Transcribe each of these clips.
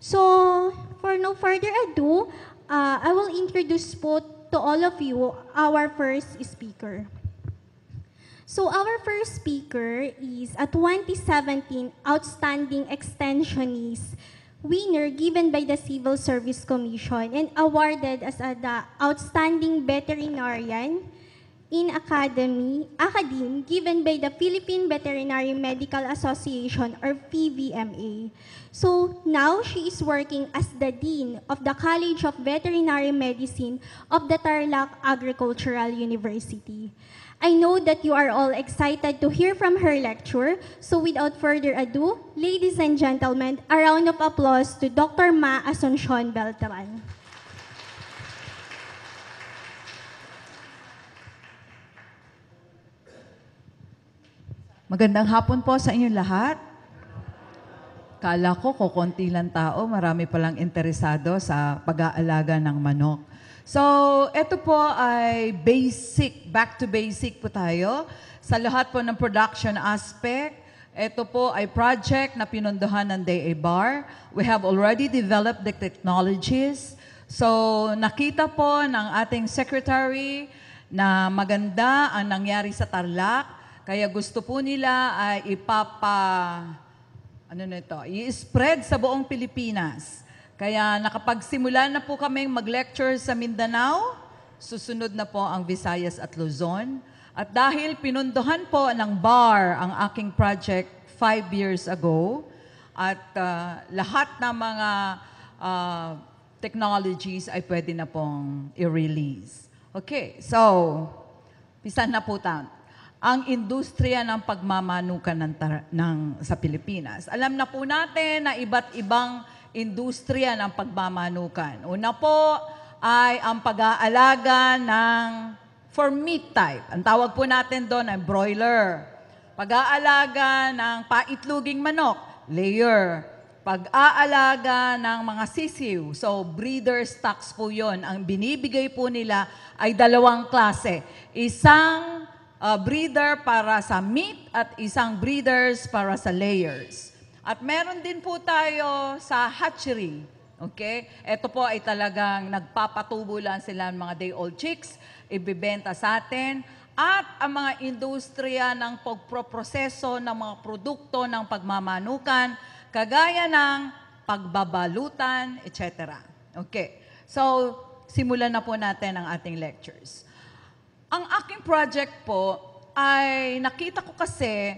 So, for no further ado, I will introduce po to all of you our first speaker. So, our first speaker is a 2017 Outstanding Extensionist winner given by the Civil Service Commission and awarded as the Outstanding Veterinarian in Academe given by the Philippine Veterinary Medical Association or PVMA. So now she is working as the Dean of the College of Veterinary Medicine of the Tarlac Agricultural University. I know that you are all excited to hear from her lecture, so without further ado, ladies and gentlemen, a round of applause to Dr. Ma Asuncion Beltran. Magandang hapon po sa inyong lahat. Kala ko konti lang tao, marami palang interesado sa pag-aalaga ng manok. So, ito po ay basic, back to basic po tayo. Sa lahat po ng production aspect, ito po ay project na pinunduhan ng DA-BAR. We have already developed the technologies. So, nakita po ng ating secretary na maganda ang nangyari sa Tarlac. Kaya gusto po nila ay i-spread sa buong Pilipinas. Kaya nakapagsimula na po kaming mag-lecture sa Mindanao, susunod na po ang Visayas at Luzon. At dahil pinunduhan po ng BAR ang aking project 5 years ago, at lahat ng mga technologies ay pwede na pong i-release. Okay, so, pisan na po tayo. Ang industriya ng pagmamanukan sa Pilipinas. Alam na po natin na iba't ibang industriya ng pagmamanukan. Una po ay ang pag-aalaga for meat type. Ang tawag po natin doon ay broiler. Pag-aalaga ng paitluging manok, layer. Pag-aalaga ng mga sisiw. So, breeder stocks po yon. Ang binibigay po nila ay dalawang klase. Isang breeder para sa meat at isang breeders para sa layers. At meron din po tayo sa hatchery. Okay? Ito po ay talagang nagpapatubo lang sila ng mga day-old chicks, ibibenta sa atin. At ang mga industriya ng pagproproseso ng mga produkto ng pagmamanukan, kagaya ng pagbabalutan, etc. Okay. So, simulan na po natin ang ating lectures. Ang aking project po ay nakita ko kasi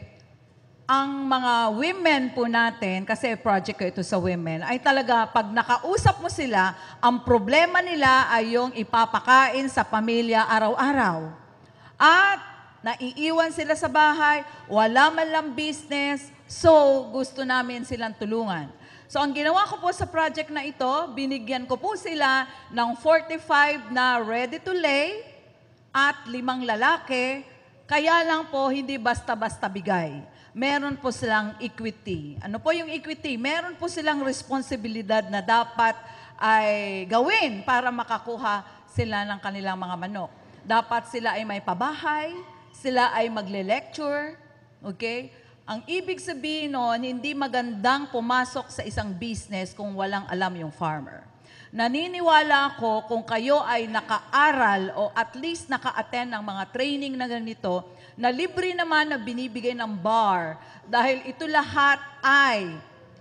ang mga women po natin, kasi project ko ito sa women, ay talaga pag nakausap mo sila, ang problema nila ay yung ipapakain sa pamilya araw-araw. At naiiwan sila sa bahay, wala man lang business, so gusto namin silang tulungan. So ang ginawa ko po sa project na ito, binigyan ko po sila ng 45 na ready to lay, at 5 lalaki, kaya lang po hindi basta-basta bigay. Meron po silang equity. Ano po yung equity? Meron po silang responsibilidad na dapat ay gawin para makakuha sila ng kanilang mga manok. Dapat sila ay may pabahay, sila ay magle-lecture, okay? Ang ibig sabihin nun, hindi magandang pumasok sa isang business kung walang alam yung farmer. Naniniwala ako kung kayo ay naka-aral o at least naka-attend ng mga training na ganito, na libre naman na binibigay ng BAR dahil ito lahat ay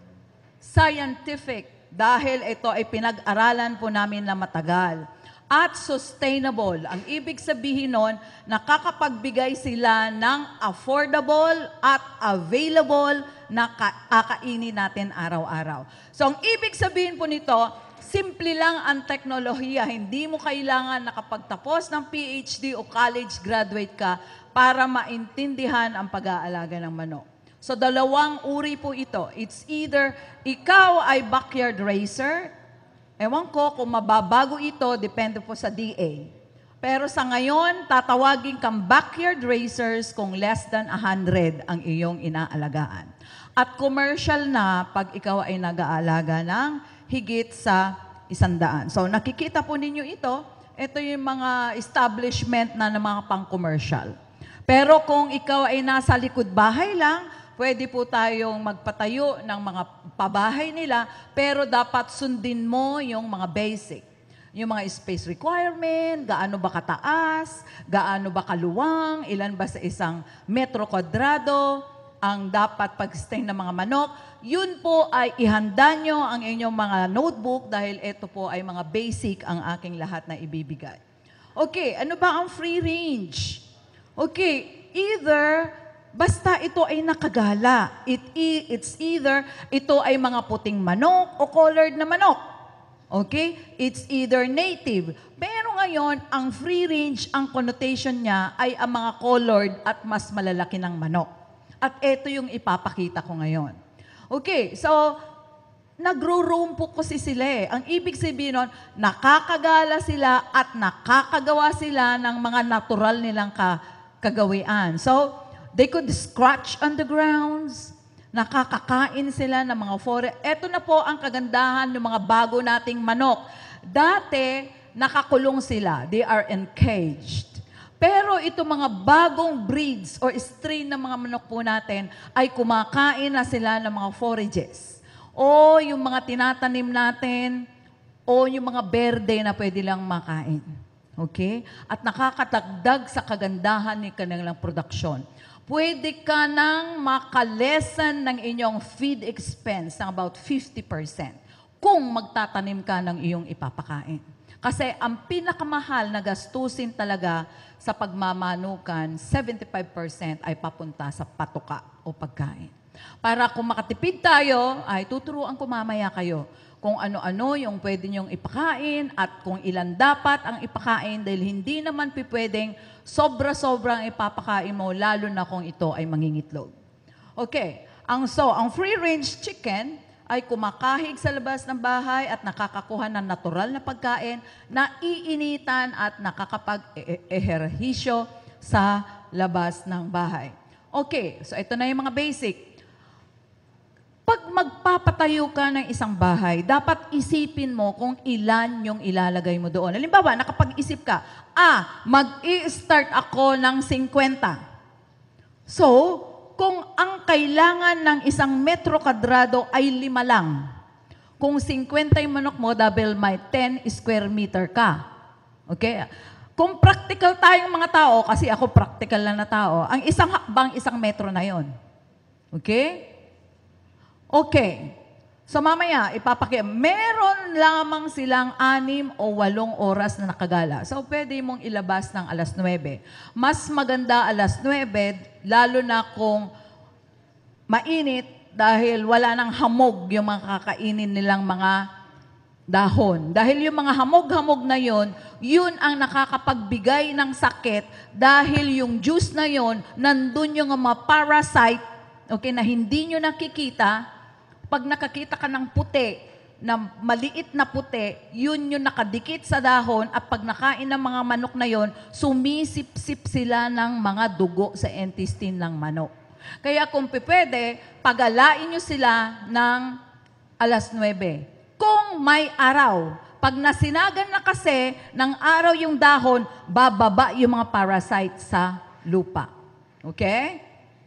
scientific dahil ito ay pinag-aralan po namin na matagal. At sustainable. Ang ibig sabihin nun, nakakapagbigay sila ng affordable at available na kakainin natin araw-araw. So ang ibig sabihin po nito, simple lang ang teknolohiya. Hindi mo kailangan nakapagtapos ng PhD o college graduate ka para maintindihan ang pag-aalaga ng manok. So, dalawang uri po ito. It's either ikaw ay backyard racer, ewan ko kung mababago ito, depende po sa DA. Pero sa ngayon, tatawagin kang backyard racers kung less than 100 ang iyong inaalagaan. At commercial na pag ikaw ay nag-aalaga ng higit sa 100. So nakikita po ninyo ito yung mga establishment na ng mga pang-commercial. Pero kung ikaw ay nasa likod bahay lang, pwede po tayong magpatayo ng mga pabahay nila, pero dapat sundin mo yung mga basic. Yung mga space requirement, gaano ba kataas, gaano ba kaluwang, ilan ba sa isang metro kwadrado ang dapat pag-stay ng mga manok. Yun po ay ihanda nyo ang inyong mga notebook dahil ito po ay mga basic ang aking lahat na ibibigay. Okay, ano ba ang free range? Okay, either basta ito ay nakagala. It's either ito ay mga puting manok o colored na manok. Okay? It's either native. Pero ngayon, ang free range, ang connotation niya ay ang mga colored at mas malalaki ng manok. At ito yung ipapakita ko ngayon. Okay, so nagro-roam po kasi sila eh. Ang ibig sabihin nun, nakakagala sila at nakakagawa sila ng mga natural nilang kagawian. So, they could scratch on the grounds, nakakakain sila ng mga forest. Ito na po ang kagandahan ng mga bago nating manok. Dati, nakakulong sila. They are encaged. Pero ito mga bagong breeds or strain ng mga manok po natin ay kumakain na sila ng mga forages. O yung mga tinatanim natin, o yung mga berde na pwede lang makain. Okay? At nakakatagdag sa kagandahan ng kanilang produksyon. Pwede ka nang makalesan ng inyong feed expense ng about 50% kung magtatanim ka ng iyong ipapakain. Kasi ang pinakamahal na gastusin talaga sa pagmamanukan, 75% ay papunta sa patuka o pagkain. Para kung makatipid tayo, ay tuturuan ko mamaya kayo kung ano-ano yung pwede nyong ipakain at kung ilan dapat ang ipakain dahil hindi naman pwedeng sobra-sobra ang ipapakain mo, lalo na kung ito ay mangingitlog. Okay, ang free-range chicken ay kumakahig sa labas ng bahay at nakakakuha ng natural na pagkain na iinitan at nakakapag-eherhisyo sa labas ng bahay. Okay, so ito na yung mga basic. Pag magpapatayo ka ng isang bahay, dapat isipin mo kung ilan yung ilalagay mo doon. Halimbawa, nakapag-isip ka, mag-i-start ako ng 50. So, kung ang kailangan ng isang metro kwadrado ay 5 lang, kung 50 yung manok mo, double may 10 square meter ka. Okay? Kung practical tayong mga tao, kasi ako practical lang na tao, ang isang hakbang, 1 metro na yon. Okay? Okay. So mamaya, meron lamang silang 6 o 8 oras na nakagala. So pwede mong ilabas ng 9:00. Mas maganda 9:00, lalo na kung mainit dahil wala nang hamog yung mga kakainin nilang mga dahon. Dahil yung mga hamog-hamog na yun ang nakakapagbigay ng sakit dahil yung juice na yun, nandun yung mga parasite, okay, na hindi nyo nakikita. Pag nakakita ka ng puti, na maliit na puti, yun yung nakadikit sa dahon at pag nakain ng mga manok na yun, sumisip-sip sila ng mga dugo sa intestine ng manok. Kaya kung pwede, pagalain nyo sila ng 9:00. Kung may araw, pag nasinagan na kasi ng araw yung dahon, bababa yung mga parasite sa lupa. Okay?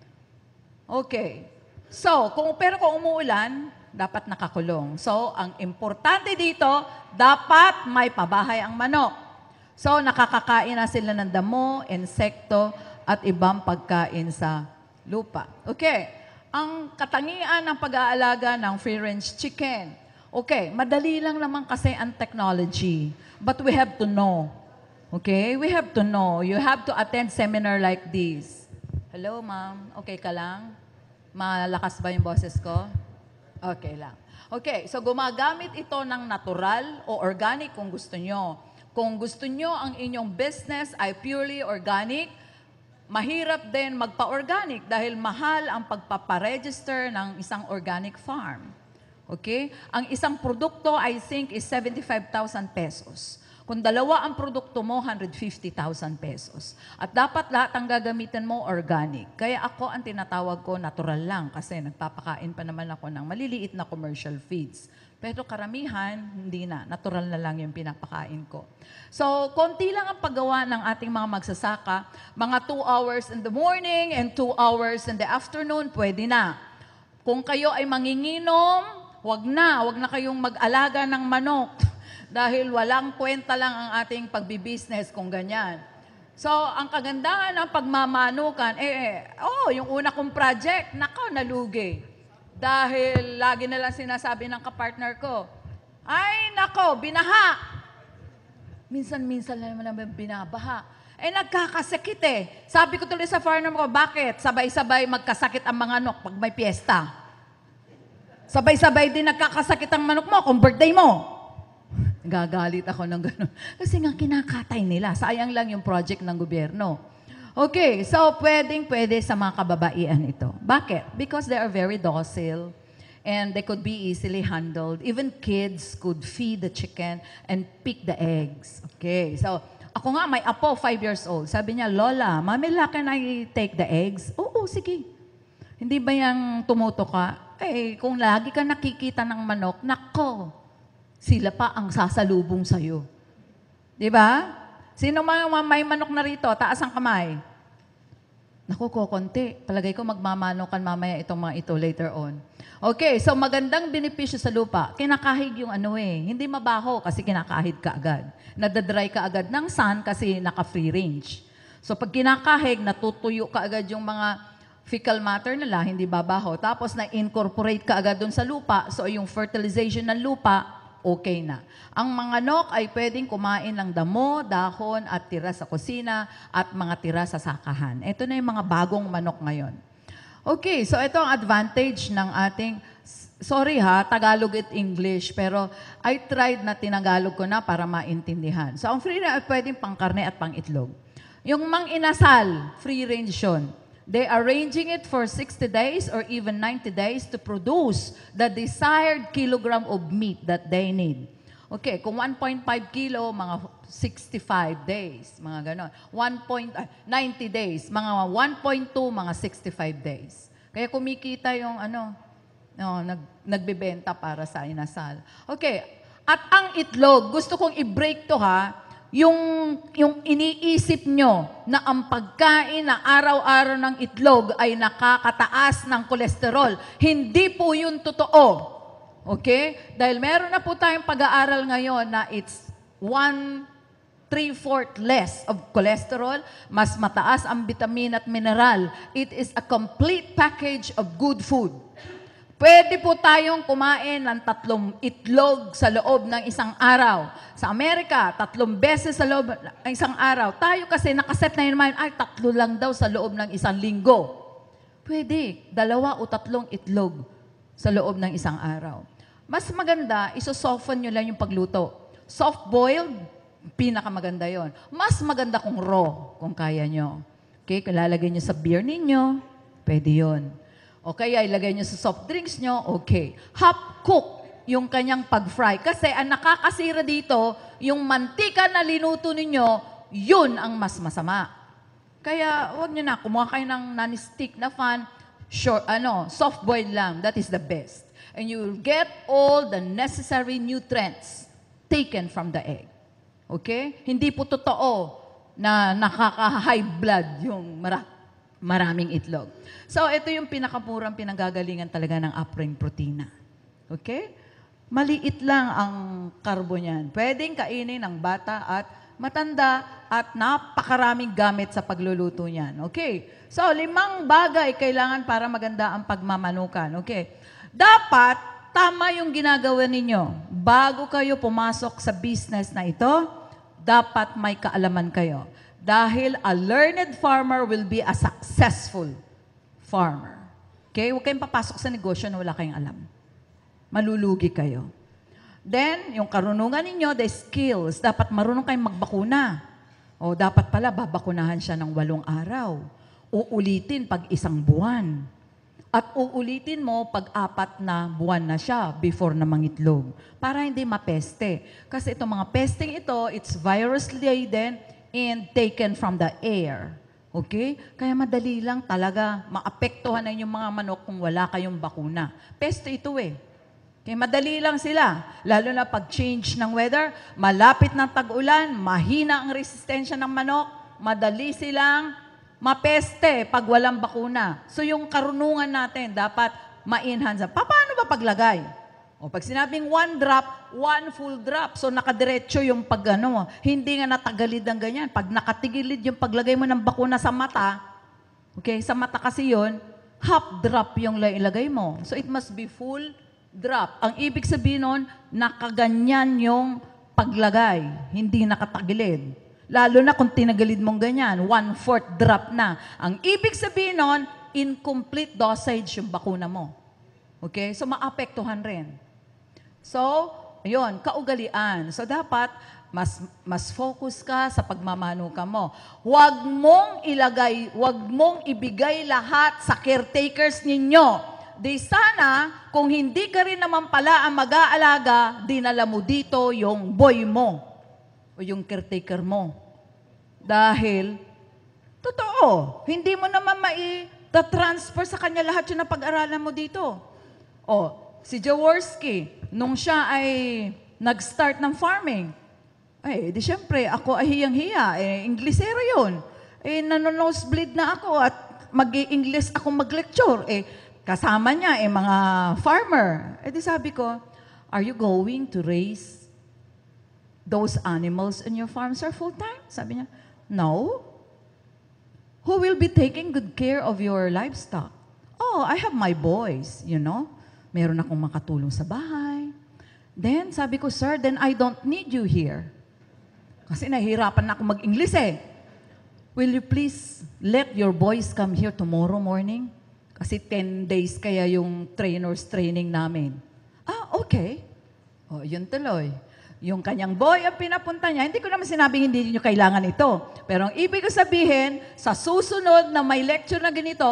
Okay. So, kung umuulan, dapat nakakulong. So, ang importante dito, dapat may pabahay ang manok. So, nakakakain na sila ng damo, insekto, at ibang pagkain sa lupa. Okay. Ang katangian ng pag-aalaga ng free-range chicken. Okay, madali lang naman kasi ang technology. But we have to know. Okay? We have to know. You have to attend seminar like this. Hello, ma'am. Okay ka lang? Malakas ba yung boses ko? Okay lang. Okay, so gumagamit ito ng natural o organic kung gusto nyo. Kung gusto nyo ang inyong business ay purely organic, mahirap din magpa-organic dahil mahal ang pagpaparegister ng isang organic farm. Okay? Ang isang produkto, I think, is 75,000 pesos. Kung dalawa ang produkto mo, 150,000 pesos. At dapat lahat ang gagamitin mo organic. Kaya ako, ang tinatawag ko, natural lang. Kasi nagpapakain pa naman ako ng maliliit na commercial feeds. Pero karamihan, hindi na. Natural na lang yung pinapakain ko. So, konti lang ang paggawa ng ating mga magsasaka. Mga 2 hours in the morning and 2 hours in the afternoon, pwede na. Kung kayo ay manginginom, wag na kayong mag-alaga ng manok. Dahil walang kwenta lang ang ating pagbibusiness kung ganyan. So, ang kagandahan ng pagmamanukan, yung una kong project, nako, nalugi. Dahil lagi na lang sinasabi ng kapartner ko, ay, nako, binaha. Minsan-minsan lang naman binabaha. Nagkakasakit eh. Sabi ko tuloy sa farmer ko, bakit? Sabay-sabay magkasakit ang mga manok pag may piyesta. Sabay-sabay din nagkakasakit ang manok mo kung birthday mo. Gagalit ako ng gano'n. Kasi nga kinakatay nila. Sayang lang yung project ng gobyerno. Okay, so pwede sa mga kababaihan ito. Bakit? Because they are very docile and they could be easily handled. Even kids could feed the chicken and pick the eggs. Okay, so ako nga, may apo, 5 years old. Sabi niya, Lola, Mami, can I take the eggs? Oo, sige. Hindi ba yung tumuto ka? Kung lagi ka nakikita ng manok, nako, sila pa ang sasalubong sa'yo. Di ba? Sino may manok na rito? Taas ang kamay. Naku, konti. Palagay ko magmamanukan mamaya itong mga ito later on. Okay, so magandang benepisyo sa lupa. Kinakahig yung hindi mabaho kasi kinakahig ka agad. Nadadry ka agad ng sun kasi naka-free range. So pag kinakahig, natutuyo ka agad yung mga fecal matter nila, hindi babaho. Tapos na-incorporate ka agad dun sa lupa. So yung fertilization ng lupa, okay na. Ang mga nok ay pwedeng kumain ng damo, dahon at tira sa kusina at mga tira sa sakahan. Ito na yung mga bagong manok ngayon. Okay, so ito ang advantage ng ating, sorry Tagalog at English, pero I tried na tinagalog ko na para maintindihan. So ang free range ay pwedeng pangkarne at pangitlog. Yung mang-inasal, free range yun. They are ranging it for 60 days or even 90 days to produce the desired kilogram of meat that they need. Okay, kung 1.5 kilo, mga 65 days, mga ganon. 90 days, mga 1.2, mga 65 days. Kaya kumikita yung nagbebenta para sa inasal. Okay, at ang itlog, gusto kong i-break to yung iniisip nyo na ang pagkain na araw-araw ng itlog ay nakakataas ng kolesterol. Hindi po yun totoo. Okay? Dahil meron na po tayong pag-aaral ngayon na it's 1/3 less of cholesterol, mas mataas ang vitamin at mineral. It is a complete package of good food. Pwede po tayong kumain ng 3 itlog sa loob ng isang araw. Sa Amerika, 3 beses sa loob ng isang araw. Tayo kasi nakaset na yun naman, 3 lang daw sa loob ng isang linggo. Pwede, 2 o 3 itlog sa loob ng isang araw. Mas maganda, isosoften nyo lang yung pagluto. Soft-boiled, pinakamaganda yon. Mas maganda kung raw, kung kaya nyo. Okay, kung lalagay nyo sa beer ninyo, pwede yon. O kaya ilagay nyo sa soft drinks nyo, okay. Half-cook yung kanyang pag-fry. Kasi ang nakakasira dito, yung mantika na linuto ninyo, yun ang mas masama. Kaya wag nyo na, kumuha kayo ng non-stick na fan, soft-boiled lang, that is the best. And you will get all the necessary nutrients taken from the egg. Okay? Hindi po totoo na nakaka-high blood yung maraming itlog. So, ito yung pinakamurang pinanggagalingan talaga ng upring protina. Okay? Maliit lang ang karbo niyan. Pwedeng kainin ng bata at matanda at napakaraming gamit sa pagluluto niyan. Okay? So, 5 bagay kailangan para maganda ang pagmamanukan. Okay? Dapat, tama yung ginagawa ninyo. Bago kayo pumasok sa business na ito, dapat may kaalaman kayo. Dahil a learned farmer will be a successful farmer. Okay? Huwag kayong papasok sa negosyo na wala kayong alam. Malulugi kayo. Then, yung karunungan ninyo, the skills, dapat marunong kayong magbakuna. O dapat pala, babakunahan siya ng 8 araw. Uulitin pag 1 buwan. At uulitin mo pag 4 na buwan na siya before na mangitlog. Para hindi mapeste. Kasi itong mga pesting ito, it's virus-laden and taken from the air. Okay? Kaya madali lang talaga maapektuhan na yung mga manok kung wala kayong bakuna. Peste ito eh. Kaya madali lang sila. Lalo na pag change ng weather, malapit ng tag-ulan, mahina ang resistensya ng manok, madali silang mapeste pag walang bakuna. So yung karunungan natin, dapat ma-enhance. Paano ba paglagay? O pag sinabing 1 drop, 1 full drop. So nakadiretso yung hindi nga natagalid ang ganyan. Pag nakatigilid yung paglagay mo ng bakuna sa mata, okay, sa mata kasi yun, half drop yung ilagay mo. So it must be full drop. Ang ibig sabihin nun, nakaganyan yung paglagay, hindi nakatagilid. Lalo na kung tinagalid mong ganyan, 1/4 drop na. Ang ibig sabihin nun, incomplete dosage yung bakuna mo. Okay? So, maapektuhan rin. So, ayun, kaugalian. So, dapat mas focus ka sa pagmamanuka mo. Huwag mong ibigay lahat sa caretakers ninyo. Di sana, kung hindi ka rin naman pala ang mag-aalaga, dinala mo dito yung boy mo o yung caretaker mo. Dahil, totoo, hindi mo naman transfer sa kanya lahat yung napag-aralan mo dito. O, si Jaworski, nung siya ay nag-start ng farming, di syempre, ako ay hiyang-hiya. Inglesero yun. Nanonosebleed na ako at mag-i-English ako mag-lecture. Kasama niya, mga farmer. Di sabi ko, are you going to raise those animals in your farm, sir, full-time? Sabi niya, no. Who will be taking good care of your livestock? Oh, I have my boys, Meron akong makatulong sa bahay. Then, sabi ko, sir, then I don't need you here. Kasi nahihirapan na ako mag-English Will you please let your boys come here tomorrow morning? Kasi 10 days kaya yung trainers training namin. Okay. Yun tuloy. Yung kanyang boy ang pinapunta niya, hindi ko naman sinabing hindi niyo kailangan ito. Pero ang ibig ko sabihin, sa susunod na may lecture na ganito,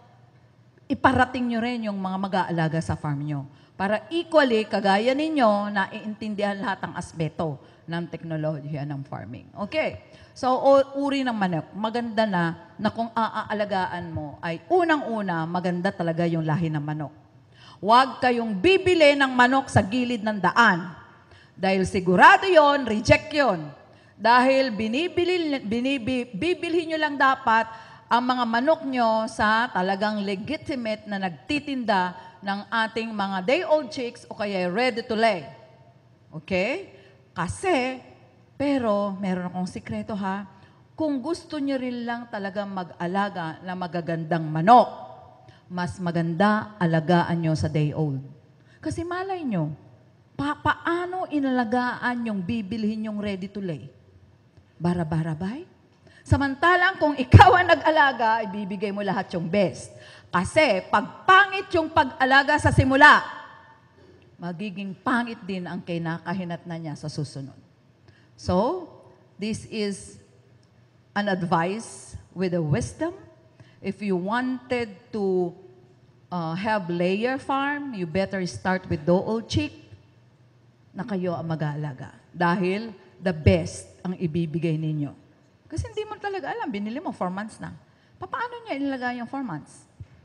iparating niyo rin yung mga mag-aalaga sa farm niyo. Para equally, kagaya ninyo, na iintindihan lahat ng aspeto ng teknolohiya ng farming. Okay. So, uri ng manok, maganda na kung aaalagaan mo, ay unang-una, maganda talaga yung lahi ng manok. Huwag kayong bibili ng manok sa gilid ng daan. Dahil sigurado yon, reject yon. Dahil bibilhin nyo lang dapat ang mga manok nyo sa talagang legitimate na nagtitinda ng ating mga day-old chicks o kaya ready to lay. Okay? Kasi, pero meron akong sikreto kung gusto nyo rin lang talagang mag-alaga na magagandang manok, mas maganda alagaan nyo sa day-old. Kasi malay nyo, paano inalagaan yung bibilhin yung ready to lay? Bara-barabay? Samantalang kung ikaw ang nag-alaga, ibibigay mo lahat yung best. Kasi pag pangit yung pag-alaga sa simula, magiging pangit din ang kinakahinat na niya sa susunod. So, this is an advice with a wisdom. If you wanted to have layer farm, you better start with day-old chick na kayo ang mag-aalaga. Dahil the best ang ibibigay ninyo. Kasi hindi mo talaga alam, binili mo 4 months na. Paano niya ilalagay yung 4 months?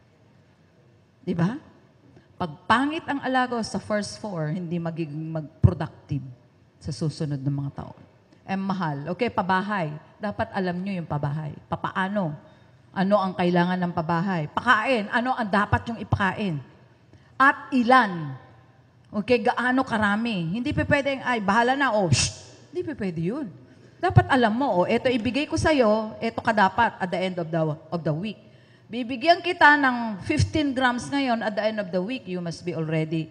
Diba? Pag pangit ang alaga sa first 4, hindi magiging productive sa susunod ng mga taon. Mahal. Okay, pabahay. Dapat alam nyo yung pabahay. Papaano? Ano ang kailangan ng pabahay? Pakain. Ano ang dapat yung ipakain? At ilan? Okay, gaano karami? Hindi pa pwedeng, bahala na, Hindi pa pwede yun. Dapat alam mo, eto ibigay ko sa'yo, eto ka dapat at the end of the week. Bibigyan kita ng 15 grams ngayon, at the end of the week, you must be already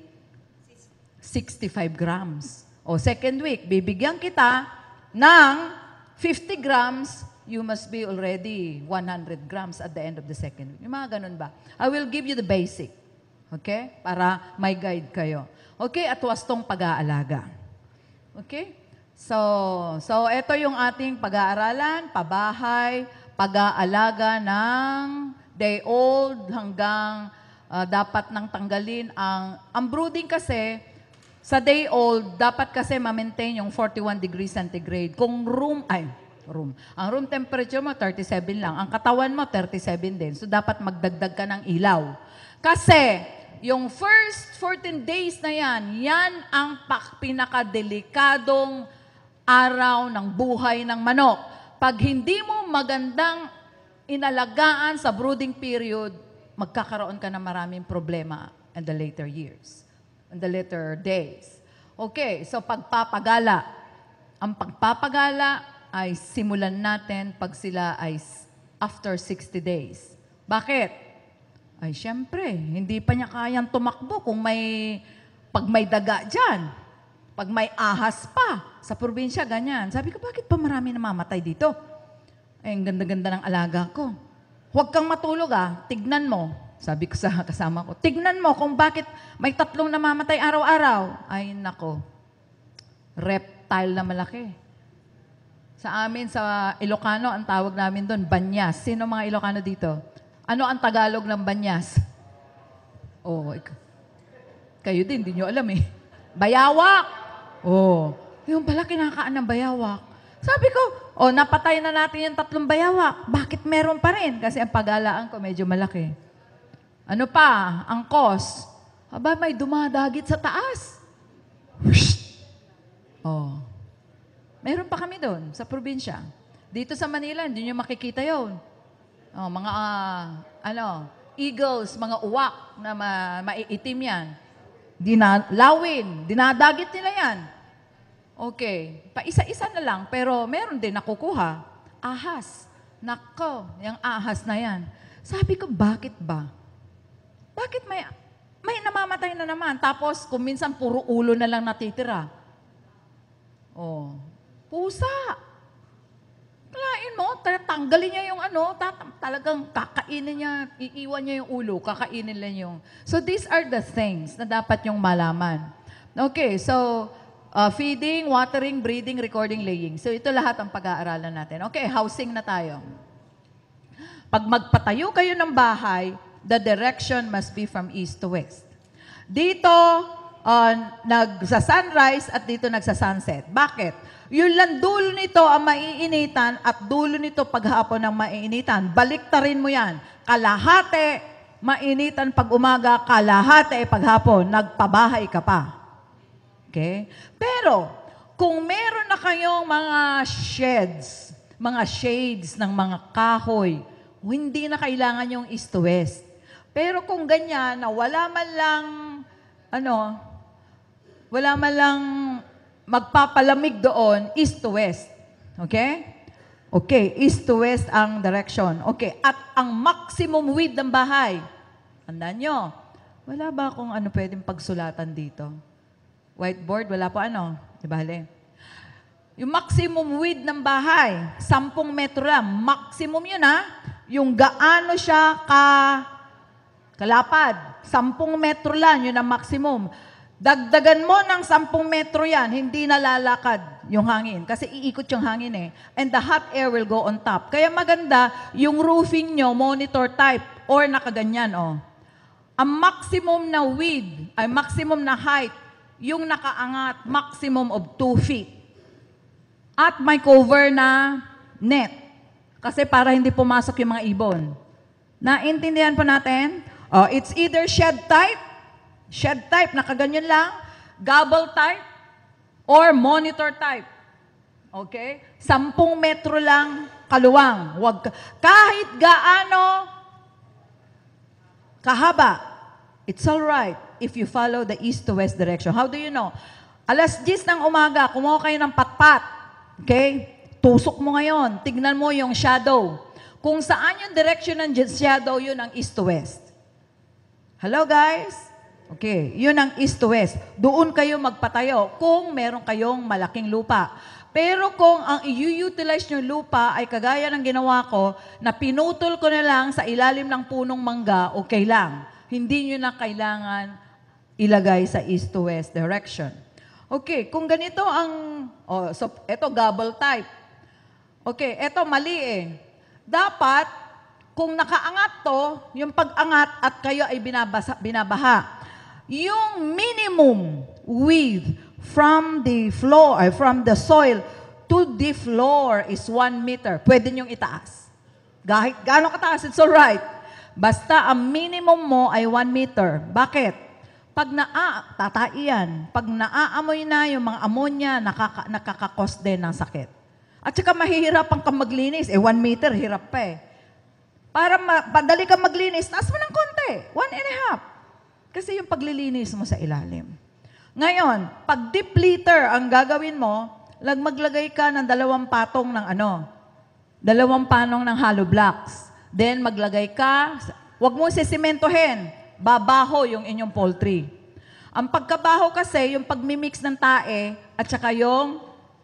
65 grams. O second week, bibigyan kita ng 50 grams, you must be already 100 grams at the end of the second week. Yung mga ganun ba? I will give you the basic. Okay? Para may guide kayo. Okay? At wastong pag-aalaga. Okay? So ito yung ating pag-aaralan, pabahay, pag-aalaga ng day-old hanggang dapat nang tanggalin ang brooding kasi, sa day old, dapat kasi ma-maintain yung 41 degrees centigrade. Kung ang room temperature mo, 37 lang. Ang katawan mo, 37 din. So, dapat magdagdag ka ng ilaw. Kasi, yung first 14 days na yan ang pinakadelikadong araw ng buhay ng manok. Pag hindi mo magandang inalagaan sa brooding period, magkakaroon ka ng maraming problema in the later years, in the later days. Okay, so pagpapagala. Ang pagpapagala ay simulan natin pag sila ay after 60 days. Bakit? Ay, syempre, hindi pa niya kayang tumakbo pag may daga dyan. Pag may ahas pa sa probinsya, ganyan. Sabi ko, bakit pa marami namamatay dito? Ay, ang ganda-ganda ng alaga ko. Huwag kang matulog tignan mo. Sabi ko sa kasama ko, tignan mo kung bakit may 3 namamatay araw-araw. Ay, nako. Reptile na malaki. Sa amin, sa Ilocano, ang tawag namin doon, banyas. Sino mga Ilocano dito? Ano ang Tagalog ng banyas? Oh, kayo din, di nyo alam eh. Bayawak! Oh, yung pala kinakaan ng bayawak. Sabi ko, napatay na natin yung 3 bayawak. Bakit meron pa rin? Kasi ang pag-alaan ko medyo malaki. Ano pa? Ang cause? Aba, may dumadagit sa taas. Oh. Meron pa kami doon, sa probinsya. Dito sa Manila, hindi nyo makikita yun. Oh, mga, eagles, mga uwak na maiitim yan. Lawin, dinadagit nila yan. Okay, paisa-isa na lang, pero meron din nakukuha. Ahas. Nako, yung ahas na yan. Sabi ko, bakit ba? Bakit may namamatay na naman? Tapos, kung minsan puro ulo na lang natitira. Oh, pusa. Kalain mo, tanggalin niya yung talagang kakainin niya, iiwan niya yung ulo, kakainin lang yung. So these are the things na dapat yung malaman. Okay, so feeding, watering, breeding, recording, laying. So ito lahat ang pag-aaralan natin. Okay, housing na tayo. Pag magpatayo kayo ng bahay, the direction must be from east to west. Dito, nagsa-sunrise at dito nagsa-sunset. Bakit? Yun lang dulo nito ang maiinitan at dulo nito paghapon ang maiinitan. Baliktarin mo yan. Kalahati, mainitan pag umaga, kalahati paghapon, nagpabahay ka pa. Okay? Pero, kung meron na kayong mga shades ng mga kahoy, hindi na kailangan yung east to west. Pero kung ganyan, na wala man lang magpapalamig doon, east to west. Okay? Okay, east to west ang direction. Okay, at ang maximum width ng bahay. Tandaan nyo, wala ba akong pwedeng pagsulatan dito? Whiteboard, wala po Di ba, yung maximum width ng bahay, 10 metro lang. Maximum yun Yung gaano siya kalapad. 10 metro lang, yun ang maximum. Dagdagan mo ng 10 metro yan, hindi nalalakad yung hangin. Kasi iikot yung hangin And the hot air will go on top. Kaya maganda, yung roofing nyo, monitor type, or nakaganyan, Ang maximum na width, ay maximum na height, yung nakaangat, maximum of 2 feet. At may cover na net. Kasi para hindi pumasok yung mga ibon. Naintindihan po natin? It's either shed type, nakaganyan lang, gobble type, or monitor type. Okay? 10 metro lang kaluwang. Kahit gaano kahaba, it's all right if you follow the east to west direction. How do you know? 10:00 ng umaga, kumuha kayo ng patpat. Okay? Tusok mo ngayon. Tignan mo yung shadow. Kung saan yung direction ng shadow, yun ang east to west. Hello, guys? Okay, yun ang east to west. Doon kayo magpatayo kung meron kayong malaking lupa. Pero kung ang i-utilize nyo lupa ay kagaya ng ginawa ko, na pinutol ko na lang sa ilalim ng punong mangga, okay lang. Hindi nyo na kailangan ilagay sa east to west direction. Okay, kung ganito so eto gobble type. Okay, eto mali Dapat, kung nakaangat to, yung pag-angat at kayo ay binabaha, yung minimum width from the floor, from the soil to the floor is 1 meter. Pwede nyong itaas. Kahit gaano kataas, it's alright. Basta ang minimum mo ay 1 meter. Bakit? Pag tataiyan, pag naaamoy na yung mga ammonia, nakakakos din ng sakit. At saka mahihirapan kang maglinis. 1 meter, hirap pa eh. Para padali kang maglinis, taas mo ng konti. 1.5. Kasi yung paglilinis mo sa ilalim. Ngayon, pag depleter ang gagawin mo, maglagay ka ng 2 patong ng 2 panong ng hollow blocks. Then maglagay ka, wag mo sisimentohin, babaho yung inyong poultry. Ang pagkabaho kasi, yung pagmimix ng tae, at saka yung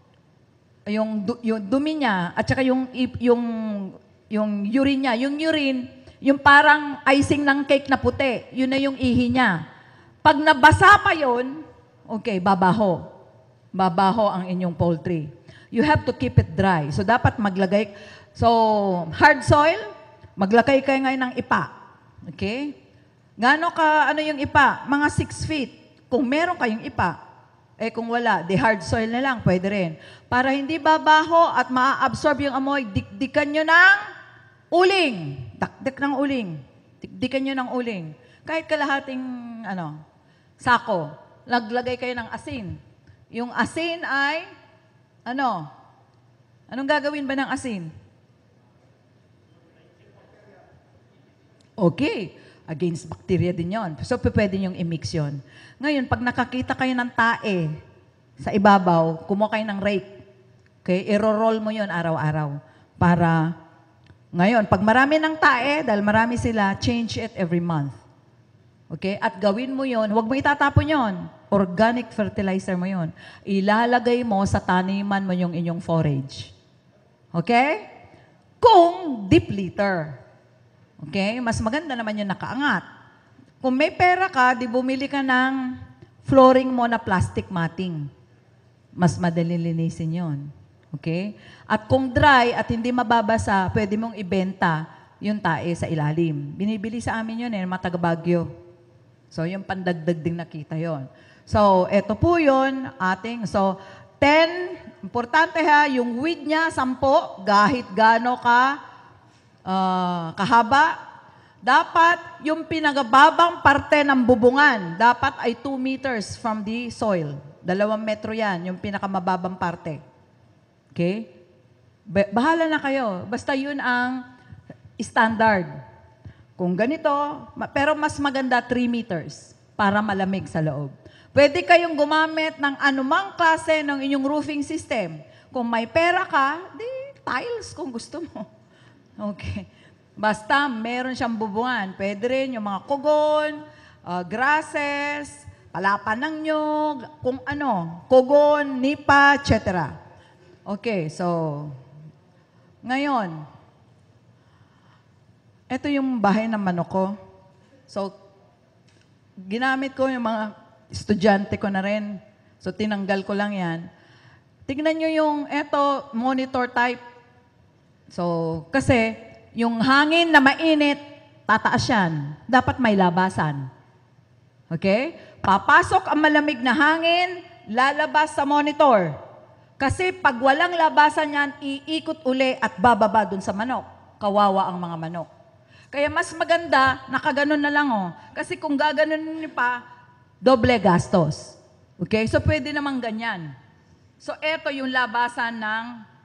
dumi niya, at saka yung urine niya. Yung urine, yung parang icing ng cake na puti, yun na yung ihi niya. Pag nabasa pa yun, okay, babaho. Babaho ang inyong poultry. You have to keep it dry. So, dapat maglagay. So, hard soil, maglagay kayo ngayon ng ipa. Okay? Gaano yung ipa? Mga 6 feet. Kung meron kayong ipa, kung wala, the hard soil na lang, pwede rin. Para hindi babaho at ma-absorb yung amoy, dikdikan nyo ng uling. Dakdik ng uling. Dikdikan nyo ng uling. Kahit kalahating, sako. Naglagay kayo ng asin. Yung asin ay, anong gagawin ba ng asin? Okay. Against bacteria din yon. So, pwede niyong i-mix yun. Ngayon, pag nakakita kayo ng tae sa ibabaw, kumuha kayo ng rake. Okay? I-roll mo yon araw-araw. Para, ngayon, pag marami ng tae, dahil marami sila, change it every month. Okay? At gawin mo yon, huwag mo itatapon yon. Organic fertilizer mo yon. Ilalagay mo sa taniman mo yung inyong forage. Okay? Kung depleter. Okay? Mas maganda naman yung nakaangat. Kung may pera ka, di bumili ka ng flooring mo na plastic matting. Mas madali linisin yon. Okay? At kung dry at hindi mababasa, pwede mong ibenta yung tae sa ilalim. Binibili sa amin yun mga taga-Baguio. So, yung pandagdag ding nakita yon. So, eto po yun, so, 10, importante yung width niya, 10, kahit gaano kahaba, dapat yung pinagababang parte ng bubungan, dapat ay 2 meters from the soil. 2 metro yan, yung pinakamababang parte. Okay? Bahala na kayo. Basta yun ang standard. Kung ganito, pero mas maganda 3 meters para malamig sa loob. Pwede kayong gumamit ng anumang klase ng inyong roofing system. Kung may pera ka, di tiles kung gusto mo. Okay. Basta meron siyang bubungan. Pwede rin yung mga kugon, grasses, palapan ng nyog, kung kugon, nipa, etc. Okay, so, ngayon, ito yung bahay ng manok ko. So, ginamit ko yung mga estudyante ko na rin. So, tinanggal ko lang yan. Tignan nyo yung, monitor type. So, kasi, yung hangin na mainit, tataas yan. Dapat may labasan. Okay? Papasok ang malamig na hangin, lalabas sa monitor. Kasi pag walang labasan yan, iikot uli at bababa dun sa manok. Kawawa ang mga manok. Kaya mas maganda, nakaganon na lang Kasi kung gaganon niyo pa, doble gastos. Okay? So, pwede namang ganyan. So, eto yung labasan ng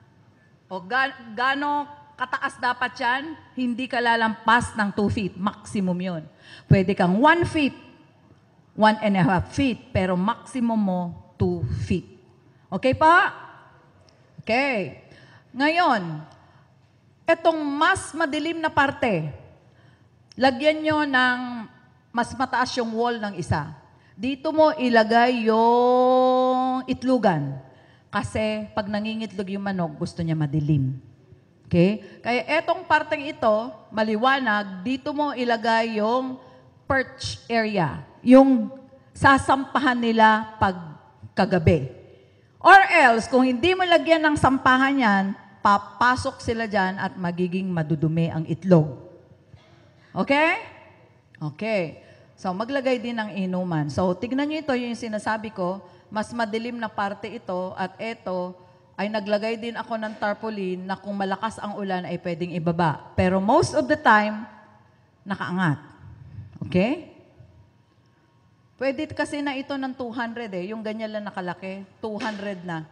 gaano kataas dapat yan, hindi ka lalampas ng 2 feet. Maximum yun. Pwede kang 1 feet, 1.5 feet, pero maximum mo 2 feet. Okay pa? Okay. Ngayon, etong mas madilim na parte, lagyan nyo ng mas mataas yung wall ng isa. Dito mo ilagay yung itlugan. Kasi pag nangingitlog yung manok, gusto niya madilim. Okay? Kaya etong parteng ito, maliwanag, dito mo ilagay yung perch area. Yung sasampahan nila pag kagabi. Or else, kung hindi mo lagyan ng sampahan yan, papasok sila dyan at magiging madudumi ang itlog. Okay? Okay. So, maglagay din ng inuman. So, tignan nyo ito, yung sinasabi ko, mas madilim na parte ito at ito ay naglagay din ako ng tarpaulin na kung malakas ang ulan ay pwedeng ibaba. Pero most of the time, nakaangat. Okay? Pwede kasi na ito ng 200 yung ganyan lang nakalaki, 200 na.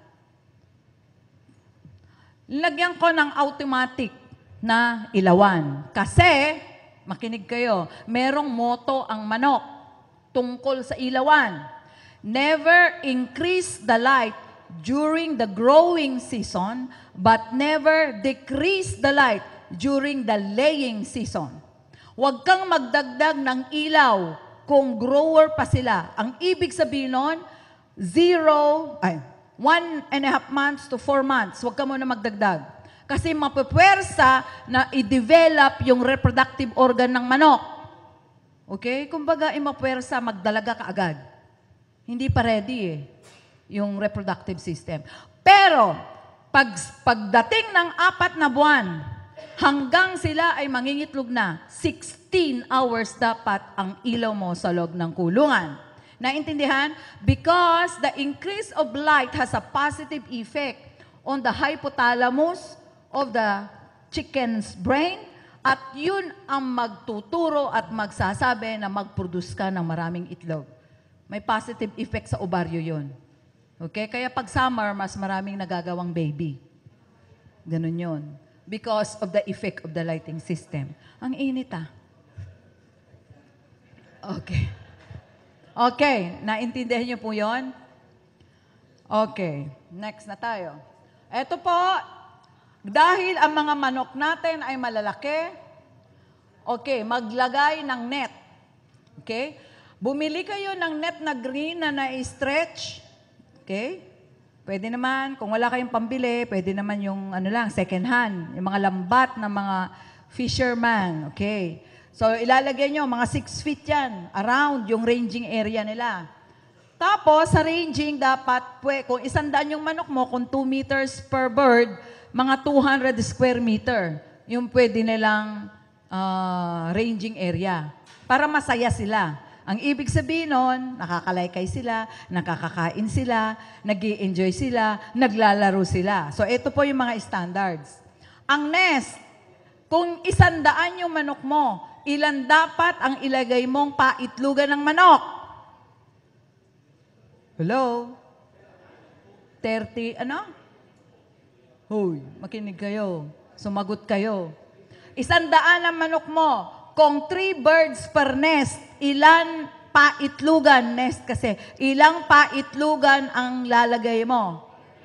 Lagyan ko ng automatic na ilawan. Kasi, makinig kayo, merong moto ang manok tungkol sa ilawan. Never increase the light during the growing season, but never decrease the light during the laying season. Huwag kang magdagdag ng ilaw kung grower pa sila. Ang ibig sabihin nun, 1.5 months to 4 months, huwag ka muna magdagdag. Kasi mapapwersa na i-develop yung reproductive organ ng manok. Okay? Kumbaga, mapapwersa, magdalaga ka agad. Hindi pa ready yung reproductive system. Pero, pagdating ng 4 na buwan, hanggang sila ay mangingitlog na, 16 hours dapat ang ilaw mo sa loob ng kulungan. Naintindihan? Because the increase of light has a positive effect on the hypothalamus of the chicken's brain at yun ang magtuturo at magsasabi na mag-produce ka ng maraming itlog. May positive effect sa ovaryo yun. Okay? Kaya pag summer, mas maraming nagagawang baby. Ganun yun. Because of the effect of the lighting system. Ang init Okay. Okay. Naintindihan niyo po yun? Okay. Next na tayo. Ito po, dahil ang mga manok natin ay malalaki, okay, maglagay ng net. Okay? Bumili kayo ng net na green na na-stretch. Okay? Pwede naman, kung wala kayong pambili, pwede naman yung second hand, yung mga lambat na mga fisherman. Okay? So, ilalagay nyo, mga 6 feet yan, around yung ranging area nila. Tapos, sa ranging, dapat, kung 100 yung manok mo, kung 2 meters per bird, mga 200 square meter, yung pwede nilang ranging area. Para masaya sila. Ang ibig sabihin nun, nakakalaykay sila, nakakakain sila, nag-i-enjoy sila, naglalaro sila. So, ito po yung mga standards. Ang nest, kung 100 yung manok mo, ilan dapat ang ilagay mong paitlugan ng manok? Hello? 30, Hoy, makinig kayo. Sumagot kayo. 100 ang manok mo. Kung 3 birds per nest, ilan paitlugan nest kasi? Ilang paitlugan ang lalagay mo?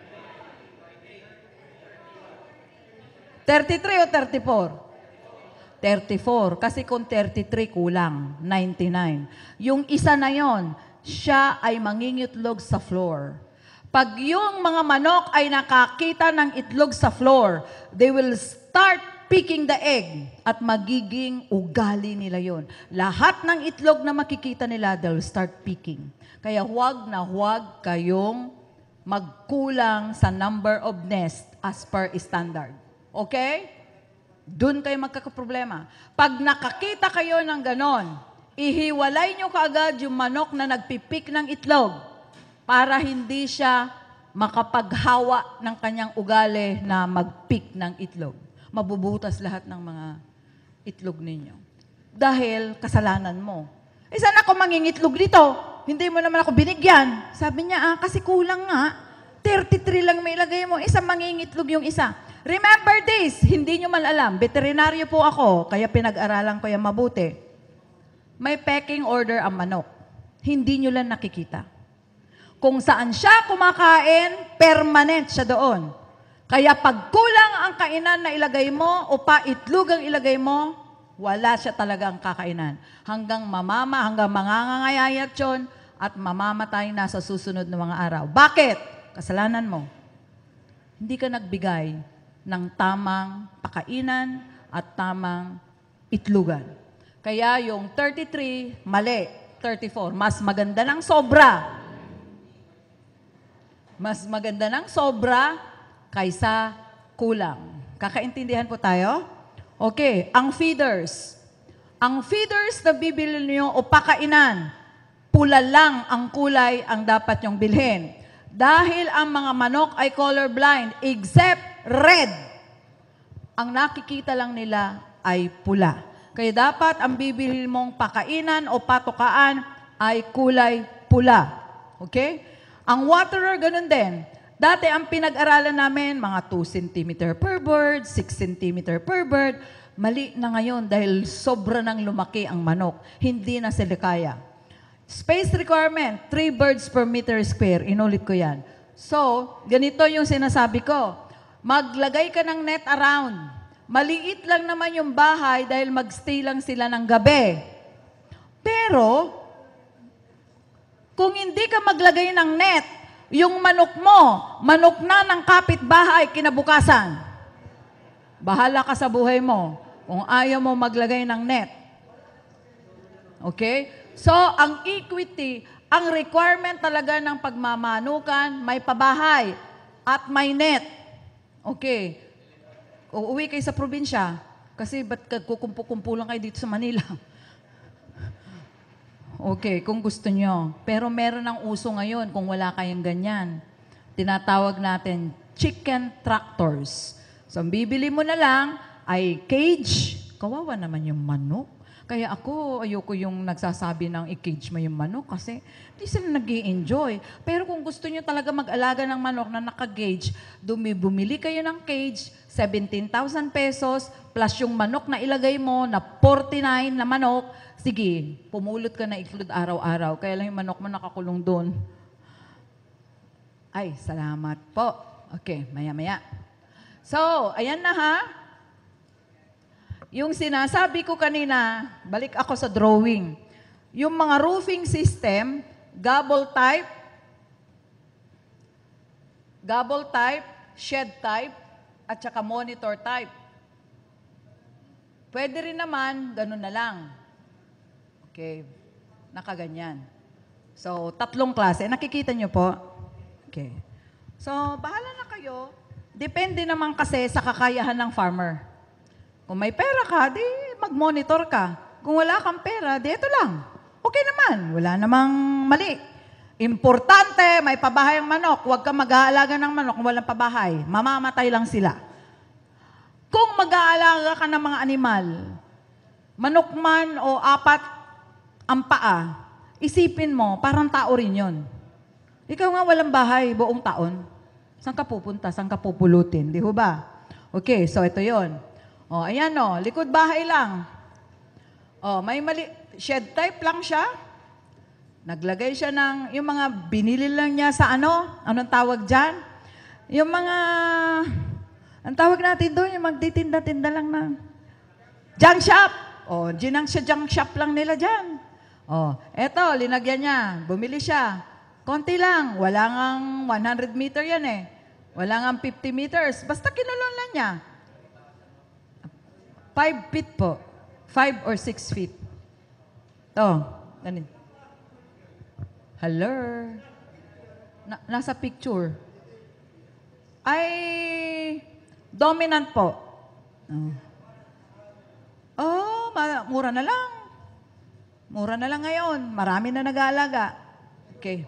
33 o 34? 34. Kasi kung 33, kulang. 99. Yung isa na yon, siya ay mangingitlog sa floor. Pag yung mga manok ay nakakita ng itlog sa floor, they will start picking the egg at magiging ugali nila yon. Lahat ng itlog na makikita nila, they'll start picking. Kaya huwag na huwag kayong magkulang sa number of nest as per standard. Okay? Doon kayo magkakaproblema. Pag nakakita kayo ng ganon, ihiwalay nyo kaagad yung manok na nagpipik ng itlog para hindi siya makapaghawa ng kanyang ugali na magpik ng itlog. Mabubutas lahat ng mga itlog ninyo. Dahil kasalanan mo. Saan ako mangingitlog dito? Hindi mo naman ako binigyan. Sabi niya, kasi kulang nga. 33 lang may ilagay mo. Isa mangingitlog yung isa. Remember this, hindi nyo malalam. Veterinaryo po ako, kaya pinag-aralan ko yung mabuti. May pecking order ang manok. Hindi nyo lang nakikita. Kung saan siya kumakain, permanent siya doon. Kaya pag kulang ang kainan na ilagay mo o paitlog ang ilagay mo, wala siya talagang kakainan. Hanggang mangangangayayat yun at mamamatay na sa susunod na mga araw. Bakit? Kasalanan mo. Hindi ka nagbigay ng tamang pakainan at tamang itlugan. Kaya yung 33, mali. 34, mas maganda ng sobra. Mas maganda ng sobra kaysa kulang. Kakaintindihan po tayo? Okay, ang feeders. Ang feeders na bibili niyo o pakainan, pula lang ang kulay ang dapat nyong bilhin. Dahil ang mga manok ay colorblind, except red. Ang nakikita lang nila ay pula. Kaya dapat ang bibili mong pakainan o patukaan ay kulay pula. Okay? Ang waterer, ganun din. Dati ang pinag-aralan namin, mga 2 cm per bird, 6 cm per bird. Mali na ngayon dahil sobra nang lumaki ang manok. Hindi na sila kaya. Space requirement, 3 birds per meter square. Inulit ko yan. So, ganito yung sinasabi ko. Maglagay ka ng net around. Maliit lang naman yung bahay dahil magstay lang sila ng gabi. Pero, kung hindi ka maglagay ng net, yung manok mo, manok na ng kapitbahay kinabukasan. Bahala ka sa buhay mo kung ayaw mo maglagay ng net. Okay? So, ang equity, ang requirement talaga ng pagmamanukan, may pabahay at may net. Okay. Uuwi kayo sa probinsya kasi ba't kukumpu-kumpulan kayo dito sa Manila? Okay, kung gusto nyo. Pero meron ng uso ngayon kung wala kayong ganyan. Tinatawag natin chicken tractors. So, ang bibili mo na lang ay cage. Kawawa naman yung manok. Kaya ako, ayoko yung nagsasabi ng i-cage mo yung manok kasi di sila nag-i-enjoy. Pero kung gusto nyo talaga mag-alaga ng manok na naka-gauge, bumili kayo ng cage, 17,000 pesos, plus yung manok na ilagay mo na 49 na manok, sige, pumulot ka na include araw-araw. Kaya lang yung manok mo nakakulong doon. Ay, salamat po. Okay, maya-maya. So, ayan na ha. Yung sinasabi ko kanina, balik ako sa drawing. Yung mga roofing system, gable type, shed type, at saka monitor type. Pwede rin naman, ganun na lang. Okay, nakaganyan. So, 3 klase. Nakikita nyo po? Okay. So, bahala na kayo. Depende naman kasi sa kakayahan ng farmer. Kung may pera ka, di mag-monitor ka. Kung wala kang pera, di ito lang. Okay naman. Wala namang mali. Importante, may pabahay ang manok. Huwag kang mag-aalaga ng manok kung walang pabahay. Mamamatay lang sila. Kung mag-aalaga ka ng mga animal, manok man o 4 ang paa, isipin mo, parang tao rin yun. Ikaw nga walang bahay buong taon. Saan ka pupunta? Saan ka pupulutin? Di ho ba? Okay, so ito yon. O, ayan o, likod bahay lang. O, may shed type lang siya. Naglagay siya ng, yung mga binili lang niya sa anong tawag dyan? Yung mga, ang tawag natin doon, yung magtitinda-tinda lang ng junk shop. O, ginang siya junk shop lang nila dyan. O, eto, linagyan niya, bumili siya. Konti lang, wala ngang 100 meter yan eh. Wala ngang 50 meters. Basta kinulon lang niya. 5 feet po. 5 or 6 feet. Ito. Ganun. Hello. Nasa picture. Ay, dominant po. Oh, mura na lang. Mura na lang ngayon. Marami na nag-aalaga. Okay.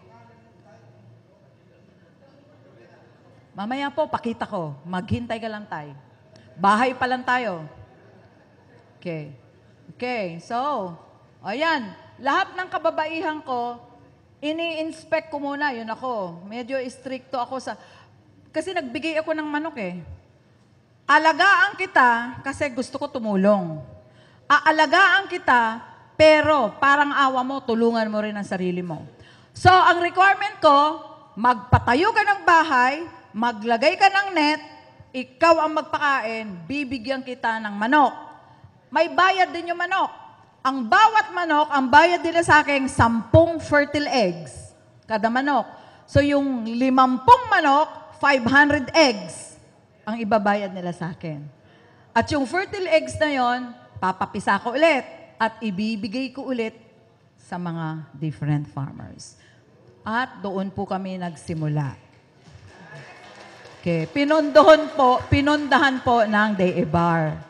Mamaya po, pakita ko. Maghintay ka lang tayo. Bahay pa lang tayo. Okay. Okay, so, ayan. Lahat ng kababaihan ko, ini-inspect ko muna. Yun ako. Medyo stricto ako sa... Kasi nagbigay ako ng manok eh. Alagaan kita kasi gusto ko tumulong. Aalagaan kita, pero parang awa mo, tulungan mo rin ang sarili mo. So, ang requirement ko, magpatayo ka ng bahay, maglagay ka ng net, ikaw ang magpakain, bibigyan kita ng manok. May bayad din yung manok. Ang bawat manok, ang bayad nila sa akin, 10 fertile eggs. Kada manok. So yung 50 manok, 500 eggs ang ibabayad nila sa akin. At yung fertile eggs na yon, papapisa ko ulit at ibibigay ko ulit sa mga different farmers. At doon po kami nagsimula. Okay, pinundahan po ng DAEBAR.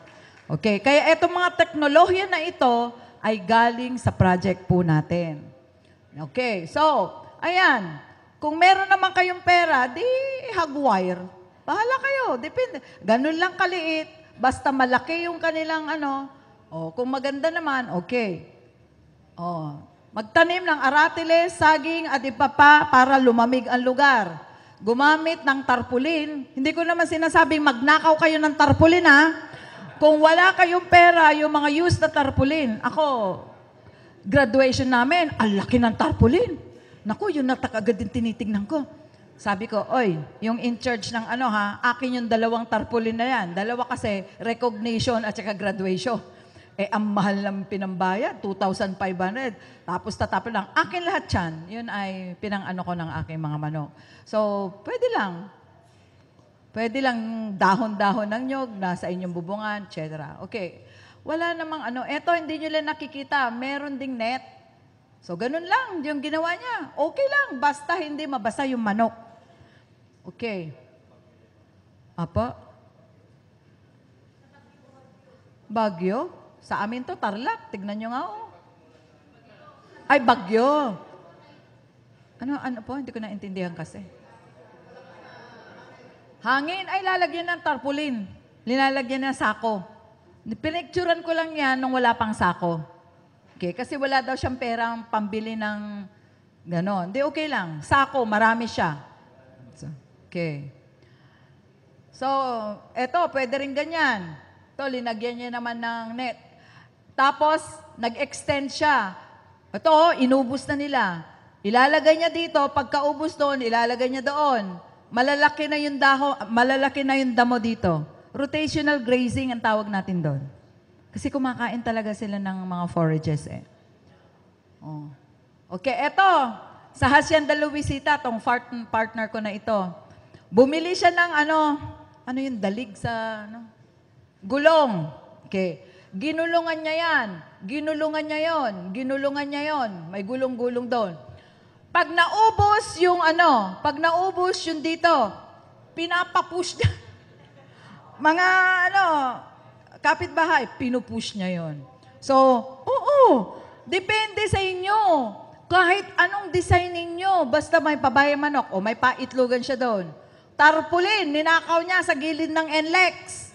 Okay, kaya itong mga teknolohiya na ito ay galing sa project po natin. Okay, so, ayan. Kung meron naman kayong pera, di hagwire. Bahala kayo, depende. Ganun lang kaliit, basta malaki yung kanilang kung maganda naman, okay. Magtanim ng aratiles, saging at iba pa para lumamig ang lugar. Gumamit ng tarpaulin. Hindi ko naman sinasabing magnakaw kayo ng tarpaulin, ha? Kung wala kayong pera, yung mga used na tarpaulin. Ako, graduation namin, ang laki ng tarpaulin. Naku, yun agad din tinitignan ko. Sabi ko, oy, yung in charge ng akin yung 2 tarpaulin na yan. 2 kasi, recognition at saka graduation. Ang mahal ng pinambaya, 2,500. Tapos tatapon lang, akin lahat yan. Yun ay pinang-ano ko ng aking mga manok. So, pwede lang. Pwede lang dahon-dahon ng nyog, nasa inyong bubungan, etc. Okay. Wala namang Eto, hindi nyo lang nakikita. Meron ding net. So, ganun lang yung ginawa niya. Okay lang, basta hindi mabasa yung manok. Okay. Apa? Bagyo? Sa amin to, Tarlac. Tignan nyo nga, oh. Ay, bagyo. Ano po? Hindi ko naintindihan kasi. Hangin, ay lalagyan ng tarpaulin. Linalagyan ng sako. Pinicturan ko lang yan nung wala pang sako. Okay, kasi wala daw siyang perang pambili ng gano'n. Hindi, okay lang. Sako, marami siya. Okay. So, eto, pwede rin ganyan. Ito, linagyan niya naman ng net. Tapos, nag-extend siya. Ito, inubos na nila. Ilalagay niya dito, pagkaubos doon, ilalagay niya doon. Malalaki na yung malalaki na yung damo dito. Rotational grazing ang tawag natin doon. Kasi kumakain talaga sila ng mga forages eh. Oh. Okay, eto. Sa Hacienda Luisita, tong partner ko na ito. Bumili siya ng ano yung dalig sa gulong. Okay. Ginulungan niya yan. Ginulungan niya yon. Ginulungan niya yon. May gulong-gulong doon. Pag naubos yung pag naubos yung dito, pinapapush niya. Mga kapitbahay, pinupush niya yon. So, oo, depende sa inyo. Kahit anong design ninyo, basta may pabayang manok o may paitlogan siya doon. Tarpaulin, ninakaw niya sa gilid ng NLEX.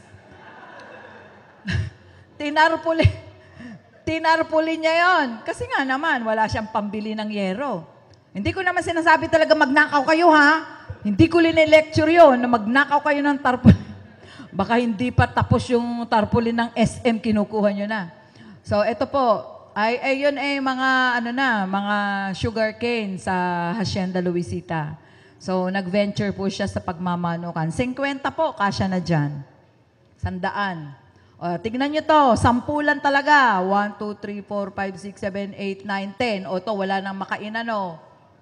Tinarpaulin niya yon. Kasi nga naman, wala siyang pambili ng yero. Hindi ko naman sinasabi talaga magnakaw kayo, ha? Hindi ko line-lecture yun na magnakaw kayo ng tarpaulin. Baka hindi pa tapos yung tarpaulin ng SM, kinukuha nyo na. So, ito po, yun mga, mga sugarcane sa Hacienda Luisita. So, nag-venture po siya sa pagmamanukan. 50 po, kasya na dyan. 100. O, tignan nyo to, 10 lang talaga. 1, 2, 3, 4, 5, 6, 7, 8, 9, 10. O, to, wala nang makainan, o.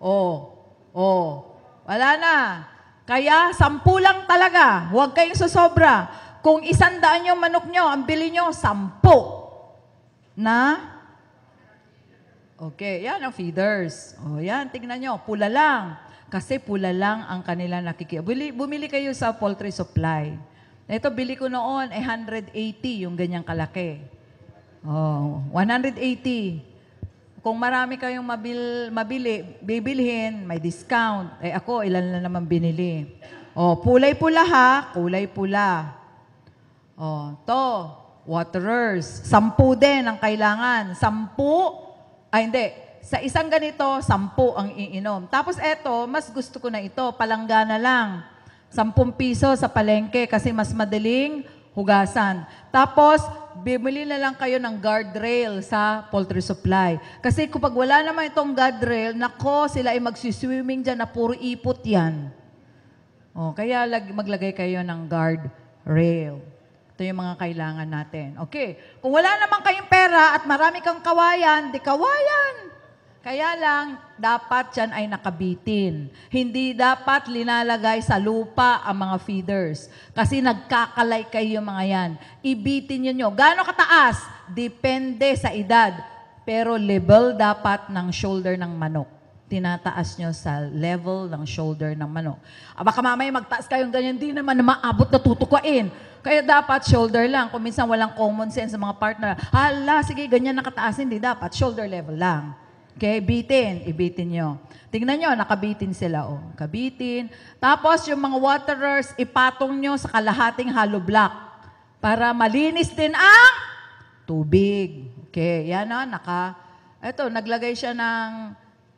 Wala na. Kaya, 10 lang talaga. Huwag kayong susobra. Kung 100 yung manok nyo, ang bili nyo, 10. Na? Okay, yan ang feeders. O, yan, tignan nyo, pula lang. Kasi pula lang ang kanila bumili kayo sa poultry supply. Ito, bili ko noon, 180 yung ganyang kalaki. Oh, 180. Kung marami kayong bibilhin, may discount. Ako, ilan na naman binili. Oh, kulay pula ha, kulay pula. Oh, to, waterers. 10 din ang kailangan. 10, hindi. Sa isang ganito, 10 ang iinom. Tapos eto, mas gusto ko na ito, palanggana lang. 10 piso sa palengke kasi mas madaling hugasan. Tapos, bibili na lang kayo ng guardrail sa poultry supply. Kasi kapag wala naman itong guardrail, nako, sila ay magsiswimming dyan na puro ipot yan. O, kaya maglagay kayo ng guardrail. Ito yung mga kailangan natin. Okay. Kung wala naman kayong pera at marami kang kawayan, di kawayan. Kaya lang, dapat yan ay nakabitin. Hindi dapat linalagay sa lupa ang mga feeders. Kasi nagkakalay kayo mga yan. Ibitin nyo. Gaano kataas? Depende sa edad. Pero level dapat ng shoulder ng manok. tinataas nyo sa level ng shoulder ng manok. Baka mamaya magtaas kayong ganyan, hindi naman na maabot na tutukuin. Kaya dapat shoulder lang. Kung minsan walang common sense sa mga partner, hala, sige, ganyan nakataas, hindi dapat. Shoulder level lang. Okay, ibitin nyo. Tingnan nyo, nakabitin sila. Oh. Kabitin. Tapos yung mga waterers, ipatong nyo sa kalahating hollow block para malinis din ang tubig. Okay, yan o, eto, naglagay siya ng,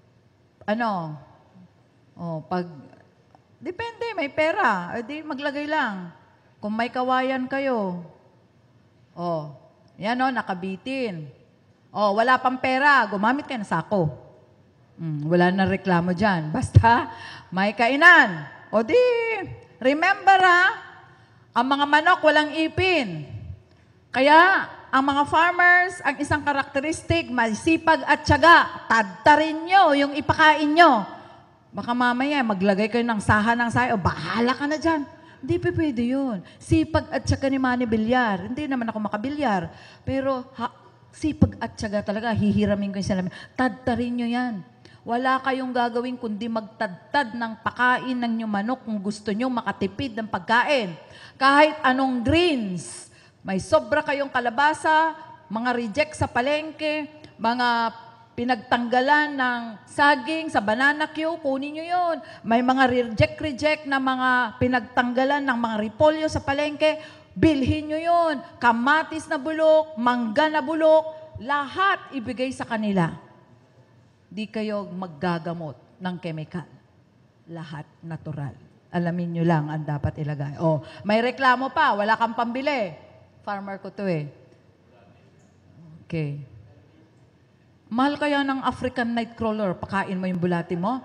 depende, may pera, di maglagay lang. Kung may kawayan kayo, yan o, nakabitin. Wala pang pera, gumamit kayo ng sako. Wala na reklamo dyan. Basta, may kainan. Remember ang mga manok walang ipin. Kaya, ang mga farmers, ang isang karakteristik, masipag at tiyaga. Tadtarin nyo yung ipakain nyo. Baka mamaya, maglagay kayo ng saha ng sayo. Bahala ka na dyan. Hindi pa pwede yun. Sipag at tiyaga ni Manny Villar. Hindi naman ako makabilyar. Pero, sipag at tiyaga talaga. Hihiramin ko yung salamin. Tadtarin nyo yan. Wala kayong gagawin kundi magtadtad ng pakain ng inyong manok kung gusto nyo makatipid ng pagkain. Kahit anong greens. May sobra kayong kalabasa, mga reject sa palengke, mga pinagtanggalan ng saging sa banana queue, kunin nyo yun. May mga reject na mga pinagtanggalan ng mga repolyo sa palengke, bilhin nyo yun. Kamatis na bulok, mangga na bulok, lahat ibigay sa kanila. Di kayo maggagamot ng chemical. Lahat natural. Alamin nyo lang ang dapat ilagay. May reklamo pa, wala kang pambili. Farmer ko to eh. Okay. Mahal kaya ng African Nightcrawler, pakain mo yung bulati mo?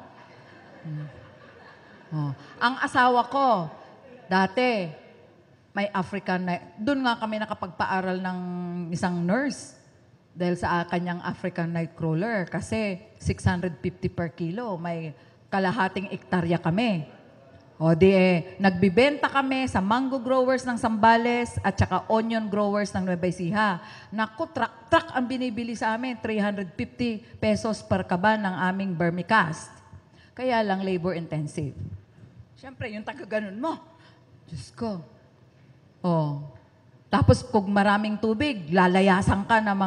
Ang asawa ko, dati, may African doon nga kami nakapagpaaral ng isang nurse dahil sa kanyang African Nightcrawler kasi 650 per kilo, may kalahating ektarya kami. Nagbibenta kami sa mango growers ng Zambales at saka onion growers ng Nueva Ecija. Naku, truck ang binibili sa amin, 350 pesos per kaba ng aming vermicast. Kaya lang labor intensive. Siyempre, yung taga-ganon mo. Diyos ko. Tapos kung maraming tubig, lalayasan ka ng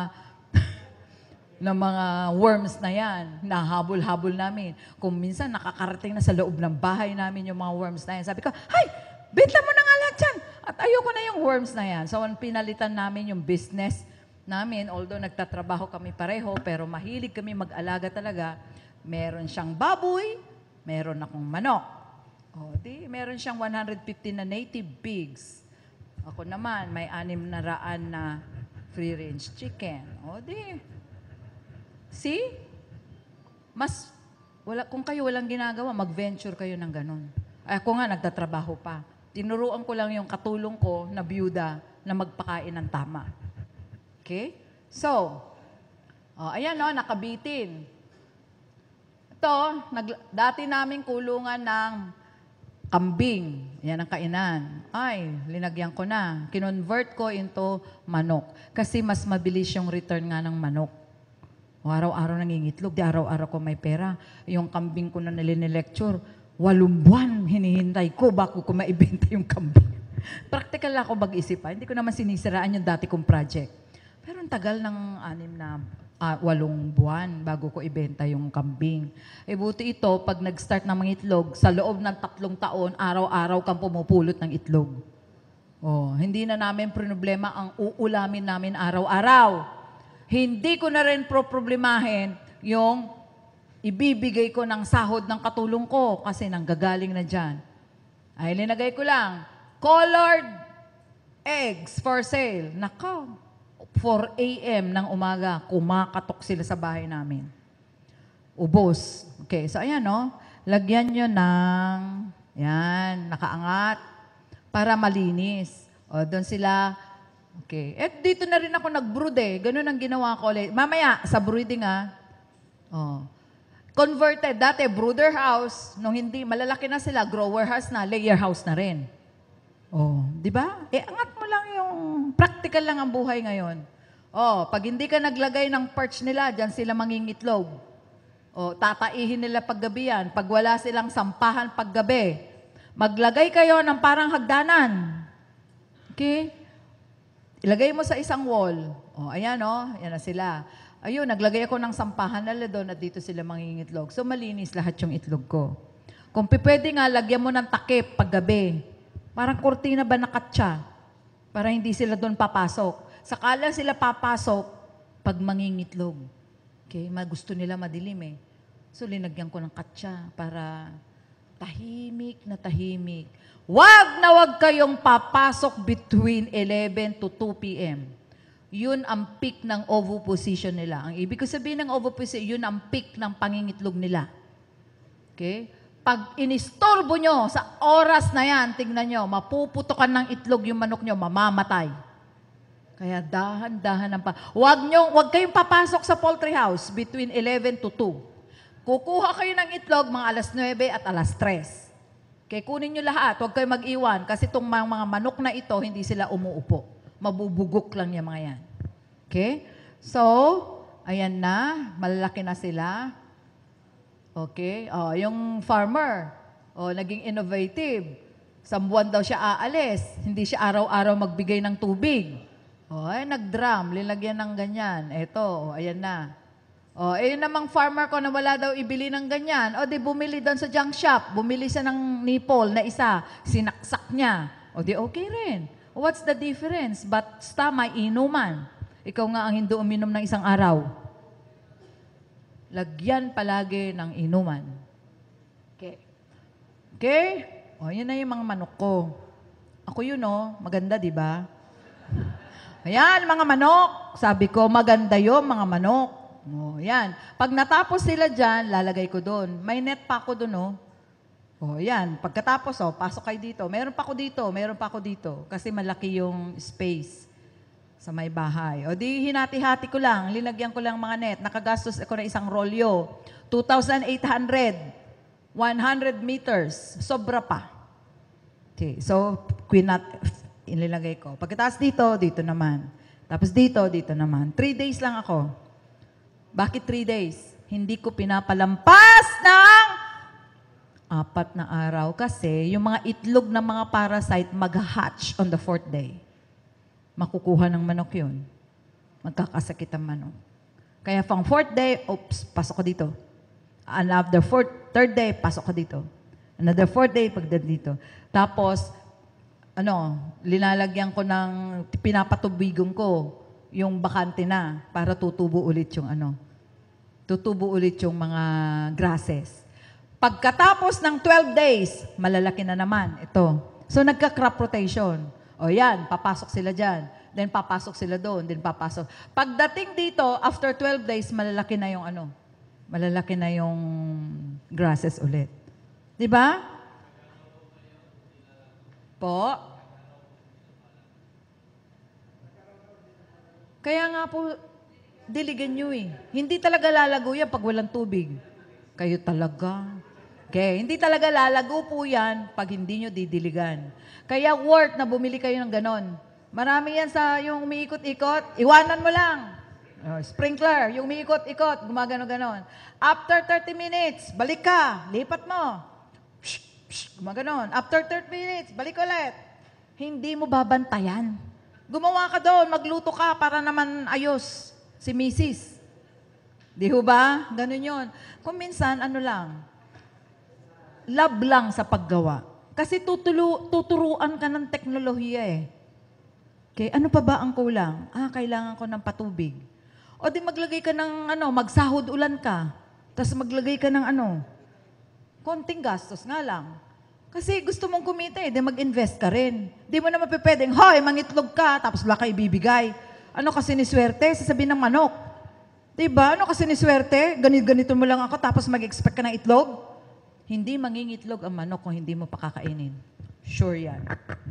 mga worms na yan, nahabol-habol namin. Kung minsan nakakarating na sa loob ng bahay namin yung mga worms na yan, sabi ko, "Hay, benta mo na nga lahat yan!" At ayoko na yung worms na yan. So, pinalitan namin yung business namin, although nagtatrabaho kami pareho, pero mahilig kami mag-alaga talaga. Meron siyang baboy, meron akong manok. Meron siyang 150 na native pigs. Ako naman, may 600 na free-range chicken. See? Kung kayo walang ginagawa, mag-venture kayo ng ganun. Ako nga, nagtatrabaho pa. Tinuruan ko lang yung katulong ko na byuda na magpakain ng tama. Okay? So, ayan nakabitin. Ito, dati naming kulungan ng kambing. Yan ang kainan. Linagyan ko na. Kinonvert ko into manok. Kasi mas mabilis yung return nga ng manok. Araw-araw nangingitlog, di araw-araw ko may pera. Yung kambing ko na nilinelecture, 8 buwan hinihintay ko bago ko maibenta yung kambing. Practical ako mag-isip pa. Hindi ko naman sinisiraan yung dati kong project. Pero ang tagal ng 8 buwan bago ko ibenta yung kambing. Buti ito, pag nag-start ng mga itlog, sa loob ng 3 taon, araw-araw kang pumupulot ng itlog. Hindi na namin problema ang uulamin namin araw-araw. Hindi ko na rin problemahin yung ibibigay ko ng sahod ng katulong ko kasi nanggagaling na dyan. Linagay ko lang, colored eggs for sale. Nako, 4 a.m. ng umaga, kumakatok sila sa bahay namin. Ubos. Okay, so ayan lagyan nyo ng, nakaangat para malinis. Doon sila. Okay. Dito na rin ako nag-brood Ganun ang ginawa ko ulit. Mamaya, sa brooding converted. Dati, brooder house. Nung hindi, malalaki na sila, grower house na, layer house na rin. Di ba? Angat mo lang yung, practical lang ang buhay ngayon. Pag hindi ka naglagay ng perch nila, dyan sila mangingitlog. O, tataihin nila paggabi yan. Pag wala silang sampahan paggabi, maglagay kayo ng parang hagdanan. Okay? Ilagay mo sa isang wall. O, ayan o, yan na sila. Ayun, naglagay ako ng sampahan nila doon at dito sila mangingitlog. So, malinis lahat yung itlog ko. Kung pwede nga, lagyan mo ng takip paggabi. Parang kurtina ba nakatsa? Para hindi sila doon papasok. Sakala sila papasok pag mangingitlog. Okay, gusto nila madilim eh. So, linagyan ko ng katsa para tahimik na tahimik. Wag na wag kayong papasok between 11 to 2 p.m. Yun ang peak ng oviposition nila. Ang ibig ko sabihin ng oviposition, yun ang peak ng pangingitlog nila. Okay? Pag inistorbo nyo sa oras na yan, tingnan nyo, mapuputukan ng itlog yung manok nyo, mamamatay. Kaya dahan-dahan pa. Huwag kayong papasok sa poultry house between 11 to 2. Kukuha kayo ng itlog mga alas 9 at alas 3. Kaya kunin nyo lahat. Huwag kayong mag-iwan kasi itong mga manok na ito, hindi sila umuupo. Mabubugok lang yung mga yan. Okay? So, ayan na. Malalaki na sila. Okay? Yung farmer, naging innovative. Isang buwan daw siya aalis. Hindi siya araw-araw magbigay ng tubig. Nag-drum, lilagyan ng ganyan. Eto, ayan na. Yun namang farmer ko na wala daw ibili ng ganyan. Di bumili doon sa junk shop. Bumili siya ng nipple na isa. Sinaksak niya. Di okay rin. What's the difference? Basta may inuman. Ikaw nga ang hindi uminom ng isang araw. Lagyan palagi ng inuman. Okay. Okay? Yun na yung mga manok ko. Ako yun, maganda, di ba? Ayan, mga manok. Sabi ko, maganda yun, mga manok. Yan. Pag natapos sila dyan, lalagay ko doon. May net pa ako doon, yan. Pagkatapos, pasok kayo dito. Meron pa ako dito. Kasi malaki yung space sa may bahay. Di hinati-hati ko lang. Linagyan ko lang mga net. Nakagastos ako na isang rolyo. 2,800. 100 meters. Sobra pa. Okay. So, inilagay ko. Pagkatapos dito naman. Tapos dito naman. 3 days lang ako. Bakit 3 days? Hindi ko pinapalampas ng 4 na araw kasi yung mga itlog ng mga parasite mag-hatch on the 4th day. Makukuha ng manok yun. Magkakasakit ang manok. Kaya pang 4th day, pasok ko dito. Another 3rd day, pasok ko dito. Another 4th day, pagdating dito. Tapos, linalagyan ko ng, pinapatubigon ko yung bakante na para tutubo ulit yung mga grasses. Pagkatapos ng 12 days, malalaki na naman ito. So, nagka-crop rotation. Yan, papasok sila dyan. Then, papasok sila doon. Then, papasok. Pagdating dito, after 12 days, malalaki na yung grasses ulit. Di ba? Po? Kaya nga po, diligan nyo eh. Hindi talaga lalago yan pag walang tubig. Kayo talaga. Okay, hindi talaga lalago po yan pag hindi nyo didiligan. Kaya worth na bumili kayo ng ganon. Marami yan sa yung umiikot-ikot, iwanan mo lang. Sprinkler, yung umiikot-ikot, gumagano-ganon. After 30 minutes, balik ka, lipat mo. Gumaganon. After 30 minutes, balik ulit. Hindi mo babantayan. Gumawa ka doon, magluto ka para naman ayos si Mrs. Di ho ba? Ganun yun. Kung minsan, love lang sa paggawa. Kasi tuturuan ka ng teknolohiya eh. Okay, ano pa ba ang kulang? Kailangan ko ng patubig. O di maglagay ka ng magsahod ulan ka. Tapos maglagay ka ng konting gastos nga lang. Kasi gusto mong kumita di mag-invest ka rin. Di mo naman pwedeng, mangitlog ka, tapos wala ka ibibigay. Ano kasi ni swerte? Sasabihin ng manok. Diba? Ano kasi ni swerte? Ganito mo lang ako, tapos mag-expect ka ng itlog? Hindi mangingitlog ang manok kung hindi mo pakakainin. Sure yan.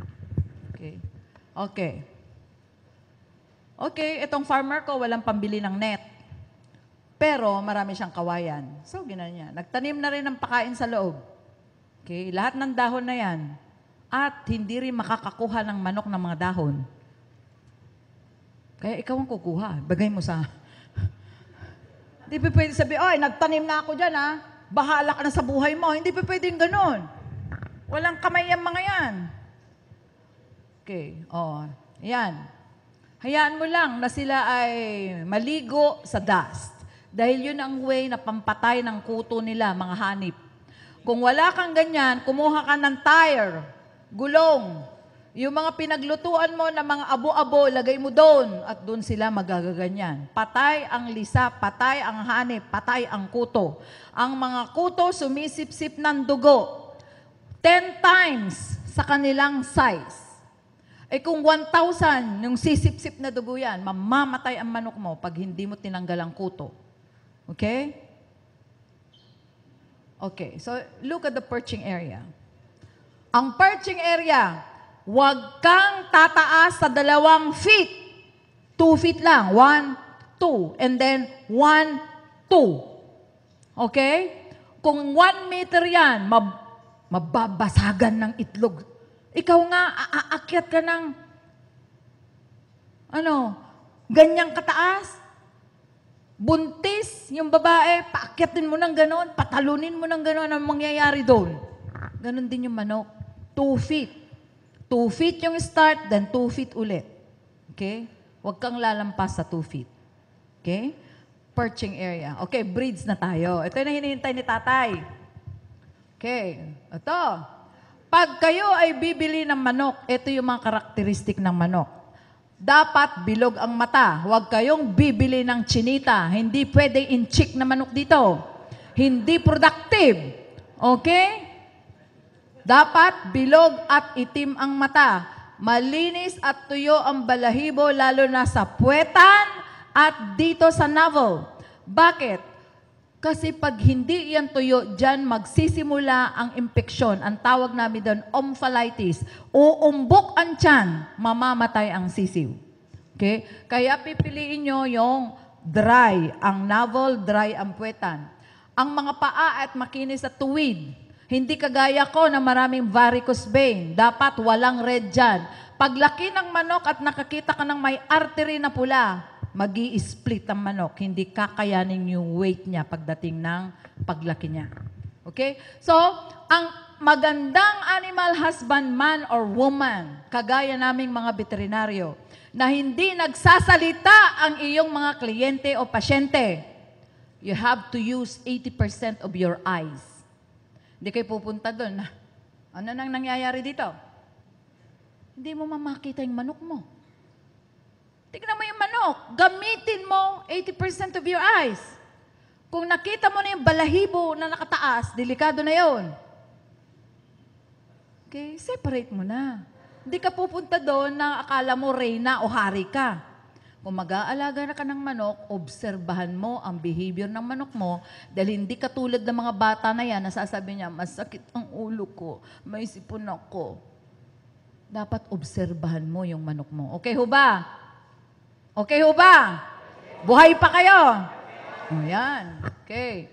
Okay. Okay, itong farmer ko, walang pambili ng net. Pero marami siyang kawayan. So, ginawa niya. Nagtanim na rin ng pakain sa loob. Okay, lahat ng dahon na yan. At hindi rin makakakuha ng manok ng mga dahon. Kaya ikaw ang kukuha. Bagay mo sa Hindi pa pwede sabi, oy, nagtanim na ako dyan, ha? Bahala ka na sa buhay mo. Hindi pa pwedeng ganun. Walang kamay ang mga yan. Okay, yan. Hayaan mo lang na sila ay maligo sa dust. Dahil yun ang way na pampatay ng kuto nila, mga hanip. Kung wala kang ganyan, kumuha ka ng tire, gulong, yung mga pinaglutuan mo na mga abo-abo, lagay mo doon at doon sila magagaganyan. Patay ang lisa, patay ang hanip, patay ang kuto. Ang mga kuto sumisip-sip ng dugo 10 times sa kanilang size. Eh kung 1,000 yung sisip-sip na dugo yan, mamamatay ang manok mo pag hindi mo tinanggal ang kuto. Okay? Okay, so look at the perching area. Ang perching area, huwag kang tataas sa 2 feet. 2 feet lang. 1, 2. And then 1, 2. Okay? Kung 1 meter yan, mababasagan ng itlog. Ikaw nga, aakyat ka ng, ganyang kataas. Buntis, yung babae, paakyatin mo ng ganon, patalunin mo ng ganon, ang mangyayari doon. Ganon din yung manok. 2 feet. 2 feet yung start, then 2 feet ulit. Okay? Huwag kang lalampas sa 2 feet. Okay? Perching area. Okay, breeds na tayo. Ito na hinihintay ni tatay. Okay. Ito. Pag kayo ay bibili ng manok, ito yung mga karakteristik ng manok. Dapat bilog ang mata. Huwag kayong bibili ng chinita. Hindi pwede in-chick na manok dito. Hindi productive. Okay? Dapat bilog at itim ang mata. Malinis at tuyo ang balahibo lalo na sa puwetan at dito sa navel. Bakit? Kasi pag hindi yan tuyo, dyan magsisimula ang impeksyon. Ang tawag namin doon, omphalitis. Uumbok ang tiyan, mamamatay ang sisiw. Okay? Kaya pipiliin nyo yung dry, ang navel, dry ang puwetan. Ang mga paa at makinis at tuwid. Hindi kagaya ko na maraming varicose vein. Dapat walang red dyan. Paglaki ng manok at nakakita ka ng may artery na pula, magi-split ang manok. Hindi kakayanin yung weight niya pagdating ng paglaki niya. Okay? So, ang magandang animal husbandman or woman, kagaya naming mga veterinaryo, na hindi nagsasalita ang iyong mga kliyente o pasyente, you have to use 80% of your eyes. Hindi kayo pupunta doon. Ano nang nangyayari dito? Hindi mo mamakita yung manok mo. Tignan mo yung manok. Gamitin mo 80% of your eyes. Kung nakita mo na yung balahibo na nakataas, delikado na yon. Okay? Separate mo na. Hindi ka pupunta doon na akala mo reyna o hari ka. Kung mag-aalaga na ka ng manok, obserbahan mo ang behavior ng manok mo dahil hindi katulad ng mga bata na yan na sasabi niya, masakit ang ulo ko, may sipon ako. Dapat obserbahan mo yung manok mo. Okay ho ba? Okay ho ba? Buhay pa kayo? O yan. Okay.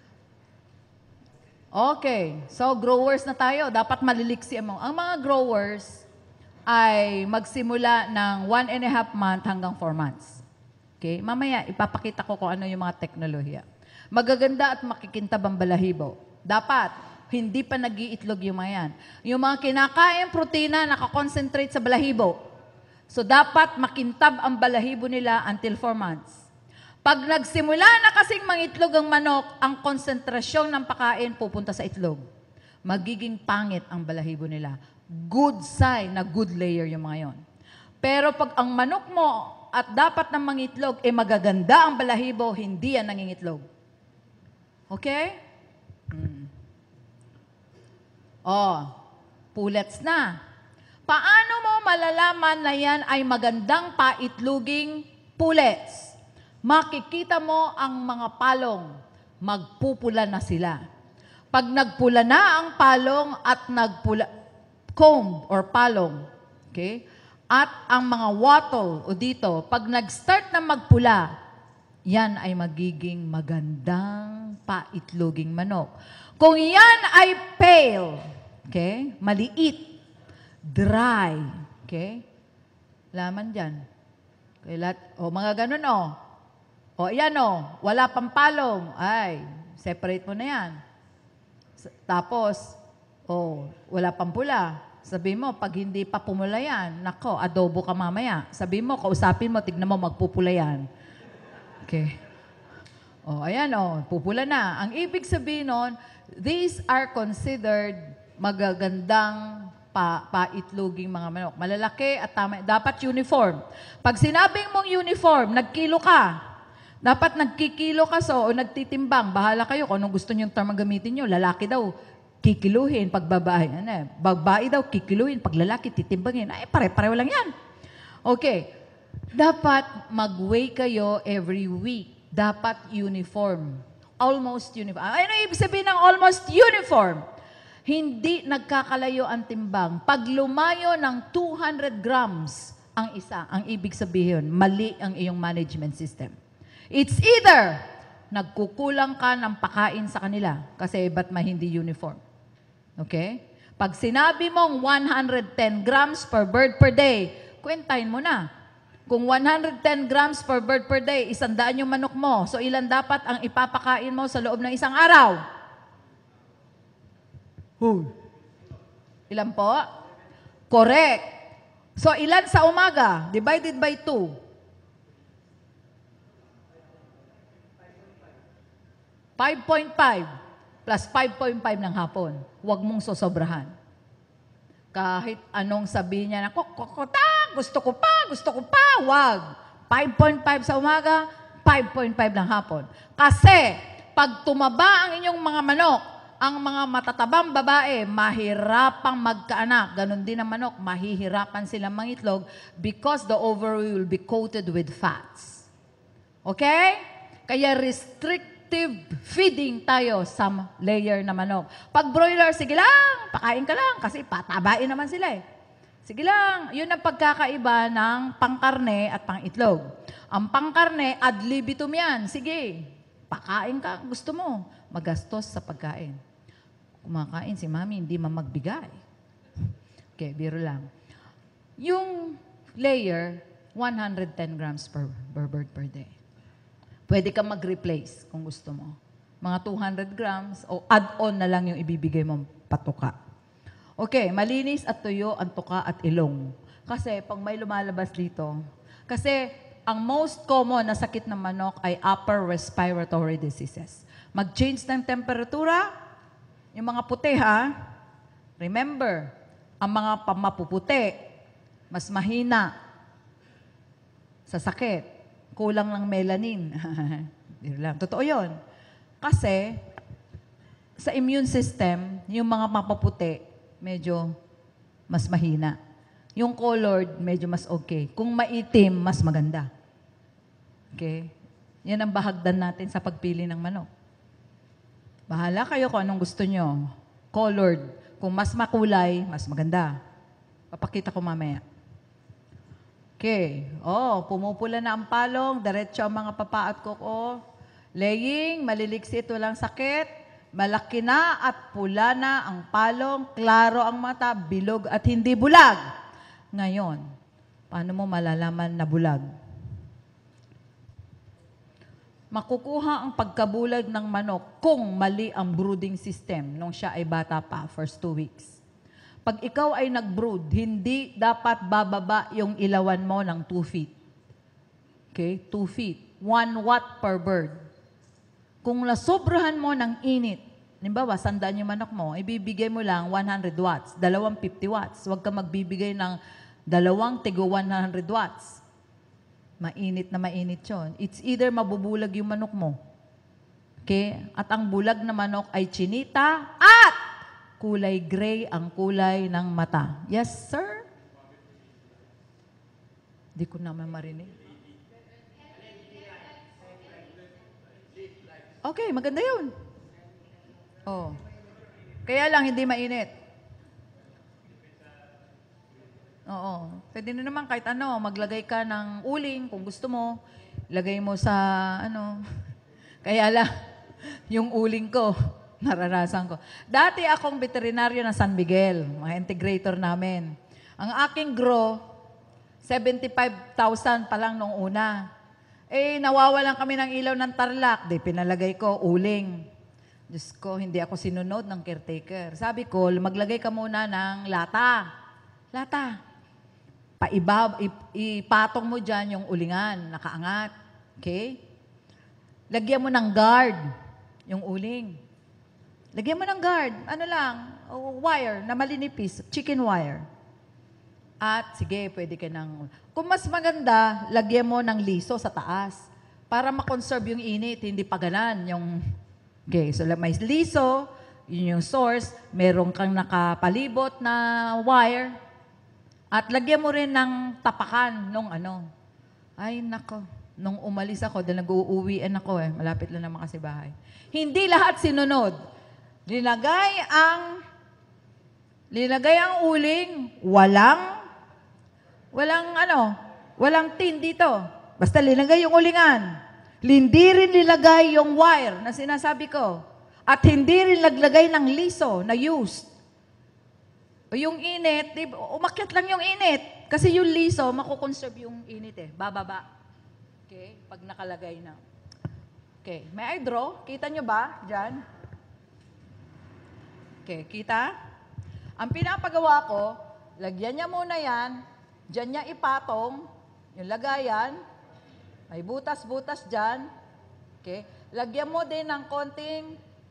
Okay. So, growers na tayo. Dapat maliliksi mo. Ang mga growers ay magsimula ng 1.5 month hanggang 4 months. Okay? Mamaya, ipapakita ko kung ano yung mga teknolohiya. Magaganda at makikintab ang balahibo. Dapat, hindi pa nag-iitlog yung mga yan. Yung mga kinakain protina, nakakonsentrate sa balahibo. So, dapat makintab ang balahibo nila until 4 months. Pag nagsimula na kasing mangitlog ang manok, ang konsentrasyon ng pakain pupunta sa itlog. Magiging pangit ang balahibo nila. Good sign na good layer yung mga yon. Pero pag ang manok mo at dapat na mangitlog, magaganda ang balahibo, hindi yan nangingitlog. Okay? Pullets na. Paano mo malalaman na yan ay magandang paitluging pullets? Makikita mo ang mga palong, magpupula na sila. Pag nagpula na ang palong at comb or palong, okay? At ang mga wattle o dito, pag nag-start na magpula, yan ay magiging magandang paitluging manok. Kung yan ay pale, okay? Maliit, dry. Okay? Laman dyan. Okay, mga ganun, O, ayan o, wala pang palong. Ay, separate mo na yan. Tapos, wala pang pula. Sabi mo, pag hindi pa pumula yan, nako, adobo ka mamaya. Sabi mo, kausapin mo, tignan mo, magpupula yan. Okay. Ayan pupula na. Ang ibig sabihin nun, these are considered magagandang paitloging mga manok. Malalaki at tama. Dapat uniform. Pag sinabing mong uniform, nagkilo ka. Dapat nagkikilo ka o nagtitimbang. Bahala kayo kung anong gusto nyo yung term ang gamitin nyo. Lalaki daw, kikiluhin. Pag babae, babae daw, kikiluhin. Pag lalaki, titimbangin. Ay, pare-pareho lang yan. Okay. Dapat mag-weigh kayo every week. Dapat uniform. Almost uniform. Ano ibig sabihin ng almost uniform? Hindi nagkakalayo ang timbang. Pag lumayo ng 200 grams ang isa, ang ibig sabihin, mali ang iyong management system. It's either nagkukulang ka ng pakain sa kanila kasi ba't hindi uniform? Okay? Pag sinabi mong 110 grams per bird per day, kwentahin mo na. Kung 110 grams per bird per day, 100 yung manok mo. So, ilan dapat ang ipapakain mo sa loob ng isang araw? Ilan po? Correct. So, ilan sa umaga? Divided by 2. 5.5 plus 5.5 ng hapon. Huwag mong sosobrahan. Kahit anong sabihin niya na, gusto ko pa, wag. 5.5 sa umaga, 5.5 ng hapon. Kasi, pag tumaba ang inyong mga manok, ang mga matatabang babae, mahirapang magkaanak. Ganon din ang manok, mahihirapan silang mangitlog because the ovary will be coated with fats. Okay? Kaya restrictive feeding tayo sa layer na manok. Pag broiler, sige lang, pakain ka lang kasi patabain naman sila eh. Sige lang, yun ang pagkakaiba ng pangkarne at pangitlog. Ang pangkarne, ad libitum yan. Sige, pakain ka, gusto mo. Magastos sa pagkain. Kumakain si mami, hindi magbigay. Okay, biro lang. Yung layer, 110 grams per bird per day. Pwede kang mag-replace kung gusto mo. Mga 200 grams o add-on na lang yung ibibigay mong patuka. Okay, malinis at tuyo ang tuka at ilong. Kasi pag may lumalabas dito, kasi ang most common na sakit ng manok ay upper respiratory diseases. Mag-change ng temperatura, yung mga puti ha, remember, ang mga mapuputi, mas mahina sa sakit. Kulang ng melanin. Totoo yun. Kasi, sa immune system, yung mga mapaputi, medyo mas mahina. Yung colored, medyo mas okay. Kung maitim, mas maganda. Okay? Yan ang bahagdan natin sa pagpili ng manok. Bahala kayo kung anong gusto nyo. Colored. Kung mas makulay, mas maganda. Papakita ko mamaya. Okay. Pumupula na ang palong. Diretso ang mga papa at kuko. Laying, maliliksit, walang sakit. Malaki na at pula na ang palong. Klaro ang mata, bilog at hindi bulag. Ngayon, paano mo malalaman na bulag? Makukuha ang pagkabulag ng manok kung mali ang brooding system nung siya ay bata pa, first 2 weeks. Pag ikaw ay nag-brood, hindi dapat bababa yung ilawan mo ng 2 feet. Okay? 2 feet. 1 watt per bird. Kung nasobrahan mo ng init, halimbawa, 100 yung manok mo, ibibigay mo lang 100 watts, 250 watts. Huwag ka magbibigay ng 2 tigo 100 watts. Mainit na mainit yun. It's either mabubulag yung manok mo. Okay? At ang bulag na manok ay chinita at kulay gray ang kulay ng mata. Yes, sir? Di ko naman marinig. Okay, maganda yun. Kaya lang, hindi mainit. Oo. Pwede na naman kahit ano, maglagay ka ng uling kung gusto mo. Lagay mo sa Kaya lang, yung uling ko, naranasan ko. Dati akong veterinaryo ng San Miguel, mga integrator namin. Ang aking grow, 75,000 pa lang nung una. Nawawalan kami ng ilaw ng Tarlac. Di, pinalagay ko, uling. Diyos ko, hindi ako sinunod ng caretaker. Sabi ko, maglagay ka muna ng lata. Lata. Ipatong mo dyan yung ulingan, nakaangat. Okay? Lagyan mo ng guard, yung uling. Lagyan mo ng guard, wire na malinipis, chicken wire. At sige, pwede ka ng... Kung mas maganda, lagyan mo ng liso sa taas para makonserve yung init, hindi pagalan yung... Okay, so may liso, yun yung source, meron kang nakapalibot na wire, at lagyan mo rin ng tapakan nung Ay, nako. Nung umalis ako, dahil nag-uuwian ako malapit lang naman kasi bahay. Hindi lahat sinunod. Linagay ang uling, walang tin dito. Basta linagay yung ulingan. Hindi rin nilagay yung wire na sinasabi ko. At hindi rin naglagay ng liso na used. Yung init, umakyat lang yung init. Kasi yung liso, makukonserve yung init bababa. Okay? Pag nakalagay na. Okay. May I draw? Kita nyo ba? Diyan. Okay. Kita? Ang pinapagawa ko, lagyan niya muna yan. Diyan niya ipatong. Yung lagayan. May butas-butas dyan. Okay. Lagyan mo din ng konting.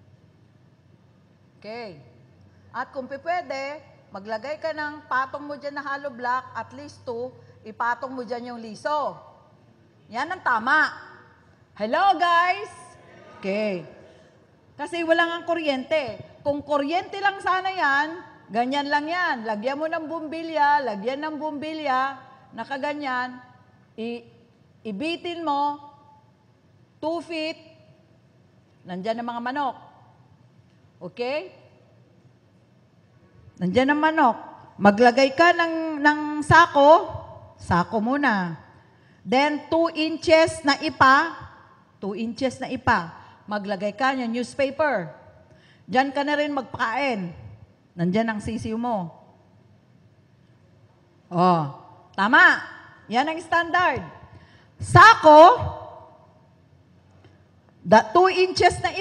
Okay. At kung pwede, maglagay ka ng patong mo dyan na hollow block, at least 2, ipatong mo dyan yung liso. Yan ang tama. Hello, guys? Okay. Kasi wala nga kuryente. Kung kuryente lang sana yan, ganyan lang yan. Lagyan mo ng bumbilya, nakaganyan, ibitin mo, 2 feet, nandyan ang mga manok. Okay? Nandyan ang manok. Maglagay ka ng sako muna. Then, 2 inches na ipa, maglagay ka ng newspaper. Diyan ka na rin magpakain. Nandyan ang sisiw mo. Tama. Yan ang standard. Sako, 2 inches na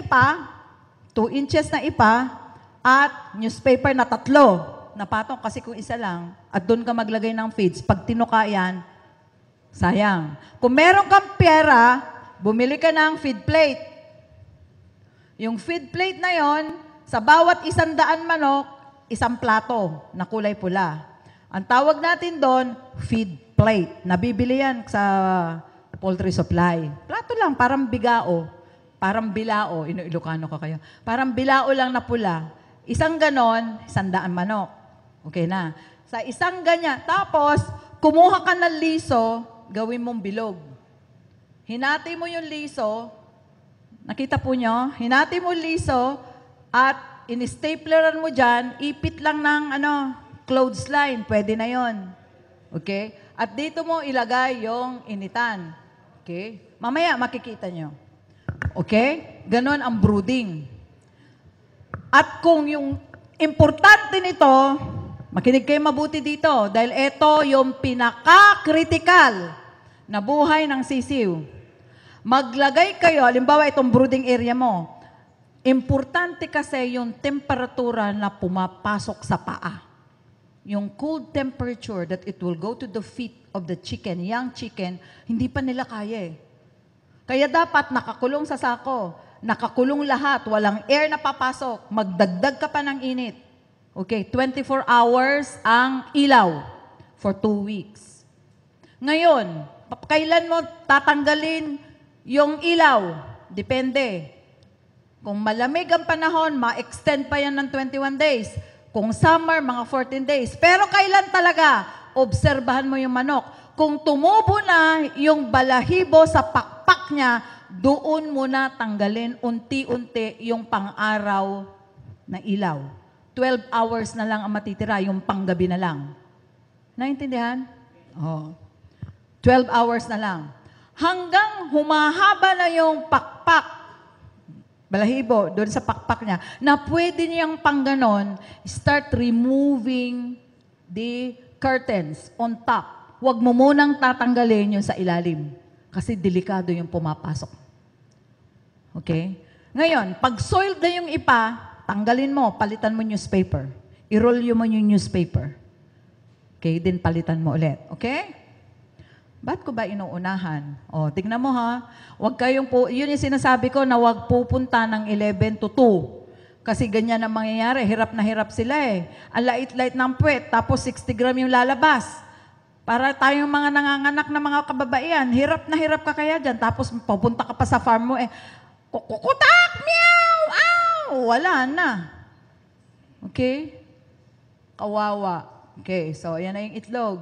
ipa, at newspaper na 3. Napatong kasi kung isa lang, at doon ka maglagay ng feeds. Pag tinuka yan, sayang. Kung meron kang pera, bumili ka ng feed plate. Yung feed plate na yon, sa bawat 100 manok, 1 plato na kulay pula. Ang tawag natin doon, feed plate. Nabibili yan sa poultry supply. Plato lang, parang bigao. Parang bilao. Ilocano ka kayo. Parang bilao lang na pula. Isang ganon, 100 manok. Okay na. Sa isang ganyan. Tapos, kumuha ka ng liso, gawin mong bilog. Hinati mo yung liso. Nakita po nyo? Hinati mo yung liso at in-stapleran mo dyan, ipit lang ng clothesline. Pwede na yon. Okay? At dito mo ilagay yung initan. Okay? Mamaya makikita nyo. Okay? Ganon ang brooding. At kung yung importante nito, makinig kayo mabuti dito dahil ito yung pinaka-critical na buhay ng sisiw. Maglagay kayo, halimbawa itong brooding area mo, importante kasi yung temperatura na pumapasok sa paa. Yung cold temperature that it will go to the feet of the chicken, young chicken, hindi pa nila kaya Kaya dapat nakakulong sa sako, nakakulong lahat, walang air na papasok, magdagdag ka pa ng init. Okay, 24 hours ang ilaw for 2 weeks. Ngayon, kailan mo tatanggalin yung ilaw? Depende. Kung malamig ang panahon, ma-extend pa yan ng 21 days. Kung summer, mga 14 days. Pero kailan talaga? Obserbahan mo yung manok. Kung tumubo na yung balahibo sa pakpak niya, doon muna tanggalin unti-unti yung pang-araw na ilaw. 12 hours na lang ang matitira, yung panggabi na lang. Naintindihan? 12 hours na lang. Hanggang humahaba na yung pakpak, balahibo, doon sa pakpak niya, na pwede niyang pangganon, start removing the curtains on top. Huwag mo munang tatanggalin yung sa ilalim. Kasi delikado yung pumapasok. Okay? Ngayon, pag soiled na yung ipa, tanggalin mo, palitan mo newspaper. I-roll mo yung newspaper. Okay? Then palitan mo ulit. Okay? Ba't ko ba inuunahan? O, tignan mo ha. Huwag kayong yun yung sinasabi ko na huwag pupunta ng 11 to 2. Kasi ganyan ang mangyayari. Hirap na hirap sila eh. Ang lait-lait ng puwet, tapos 60 gram yung lalabas. Para tayong mga nanganganak na mga kababaihan, hirap na hirap ka kaya dyan. Tapos pupunta ka pa sa farm mo eh, kukutak! Meow! Ow! Wala na. Okay? Kawawa. Okay, so yan na yung itlog.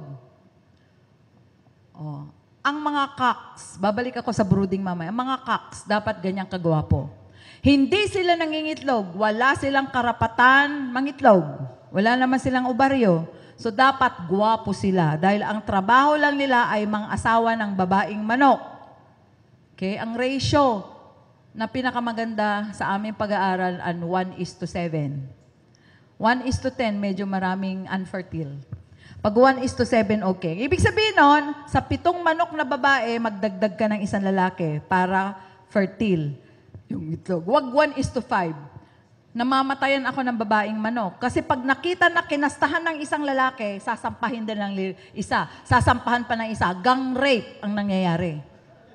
Oh. Ang mga cocks, babalik ako sa brooding mamaya, ang mga cocks dapat ganyang kagwapo. Hindi sila nangingitlog, wala silang karapatan mangitlog. Wala naman silang obaryo. So dapat gwapo sila dahil ang trabaho lang nila ay mang-asawa ng babaeng manok. Okay, ang ratio na pinakamaganda sa aming pag-aaral ang 1:7. 1:10, medyo maraming unfertile. Pag 1:7, okay. Ibig sabihin nun, sa 7 manok na babae, magdagdag ka ng 1 lalaki para fertile yung itlog. Huwag 1:5. Namamatayan ako ng babaeng manok. Kasi pag nakita na kinastahan ng isang lalaki, sasampahin din ng isa. Sasampahan pa ng isa. Gang rape ang nangyayari.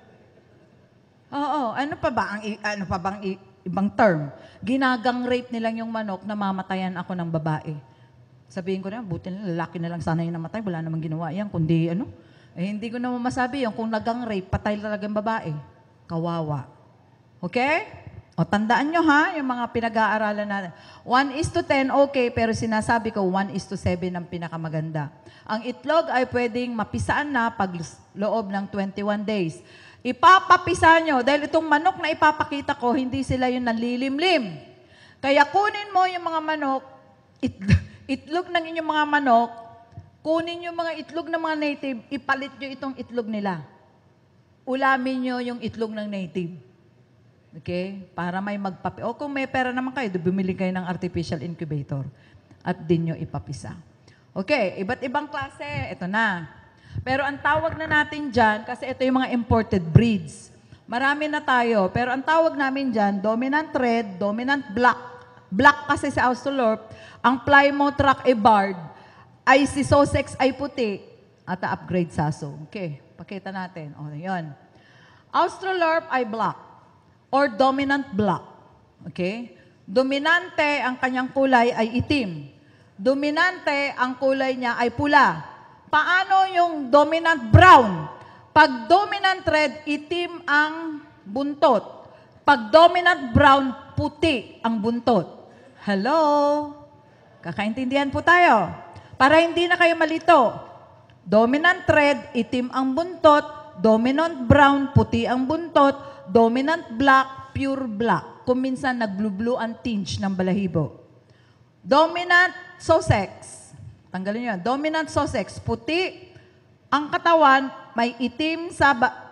Oo, ano pa bang ibang term? Ginagang rape nilang yung manok, namamatayan ako ng babae. Sabihin ko na, buti na lalaki na lang sana yung namatay, wala namang ginawa yan. Kundi hindi ko naman masabi yun. Kung nagang rape, patay talagang babae. Kawawa. Okay? O tandaan nyo ha, yung mga pinag-aaralan natin. 1:10, okay, pero sinasabi ko 1:7 ang pinakamaganda. Ang itlog ay pwedeng mapisaan na pag loob ng 21 days. Ipapapisa nyo, dahil itong manok na ipapakita ko, hindi sila yung nanlilimlim. Kaya kunin mo yung mga manok, itlog ng inyong mga manok, kunin yung mga itlog ng mga native, ipalit nyo itong itlog nila. Ulamin nyo yung itlog ng native. Okay? Para may magpapi. O kung may pera naman kayo, bumili kayo ng artificial incubator at din nyo ipapisa. Okay, iba't ibang klase. Ito na. Pero ang tawag na natin dyan, kasi ito yung mga imported breeds. Marami na tayo, pero ang tawag namin dyan, dominant red, dominant black. Black kasi sa Australorp, ang Plymouth Rock ay barred, ay si Sussex ay puti, at upgrade Saso. Okay, pakita natin. O, yun. Australorp ay black, or dominant black. Okay? Dominante ang kanyang kulay ay itim. Dominante ang kulay niya ay pula. Paano yung dominant brown? Pag dominant red, itim ang buntot. Pag dominant brown, puti ang buntot. Hello? Kakaintindihan po tayo. Para hindi na kayo malito. Dominant red, itim ang buntot. Dominant brown, puti ang buntot. Dominant black, pure black. Kung minsan nag-blue-blue ang tinge ng balahibo. Dominant Sussex. Tanggalin nyo. Dominant Sussex, puti ang katawan, may itim sa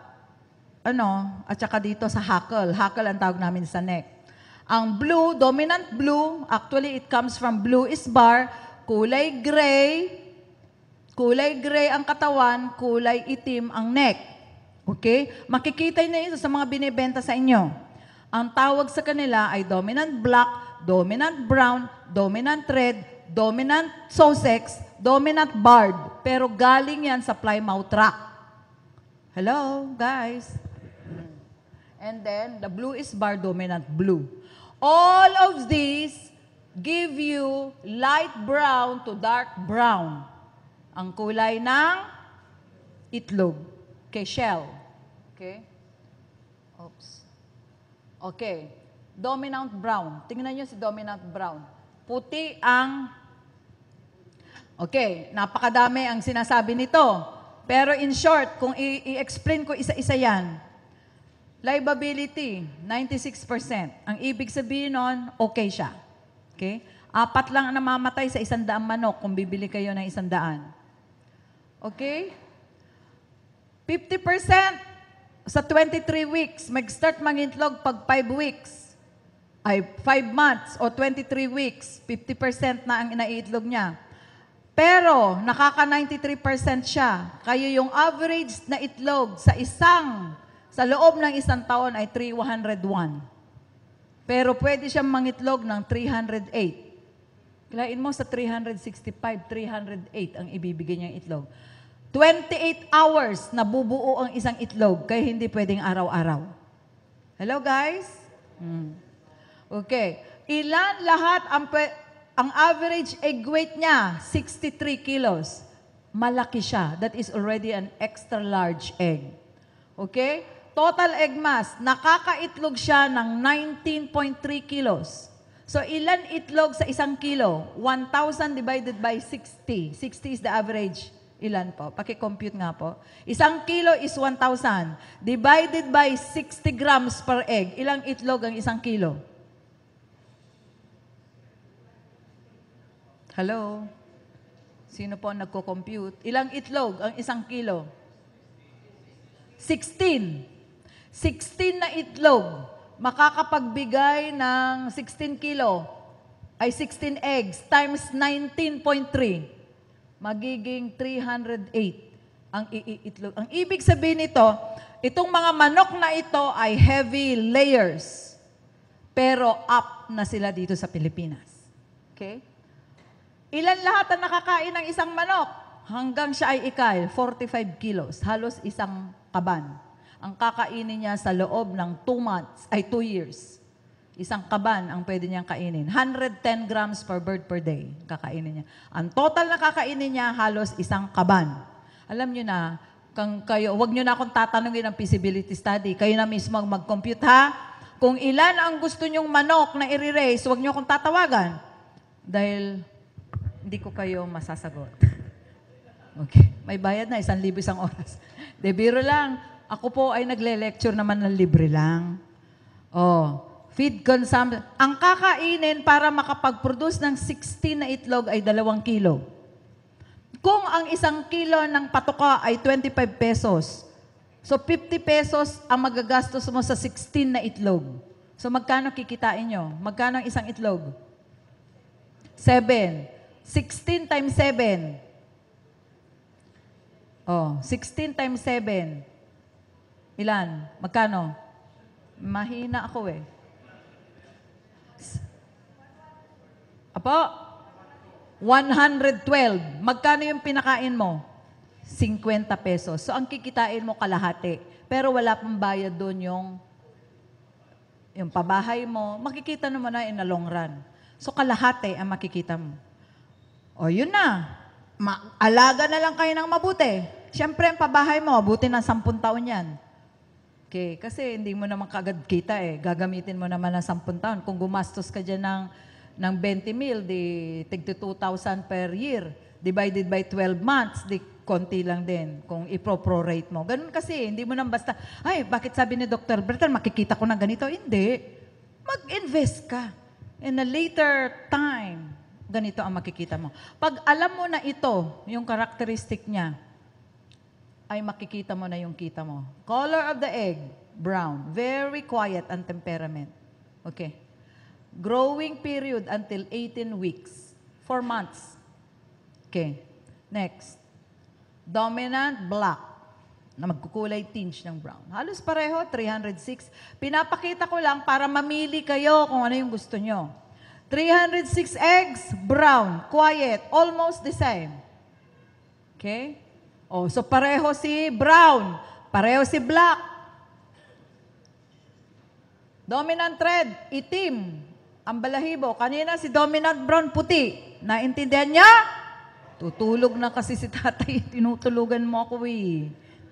at saka dito sa hackle. Hackle ang tawag namin sa neck. Ang blue, dominant blue, actually it comes from blue is bar, kulay gray ang katawan, kulay itim ang neck. Okay? Makikita niyo ito sa mga binibenta sa inyo. Ang tawag sa kanila ay dominant black, dominant brown, dominant red, dominant Sussex, dominant barred. Pero galing yan sa Plymouth Rock. Hello, guys? And then, the blue is bar, dominant blue. All of these give you light brown to dark brown. Ang kulay ng itlog. Okay, shell. Okay? Oops. Okay. Dominant brown. Tingnan nyo si dominant brown. Puti ang... Okay, napakadami ang sinasabi nito. Pero in short, kung i-explain ko isa-isa yan, livability, 96%. Ang ibig sabihin nun, okay siya. Okay? 4 lang ang namamatay sa 100 manok kung bibili kayo ng 100. Okay? 50% sa 23 weeks, mag-start mangintlog pag 5 weeks. Ay, 5 months o 23 weeks, 50% na ang inaitlog niya. Pero, nakaka 93% siya. Kayo yung average na itlog sa loob ng isang taon ay 301. Pero pwede siyang mangitlog ng 308. Kilain mo sa 365, 308 ang ibibigay niyang itlog. 28 hours na bubuo ang isang itlog, kaya hindi pwedeng araw-araw. Hello, guys? Okay. Ilan lahat ang average egg weight niya? 63 kilos. Malaki siya. That is already an extra large egg. Okay? Total egg mass, nakakaitlog siya ng 19.3 kilos. So, ilan itlog sa isang kilo? 1,000 divided by 60. 60 is the average. Ilan po? Paki-compute nga po. Isang kilo is 1,000. Divided by 60 grams per egg. Ilang itlog ang isang kilo? Hello? Sino po ang nagko-compute? Ilang itlog ang isang kilo? 16. 16 na itlog, makakapagbigay ng 16 kilo, ay 16 eggs, times 19.3. Magiging 308 ang iitlog. Ang ibig sabihin nito, itong mga manok na ito ay heavy layers. Pero up na sila dito sa Pilipinas. Okay? Ilan lahat ang nakakain ng isang manok? Hanggang siya ay ikay, 45 kilos. Halos isang kaban. Ang kakainin niya sa loob ng 2 years. Isang kaban ang pwede niyang kainin. 110 grams per bird per day kakainin niya. Ang total na kakainin niya, halos isang kaban. Alam niyo na, wag niyo na akong tatanungin ng feasibility study. Kayo na mismo mag-compute, ha? Kung ilan ang gusto niyong manok na i-raise, wag niyo akong tatawagan. Dahil hindi ko kayo masasagot. Okay. May bayad na, 1,000 isang oras. De, biro lang. Ako po ay nagle-lecture naman ng libre lang. Feed consumption. Ang kakainin para makapag-produce ng 16 na itlog ay 2 kilo. Kung ang 1 kilo ng patoka ay 25 pesos, so 50 pesos ang magagastos mo sa 16 na itlog. So magkano kikitain nyo? Magkano ang isang itlog? 7. 16 times 7. 16 times 7. Ilan? Magkano? Mahina ako eh. Apo? 112. Magkano yung pinakain mo? 50 pesos. So, ang kikitain mo kalahati. Pero wala pang bayad doon yung pabahay mo. Makikita naman na in the long run. So, kalahati ang makikita mo. Yun na. Alaga na lang kayo ng mabuti. Siyempre, ang pabahay mo, abutin ng 10 taon yan. Okay, kasi hindi mo naman kagad kita eh. Gagamitin mo naman ng 10 taon. Kung gumastos ka dyan ng 20 mil, di tig 2,000 per year. Divided by 12 months, di konti lang din kung i-prorate mo. Ganun kasi, hindi mo nang basta, ay, bakit sabi ni Dr. Bertan, makikita ko na ganito? Hindi. Mag-invest ka. In a later time, ganito ang makikita mo. Pag alam mo na ito, yung characteristic niya, ay makikita mo na yung kita mo. Color of the egg, brown. Very quiet ang temperament. Okay. Growing period until 18 weeks. 4 months. Okay. Next. Dominant, black. Na magkukulay tinge ng brown. Halos pareho, 306. Pinapakita ko lang para mamili kayo kung ano yung gusto nyo. 306 eggs, brown, quiet, almost the same. Okay? So pareho si brown, pareho si black. Dominant red, itim. Ang balahibo, kanina si dominant brown, puti. Naintindihan niya? Tutulog na kasi si tatay, tinutulugan mo ako eh.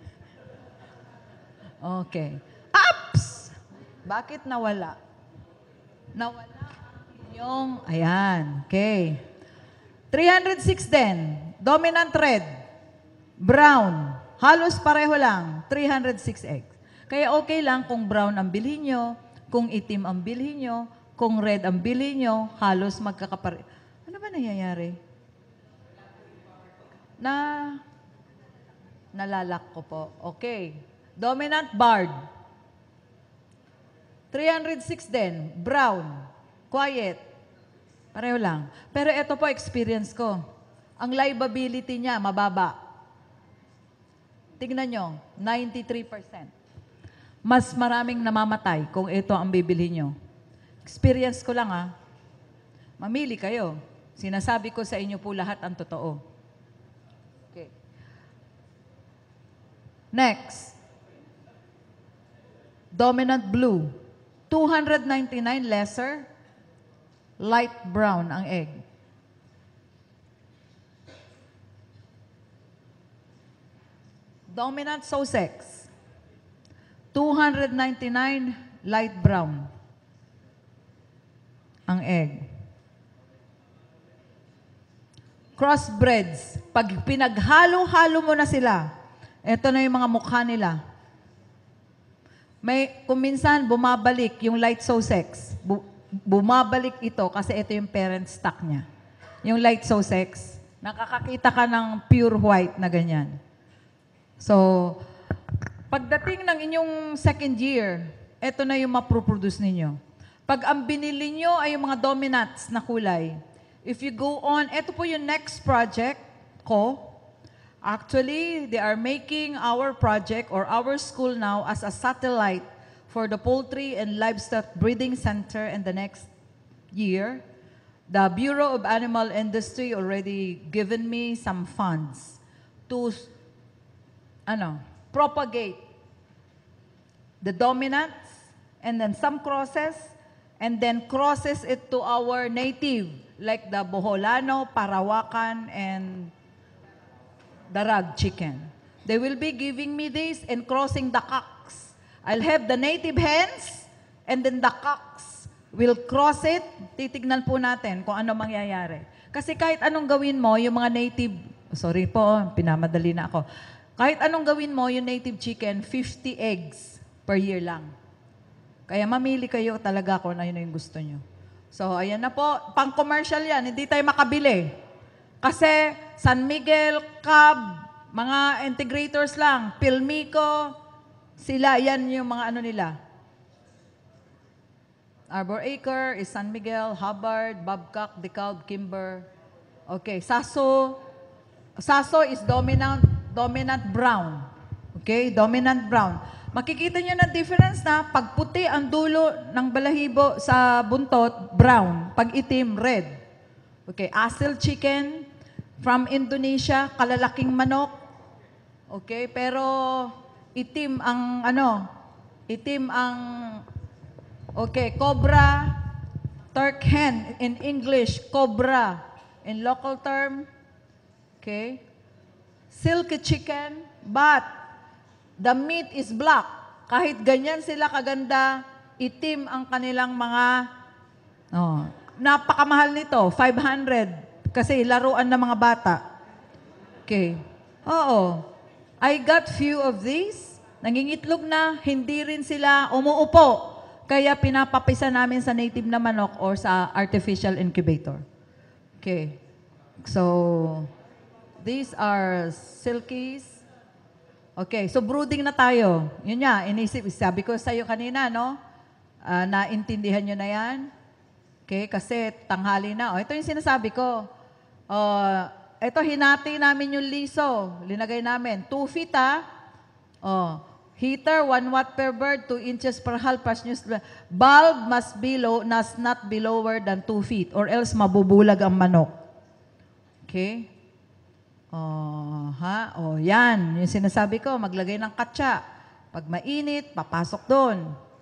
Okay. Ups! Bakit nawala? Nawala yung, ayan, okay. 306 din, dominant red. Brown, halos pareho lang, 306 eggs. Kaya okay lang kung brown ang bilhin nyo, kung itim ang bilhin nyo, kung red ang bilhin nyo, halos magkakapare. Ano ba nangyayari? Nalalak ko po. Okay. Dominant barred. 306 din, brown, quiet. Pareho lang. Pero ito po experience ko. Ang liability niya, mababa. Tingnan nyo, 93%. Mas maraming namamatay kung ito ang bibili nyo. Experience ko lang Mamili kayo. Sinasabi ko sa inyo po lahat ang totoo. Okay. Next. Dominant blue. 299 lesser. Light brown ang egg. Dominant Sussex. 299 light brown ang egg. Crossbreds. Pag pinaghalo-halo mo na sila, ito na yung mga mukha nila. Kung minsan bumabalik yung light Sussex, bumabalik ito kasi ito yung parent stock niya. Yung light Sussex, nakakakita ka ng pure white na ganyan. So, pagdating ng inyong second year, ito na yung maproproduce ninyo. Pag ang binili nyo ay yung mga dominants na kulay, if you go on, ito po yung next project ko. Actually, they are making our project or our school now as a satellite for the Poultry and Livestock Breeding Center in the next year. The Bureau of Animal Industry already given me some funds to propagate the dominants and then some crosses and then crosses it to our native like the Boholano, Parawakan, and Darag chicken. They will be giving me this and crossing the cocks. I'll have the native hens and then the cocks will cross it. Titignan po natin kung ano mangyayari. Kasi kahit anong gawin mo, yung mga native, sorry po, pinamadali na ako. Kahit anong gawin mo, yung native chicken, 50 eggs per year lang. Kaya mamili kayo talaga kung ano yung gusto nyo. So, ayan na po. Pang-commercial yan. Hindi tayo makabili. Kasi San Miguel, Cab, mga integrators lang. Pilmico, sila, yan yung mga nila. Arbor Acre is San Miguel, Hubbard, Babcock, DeKalb, Kimber. Okay, Saso. Saso is dominant brown. Okay, dominant brown. Makikita nyo na difference na pag puti ang dulo ng balahibo sa buntot, brown. Pag itim, red. Okay, Asil chicken from Indonesia, kalalaking manok. Okay, pero itim ang okay, cobra, Turk hen in English, cobra in local term. Okay. Silky chicken, but the meat is black. Kahit ganyan sila kaganda, itim ang kanilang mga, napakamahal nito, 500. Kasi laruan ng mga bata. Okay. Oo. I got few of these. Nangingitlog na, hindi rin sila umuupo. Kaya pinapapisa namin sa native na manok or sa artificial incubator. Okay. So, these are silkies. Okay, so brooding na tayo. Yun nga, sabi ko sa iyo kanina, no? Naintindihan nyo na yan? Okay, kasi tanghali na. Ito yung sinasabi ko. Ito, hinati namin yung liso. Linagay namin. 2 feet, heater, 1 watt per bird, 2 inches per hull, bulb must not be lower than 2 feet or else mabubulag ang manok. Okay? Yan. Yung sinasabi ko, maglagay ng katsa. Pag mainit, papasok doon.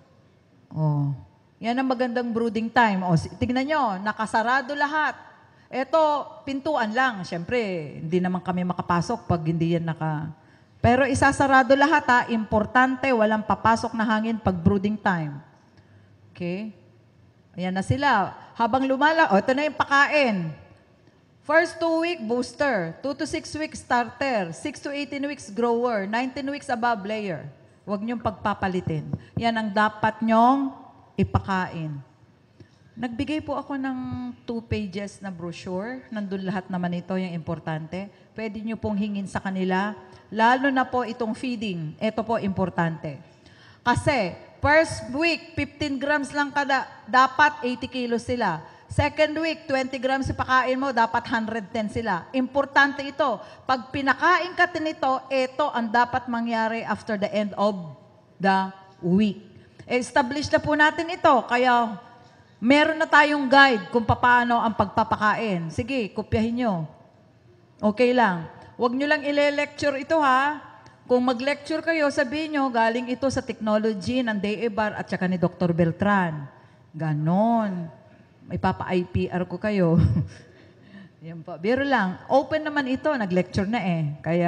Yan ang magandang brooding time. Tignan nyo, nakasarado lahat. Ito, pintuan lang. Siyempre, hindi naman kami makapasok pag hindi yan Pero isasarado lahat, Importante, walang papasok na hangin pag brooding time. Okay? Ayan na sila. Habang ito na yung pakain. First 2 week, booster. 2 to 6 weeks, starter. 6 to 18 weeks, grower. 19 weeks above, layer. Huwag niyong pagpapalitin. Yan ang dapat niyong ipakain. Nagbigay po ako ng 2 pages na brochure. Nandun lahat naman ito, yung importante. Pwede niyo pong hingin sa kanila. Lalo na po itong feeding. Ito po importante. Kasi, first week, 15 grams lang dapat 80 kilos sila. Second week, 20 grams ipakain mo, dapat 110 sila. Importante ito. Pag pinakain ka nito, ito ang dapat mangyari after the end of the week. Establish na po natin ito, kaya meron na tayong guide kung paano ang pagpapakain. Sige, kopyahin nyo. Okay lang. Huwag nyo lang ile-lecture ito ha. Kung mag-lecture kayo, sabihin nyo, galing ito sa technology ng DEBAR at saka ni Dr. Beltran. Ganon. May papa-IPR ko kayo. Yan po. Biro lang. Open naman ito. Nag-lecture na eh. Kaya,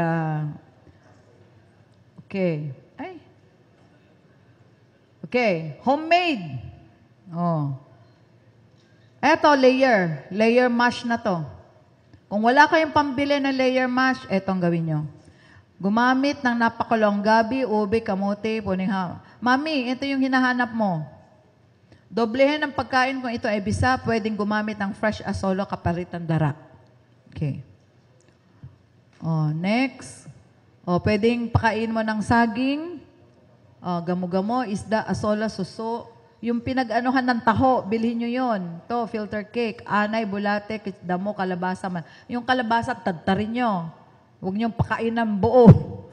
okay. Ay. Okay. Homemade. Oh. Eto, layer. Layer mash na to. Kung wala kayong pambili ng layer mash, etong gawin nyo. Gumamit ng napakulong gabi, ube, kamote, puning ha. Mami, ito yung hinahanap mo. Doblehin ang pagkain kung ito ay bisa, pwedeng gumamit ng fresh asolo kapalit ng darak. Okay. Oh, next. Oh, pwedeng pakain mo ng saging, oh, gamo-gamo, isda, asola, suso. Yung pinag-anuhan ng taho, bilhin nyo yun. To, filter cake, anay, bulate, damo, kalabasa man. Yung kalabasa, tadtarin nyo. Huwag nyo pakain ng buo.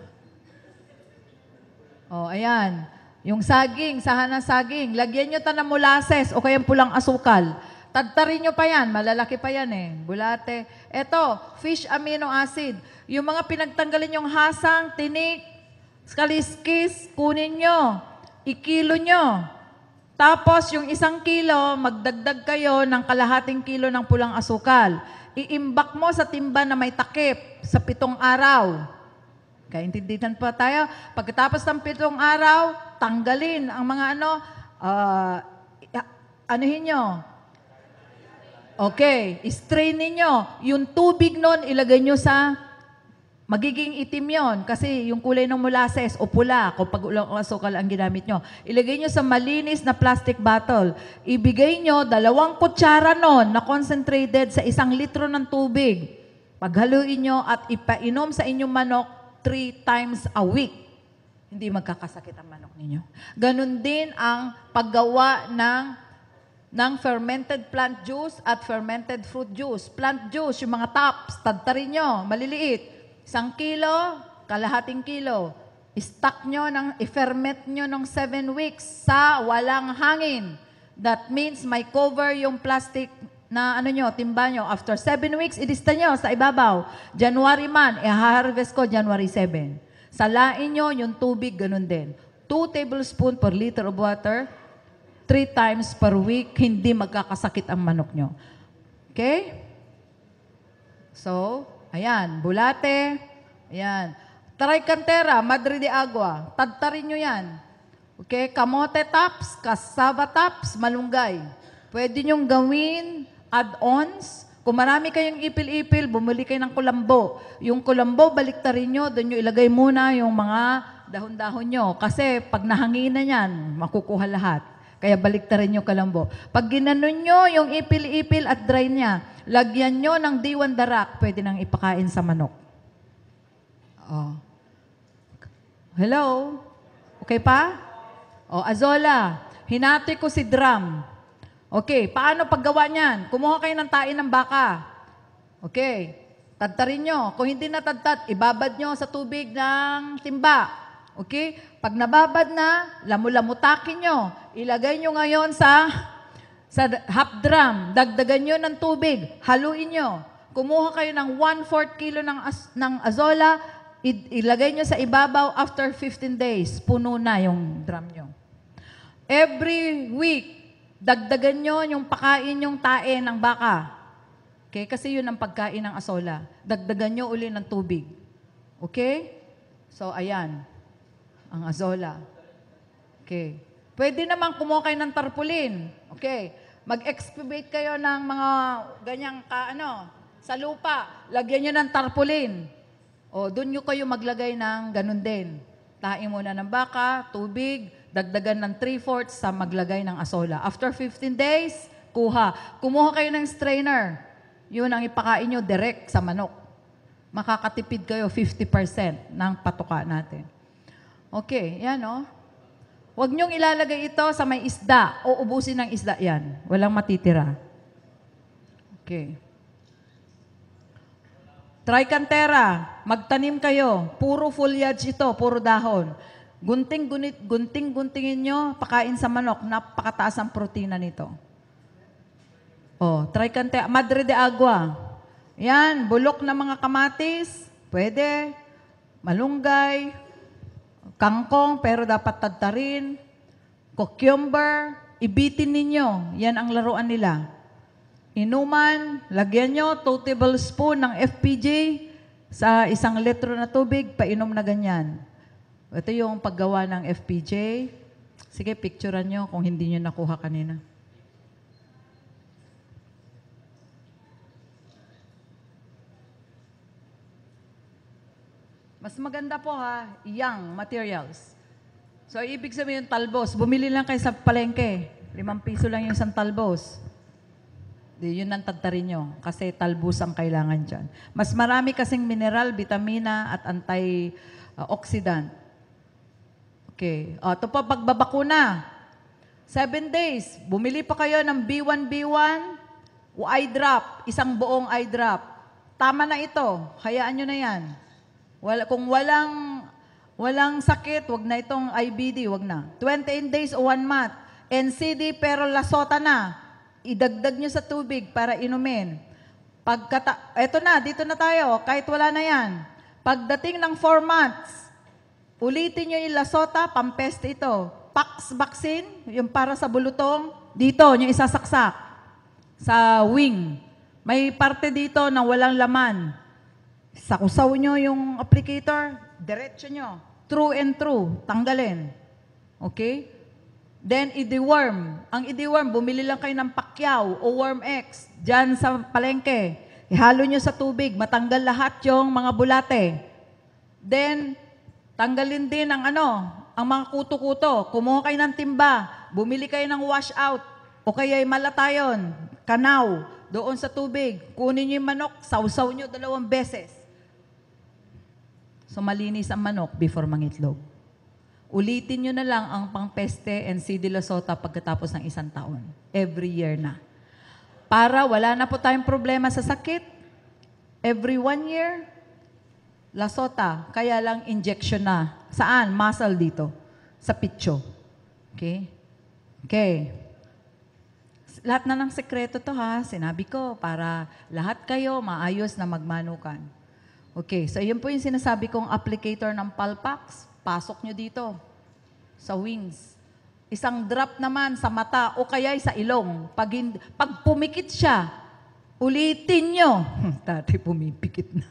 Oh, ayan. Yung saging, sahan ng saging, lagyan nyo ta ng molasses o kaya pulang asukal. Tadtarin nyo pa yan, malalaki pa yan eh. Bulate. Eto, fish amino acid. Yung mga pinagtanggalin yung hasang, tinik, kaliskis, kunin nyo. Ikilo nyo. Tapos yung 1 kilo, magdagdag kayo ng kalahating kilo ng pulang asukal. Iimbak mo sa timba na may takip sa 7 araw. Kaintindihan pa tayo. Pagkatapos ng 7 araw, tanggalin ang mga anuhin nyo. Okay, strain ninyo. Yung tubig nun, ilagay nyo sa, magiging itim yon kasi yung kulay ng molasses o pula, kung pag-ulang asukal ang ginamit nyo. Ilagay nyo sa malinis na plastic bottle. Ibigay nyo 2 kutsara nun na concentrated sa 1 litro ng tubig. Paghaluin nyo at ipainom sa inyong manok 3 times a week. Hindi magkakasakit ang manok ninyo. Ganon din ang paggawa ng fermented plant juice at fermented fruit juice. Plant juice, yung mga tops, tadtarin nyo, maliliit. 1 kilo, kalahating kilo. I-stock nyo, i-ferment nyo ng 7 weeks sa walang hangin. That means may cover yung plastic na timba nyo. After 7 weeks, ilista nyo sa ibabaw. January man, i-harvest ko January 7. Salain nyo yung tubig, ganun din. 2 tablespoons per liter of water, 3 times per week, hindi magkakasakit ang manok nyo. Okay? So, ayan, bulate, ayan. Tricantera, Madre de Agua, tadtarin nyo yan. Okay? Kamote tops, cassava tops, malunggay. Pwede nyong gawin add-ons. Kung marami kayong ipil-ipil, bumili kayo ng kulambo. Yung kulambo, baliktarin nyo, doon nyo ilagay muna yung mga dahon-dahon nyo. Kasi pag nahanginan yan, makukuha lahat. Kaya baliktarin nyo kulambo. Pag ginanon nyo yung ipil-ipil at dry niya, lagyan nyo ng diwan darak, pwede nang ipakain sa manok. Oh. Hello? Okay pa? Oh, azola. Hinati ko si drum. Okay, paano paggawa niyan? Kumuha kayo ng tain ng baka. Okay, tadtarin nyo. Kung hindi natadtat, ibabad nyo sa tubig ng timba. Okay? Pag nababad na, lamu-lamutakin nyo. Ilagay nyo ngayon sa half drum. Dagdagan nyo ng tubig. Haluin nyo. Kumuha kayo ng 1/4 kilo ng azola. Ilagay nyo sa ibabaw after 15 days. Puno na yung drum nyo. Every week, dagdagan nyo yung pakain yung tae ng baka. Okay? Kasi yun ang pagkain ng asola. Dagdagan nyo uli ng tubig. Okay? So, ayan. Ang azola. Okay. Pwede naman kumuha kayo ng tarpaulin. Okay. Mag-excavate kayo ng mga ganyang sa lupa. Lagyan nyo ng tarpaulin. O, doon nyo kayo maglagay ng ganun din. Tae muna ng baka, tubig, dagdagan ng 3/4 sa maglagay ng asola. After 15 days, kumuha kayo ng strainer. Yun ang ipakain nyo direct sa manok. Makakatipid kayo 50% ng patuka natin. Okay, yan o. Huwag nyong ilalagay ito sa may isda o ubusin ng isda yan. Walang matitira. Okay. Tricantera, magtanim kayo. Puro foliage ito, puro dahon. Gunting-guntingin nyo, pakain sa manok. Napakataas ang protina nito. Oh, Tricantera, Madre de Agua. Yan, bulok na mga kamatis. Pwede. Malunggay. Kangkong, pero dapat tadtarin. Cucumber, ibitin ninyo. Yan ang laruan nila. Inuman, lagyan nyo 2 tablespoon ng FPJ sa 1 litro na tubig, painom na ganyan. Ito yung paggawa ng FPJ. Sige, picturean nyo kung hindi nyo nakuha kanina. Mas maganda po ha, young materials. So, ibig sabihin talbos. Bumili lang kayo sa palengke. 5 piso lang yung isang talbos. Yun ang tadtarin nyo. Kasi talbos ang kailangan dyan. Mas marami kasing mineral, vitamina, at antioxidant. Okay. O, ito po, pagbabakuna. 7 days. Bumili pa kayo ng B1 o eye drop. 1 buong eye drop. Tama na ito. Hayaan nyo na yan. Kung walang sakit, wag na itong IBD, wag na. 28 days o 1 month. NCD pero lasota na. Idagdag nyo sa tubig para inumin. Eto na, dito na tayo. Kahit wala na yan. Pagdating ng 4 months, ulitin nyo yung lasota, pampeste ito. Pax vaccine, yung para sa bulutong, dito, yung isasaksak. Sa wing. May parte dito na walang laman. Sakusaw nyo yung applicator, diretso nyo. True and true, tanggalin. Okay? Then, i-deworm. Ang i-deworm, bumili lang kayo ng Pacquiao o Worm X dyan sa palengke. Ihalo nyo sa tubig, matanggal lahat yung mga bulate. Then, tanggalin din ang mga kuto-kuto. Kumuha kayo ng timba, bumili kayo ng washout, o kaya malatayon, kanaw, doon sa tubig. Kunin nyo yung manok, sausaw nyo 2 beses. So, malinis ang manok before mangitlog. Ulitin nyo na lang ang pangpeste and CD Lasota pagkatapos ng 1 taon. Every year na. Para wala na po tayong problema sa sakit. Every 1 year, Lasota. Kaya lang injection na. Saan? Muscle dito. Sa pitso. Okay? Okay. Lahat na ng sekreto to ha. Sinabi ko para lahat kayo maayos na magmanukan. Okay. So, yun po yung sinasabi kong applicator ng Palpax. Pasok nyo dito sa wings. 1 drop naman sa mata o kaya sa ilong. Pag pumikit siya, ulitin nyo. Dati pumipikit na.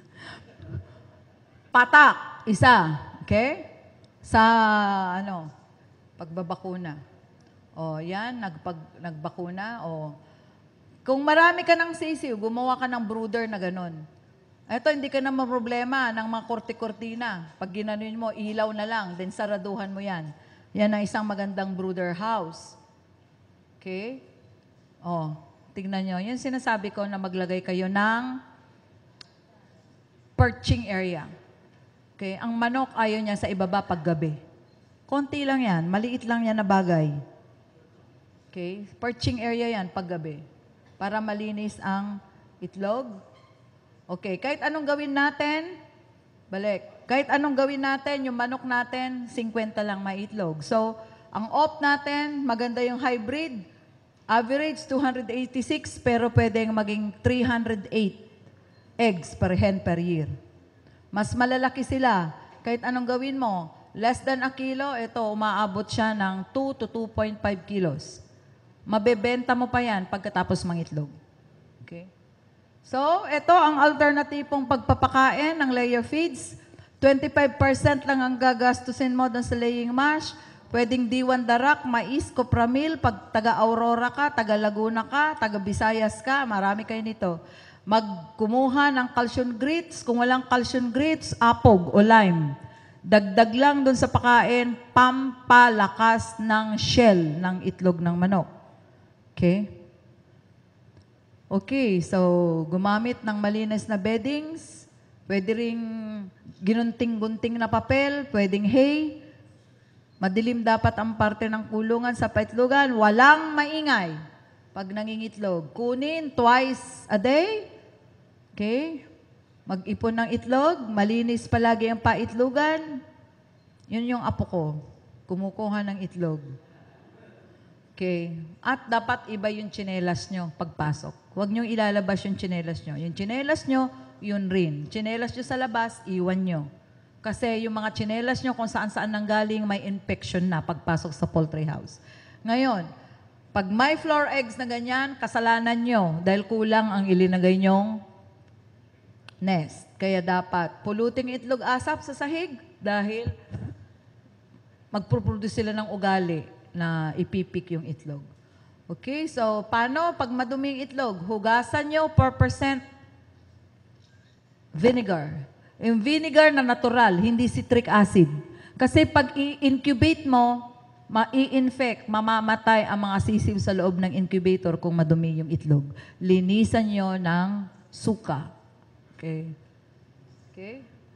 Patak, 1. Okay? Sa pagbabakuna. O, yan, nagbakuna. O, kung marami ka ng sisiw, gumawa ka ng brooder na ganon. Ito, hindi ka na problema ng mga korte-kortina. Pag ginanon mo, ilaw na lang, then saraduhan mo yan. Yan ang isang magandang brooder house. Okay? O, tingnan nyo. Yan sinasabi ko na maglagay kayo ng perching area. Okay? Ang manok, ayaw niya sa ibaba paggabi. Konti lang yan. Maliit lang yan na bagay. Okay? Perching area yan paggabi. Para malinis ang itlog. Okay, kahit anong gawin natin, kahit anong gawin natin, yung manok natin, 50 lang maitlog. So, ang off natin, maganda yung hybrid. Average, 286, pero pwedeng maging 308 eggs per hen per year. Mas malalaki sila. Kahit anong gawin mo, less than 1 kilo, ito, umaabot siya ng 2 to 2.5 kilos. Mabebenta mo pa yan pagkatapos mangitlog. Okay? So, ito ang alternatipong pagpapakain ng layer feeds. 25% lang ang gagastusin mo doon sa laying mash. Pwedeng D1 Darak, mais, Copramil, pag taga-Aurora ka, taga-Laguna ka, taga-Visayas ka, marami kayo nito. Magkumuha ng calcium grits. Kung walang calcium grits, apog o lime. Dagdag lang doon sa pakain, pampalakas ng shell ng itlog ng manok. Okay? Okay, so gumamit ng malinis na beddings, pwede ring ginunting-gunting na papel, pwedeng hay. Madilim dapat ang parte ng kulungan sa paitlogan, walang maingay. Pag nangingitlog, kunin twice a day. Okay? Mag-ipon ng itlog, malinis palagi ang paitlogan. Yun yung apo ko. Kumukuha ng itlog. Okay? At dapat iba yung tsinelas nyo pagpasok. Huwag nyo ilalabas yung tsinelas nyo. Yung tsinelas nyo, yun rin. Tsinelas nyo sa labas, iwan nyo. Kasi yung mga tsinelas nyo kung saan-saan nanggaling, may infection na pagpasok sa poultry house. Ngayon, pag may floor eggs na ganyan, kasalanan nyo dahil kulang ang ilinagay nyong nest. Kaya dapat puluting itlog asap sa sahig dahil magproproduce sila ng ugali na ipipik yung itlog. Okay, so paano pag maduming itlog? Hugasan nyo 4% vinegar. Yung vinegar na natural, hindi citric acid. Kasi pag i-incubate mo, ma-i-infect, mamamatay ang mga sisiw sa loob ng incubator kung madumi yung itlog. Linisan nyo ng suka. Okay. Okay?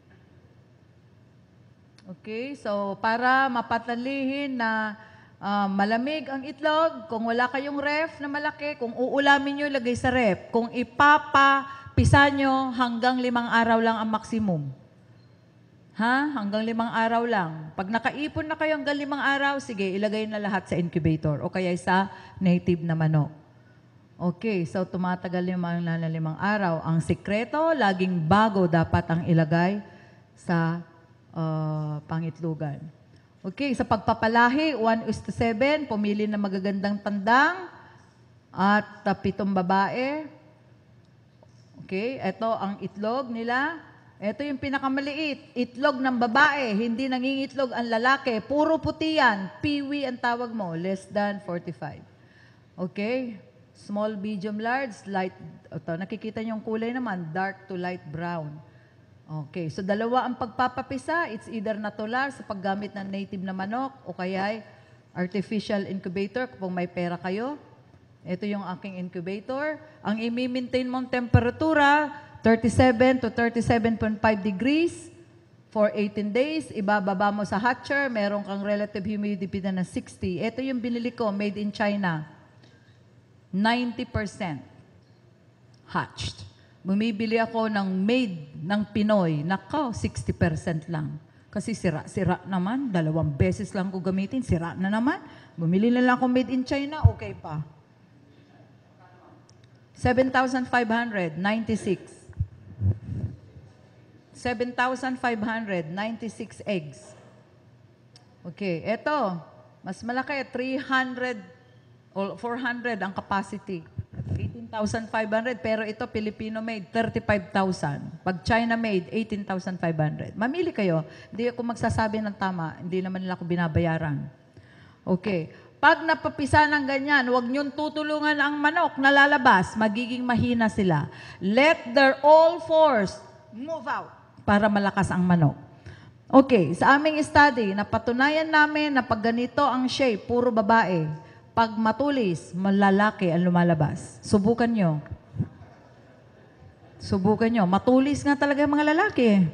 Okay, so para mapatalihin na malamig ang itlog, kung wala kayong ref na malaki, kung uulamin nyo, lagay sa ref. Kung ipapapisa nyo, hanggang 5 araw lang ang maximum. Ha? Hanggang 5 araw lang. Pag nakaipon na kayo hanggang 5 araw, sige, ilagay na lahat sa incubator o kaya sa native na manok. Okay, so tumatagal yung mga 5 araw. Ang sikreto, laging bago dapat ang ilagay sa pangitlugan. Okay, sa pagpapalahi, 1:7, pumili na magagandang tandang at 7 babae. Okay, ito ang itlog nila. Ito yung pinakamaliit, itlog ng babae, hindi nangingitlog ang lalaki. Puro puti yan, piwi ang tawag mo, less than 45. Okay? Small, medium, large, light. Ito, nakikita niyo yung kulay naman, dark to light brown. Okay, so dalawa ang pagpapapisa. It's either natural sa paggamit ng native na manok o kaya artificial incubator kung may pera kayo. Ito yung aking incubator. Ang i-maintain mong temperatura, 37 to 37.5 degrees for 18 days. Ibababa mo sa hatcher, meron kang relative humidity na 60. Ito yung binili ko, made in China. 90% hatched. Bumibili ako ng made ng Pinoy. Nako, 60% lang. Kasi sira naman. 2 beses lang ko gamitin, sira na naman. Bumili na lang ako made in China, okay pa. 7,596. 7,596 eggs. Okay, eto, mas malaki, 300 o 400 ang capacity. 18,500, pero ito Filipino made, 35,000. Pag China made, 18,500. Mamili kayo. Hindi ako magsasabi ng tama, hindi naman nila ako binabayaran. Okay. Pag napapisa ng ganyan, huwag niyong tutulungan ang manok na lalabas, magiging mahina sila. Let their all force move out para malakas ang manok. Okay, sa aming study, napatunayan namin na pag ganito ang shape, puro babae. Pag matulis, malalaki ang lumalabas. Subukan nyo. Subukan nyo. Matulis nga talaga yung mga lalaki.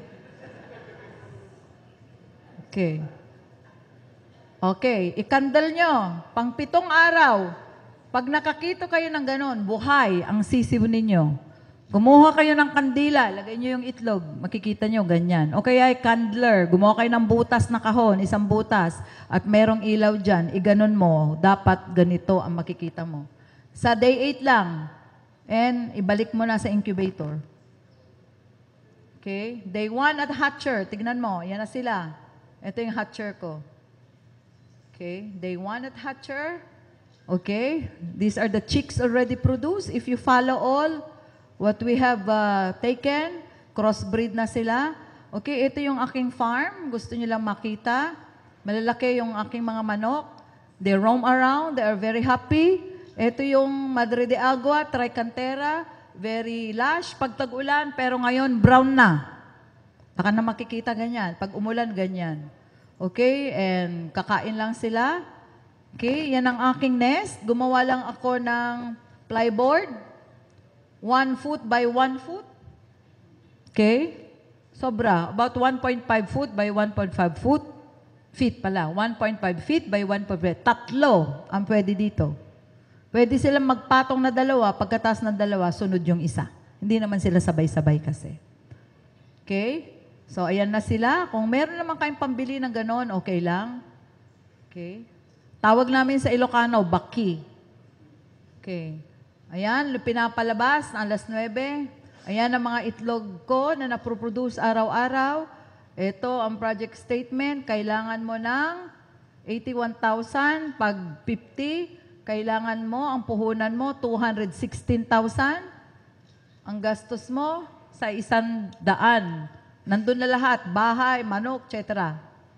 Okay. Okay, ikandal nyo. Pang 7 araw. Pag nakakita kayo ng ganon, buhay ang sisiw ninyo. Gumawa kayo ng kandila, lagay nyo yung itlog, makikita nyo ganyan. O kaya candler, gumawa kayo ng butas na kahon, 1 butas, at merong ilaw dyan, iganon mo, dapat ganito ang makikita mo. Sa day 8 lang, and ibalik mo na sa incubator. Okay? Day 1 at hatcher, tignan mo, yan na sila. Ito yung hatcher ko. Okay? Day 1 at hatcher. Okay? These are the chicks already produced. If you follow all what we have taken, crossbreed na sila. Okay, ito yung aking farm. Gusto nyo lang makita. Malalaki yung aking mga manok. They roam around. They are very happy. Ito yung Madre de Agua, Tricantera. Very lush pag tag-ulan, pero ngayon brown na. Baka na makikita ganyan. Pag umulan, ganyan. Okay, and kakain lang sila. Okay, yan ang aking nest. Gumawa lang ako ng plyboard. 1 foot by 1 foot. Okay? Sobra. About 1.5 foot by 1.5 foot. Feet pala. 1.5 feet by 1.5 feet. 3 ang pwede dito. Pwede silang magpatong na dalawa, pagkatas ng dalawa, sunod yung isa. Hindi naman sila sabay-sabay kasi. Okay? So, ayan na sila. Kung meron naman kayong pambili ng ganon, okay lang. Okay? Tawag namin sa Ilocano, baki. Okay. Ayan, pinapalabas na alas 9. Ayan ang mga itlog ko na naproproduce araw-araw. Ito ang project statement. Kailangan mo ng 81,000. Pag 50, kailangan mo, ang puhunan mo, 216,000. Ang gastos mo, sa 100. Nandun na lahat, bahay, manok, etc.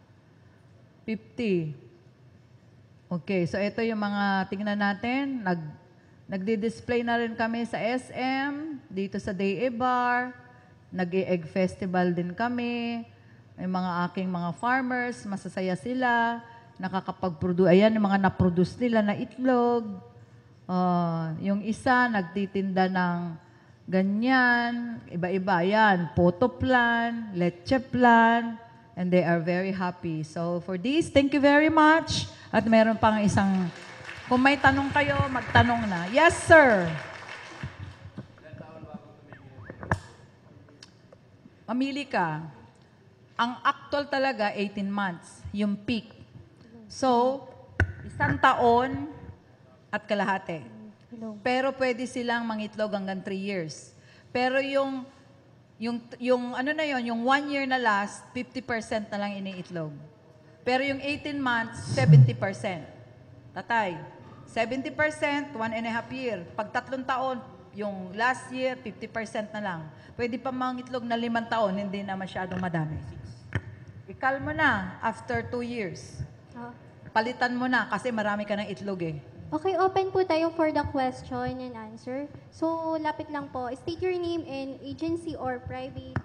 50. Okay, so ito yung mga tingnan natin. Nagdi-display na rin kami sa SM, dito sa Day Bar. Nag-egg festival din kami. May mga aking mga farmers, masasaya sila. Nakakapag-produce. Ayan, yung mga na-produce nila na itlog. Yung isa, nagtitinda ng ganyan. Iba-iba. Ayan, photo plan, leche plan. And they are very happy. So for this, thank you very much. At meron pang isang, kung may tanong kayo, magtanong na. Yes, sir. Mamili ka. Ang actual talaga, 18 months. Yung peak. So, 1 taon at kalahati. Pero pwede silang mangitlog hanggang 3 years. Pero yung ano na yon, yung 1 year na last, 50% na lang iniitlog. Pero yung 18 months, 70%. Tatay, 70%, 1.5 year. Pag 3 taon, yung last year, 50% na lang. Pwede pa mangitlog na 5 taon, hindi na masyadong madami. Ikal mo na after 2 years. Palitan mo na kasi marami ka ng itlog eh. Okay, open po tayo for the question and answer. So, lapit lang po. State your name and agency or private.